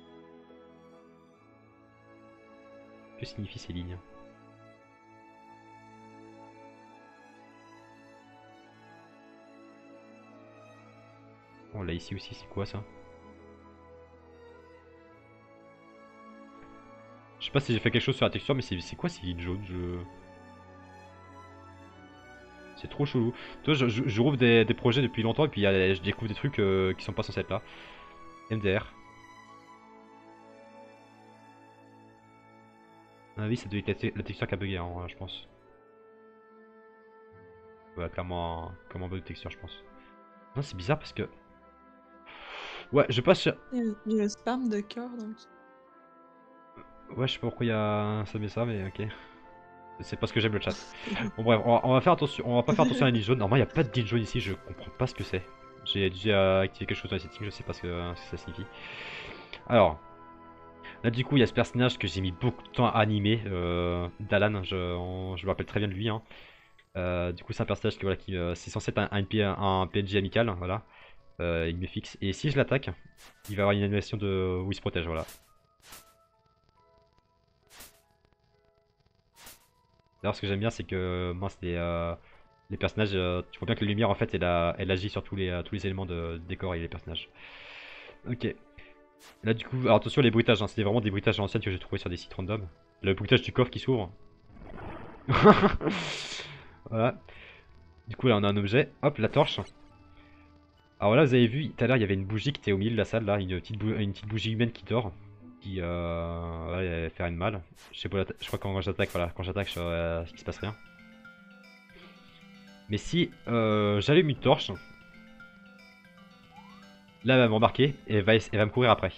Que signifient ces lignes? Oh, là, ici aussi, c'est quoi ça? Je sais pas si j'ai fait quelque chose sur la texture, mais c'est quoi ces lignes jaunes? C'est trop chelou. Tu vois, je rouvre des projets depuis longtemps et puis je découvre des trucs qui sont pas censés être là. MDR. Ah oui, ça doit être la texture qui a bugué, hein, je pense. Ouais, clairement un bug de texture, je pense. Non, c'est bizarre parce que. Ouais, je passe. Il y a un spam de cœur, donc. Ouais, je sais pas pourquoi ça met ça, mais ok. C'est parce que j'aime le chat. Bon, bref, on va faire attention. On va pas faire attention à la ligne jaune. Normalement, il n'y a pas de ligne jaune ici, je comprends pas ce que c'est. J'ai dû activer quelque chose dans les settings, je sais pas ce que ça signifie. Alors, Là, du coup, il y a ce personnage que j'ai mis beaucoup de temps à animer, Dalan, je me rappelle très bien de lui, hein. Du coup, c'est un personnage qui, voilà, c'est censé être un PNJ amical, voilà. Il me fixe. Et si je l'attaque, il va avoir une animation de où il se protège, voilà. D'ailleurs, ce que j'aime bien, c'est que moi, c'est les personnages. Tu vois bien que la lumière, en fait, elle agit sur tous les éléments de décor et les personnages. Ok. Là, du coup, alors attention, les bruitages, hein, c'était vraiment des bruitages anciennes que j'ai trouvé sur des sites random. Le bruitage du coffre qui s'ouvre. Voilà. Du coup, là, on a un objet. Hop, la torche. Alors là, vous avez vu, tout à l'heure, il y avait une bougie qui était au milieu de la salle, là, une petite bougie humaine qui dort, qui va faire une mal. Je sais pas, je crois que quand j'attaque, voilà, quand j'attaque, il se passe rien. Mais si j'allume une torche, là, elle va me remarquer et elle va me courir après.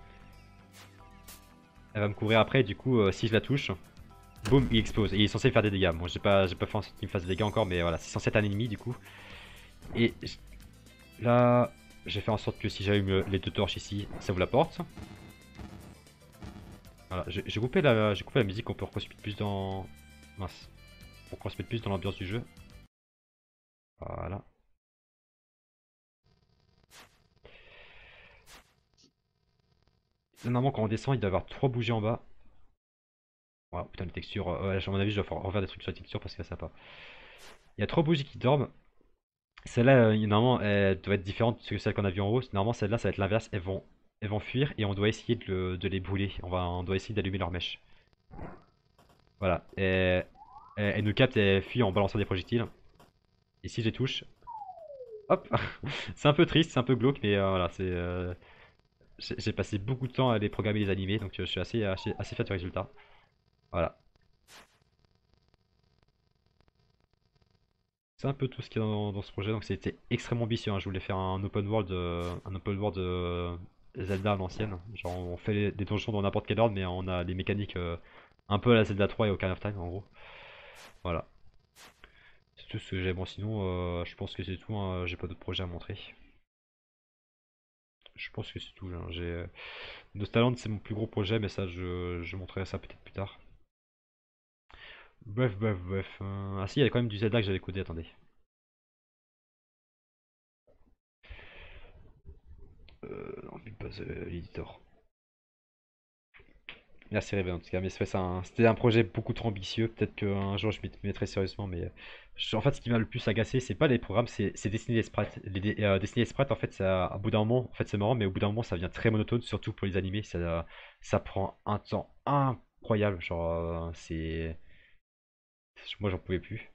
Elle va me courir après, du coup, si je la touche, boum, il explose. Et il est censé faire des dégâts. Bon, j'ai pas fait en sorte qu'il me fasse des dégâts encore, mais voilà, c'est censé être un ennemi, du coup. Et là, j'ai fait en sorte que si j'allume les deux torches ici, ça ouvre la porte. Voilà, j'ai coupé la musique, on peut qu'on se mette plus dans... Mince. Pour qu'on se mette plus dans l'ambiance du jeu. Voilà. Là, normalement, quand on descend, il doit y avoir 3 bougies en bas. Voilà, putain, les textures. Ouais, à mon avis, je dois refaire des trucs sur les textures parce que ça pas. Il y a 3 bougies qui dorment. Celle-là, normalement, elle doit être différente de celle qu'on a vue en haut. Normalement, celle-là, ça va être l'inverse. Elles vont fuir et on doit essayer de les brûler. On doit essayer d'allumer leur mèche. Voilà. Et, elles nous captent et elles fuient en balançant des projectiles. Et si je les touche, hop. C'est un peu triste, c'est un peu glauque, mais voilà, c'est. J'ai passé beaucoup de temps à les programmer, les animer, donc je suis assez fier du résultat. Voilà. C'est un peu tout ce qu'il y a dans ce projet, donc c'était extrêmement ambitieux, hein. Je voulais faire un open world Zelda à l'ancienne. Genre on fait des donjons dans n'importe quel ordre, mais on a les mécaniques un peu à la Zelda 3 et Ocarina of Time en gros. Voilà. C'est tout ce que j'ai. Bon sinon, je pense que c'est tout, hein. J'ai pas d'autres projets à montrer. Je pense que c'est tout, hein. Nostalland c'est mon plus gros projet, mais ça je montrerai ça peut-être plus tard. Bref. Ah si, il y a quand même du Zelda que j'avais codé, attendez. Non, mais pas l'éditeur. Merci Raven en tout cas, mais c'était un projet beaucoup trop ambitieux. Peut-être qu'un jour je m'y mettrai sérieusement, mais en fait, ce qui m'a le plus agacé, c'est pas les programmes, c'est dessiner les sprites. Dessiner les sprites, en fait, ça, à bout d'un moment, en fait, c'est marrant, mais au bout d'un moment, ça devient très monotone, surtout pour les animés. Ça prend un temps incroyable. Genre, moi, j'en pouvais plus.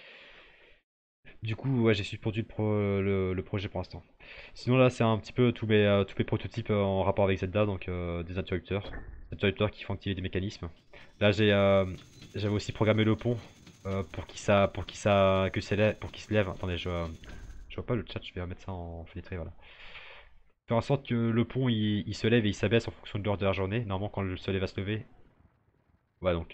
Du coup, ouais, j'ai suspendu le projet pour l'instant. Sinon, là, c'est un petit peu tous mes prototypes en rapport avec Zelda, donc des interrupteurs qui font activer des mécanismes. Là, j'avais aussi programmé le pont pour qu'il se lève. Attendez, je vois pas le chat, je vais remettre ça en fenêtré, voilà. Faire en sorte que le pont il se lève et il s'abaisse en fonction de l'heure de la journée. Normalement, quand le soleil va se lever. Ouais, donc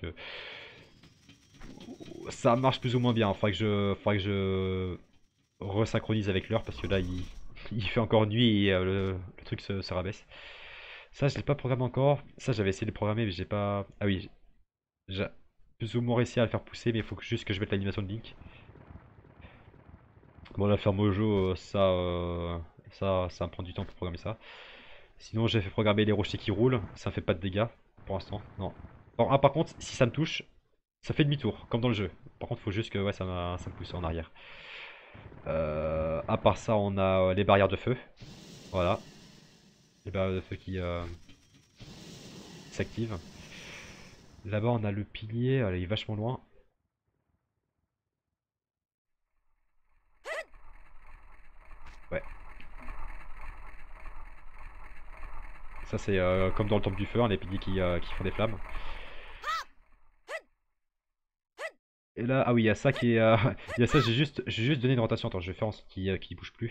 ça marche plus ou moins bien. Faudrait que je resynchronise avec l'heure parce que là il fait encore nuit et le truc se rabaisse. Ça, je l'ai pas programmé encore. Ça, j'avais essayé de le programmer, mais j'ai pas. Ah oui, j'ai plus ou moins réussi à le faire pousser, mais il faut juste que je mette l'animation de Link. Bon, la faire Mojo, ça me prend du temps pour programmer ça. Sinon, j'ai fait programmer les rochers qui roulent. Ça fait pas de dégâts pour l'instant. Non. Par contre, si ça me touche, ça fait demi-tour, comme dans le jeu. Par contre, faut juste que ouais, ça me pousse en arrière. À part ça, on a les barrières de feu. Voilà. Les barrières de feu qui s'activent. Là-bas, on a le pilier. Allez, il est vachement loin. Ouais. Ça, c'est comme dans le temple du feu, hein, les piliers qui font des flammes. Et là, ah oui, il y a ça qui est. Il y a ça, j'ai juste donné une rotation. Attends, je vais faire en sorte qu'il bouge plus.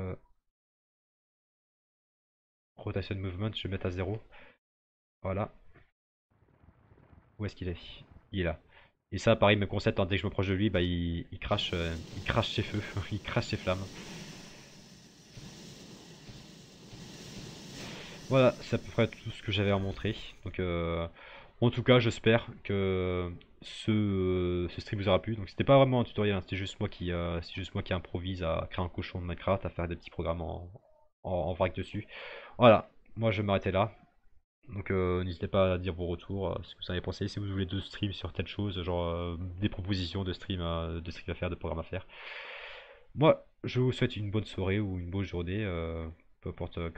Rotation movement, je vais mettre à 0. Voilà. Où est-ce qu'il est? Il est là. Et ça, pareil, me concept, hein, dès que je me proche de lui, bah, il crache ses feux, il crache ses flammes. Voilà, c'est à peu près tout ce que j'avais à montrer. Donc, en tout cas, j'espère que ce stream vous aura plu. Donc, c'était pas vraiment un tutoriel, hein, c'est juste moi qui improvise à créer un cochon de Minecraft, à faire des petits programmes en vrac dessus. Voilà, moi je vais m'arrêter là. Donc, n'hésitez pas à dire vos retours, ce que vous en avez pensé. Si vous voulez de stream sur telle chose, genre des propositions de stream à faire, de programmes à faire. Moi, je vous souhaite une bonne soirée ou une bonne journée, peu importe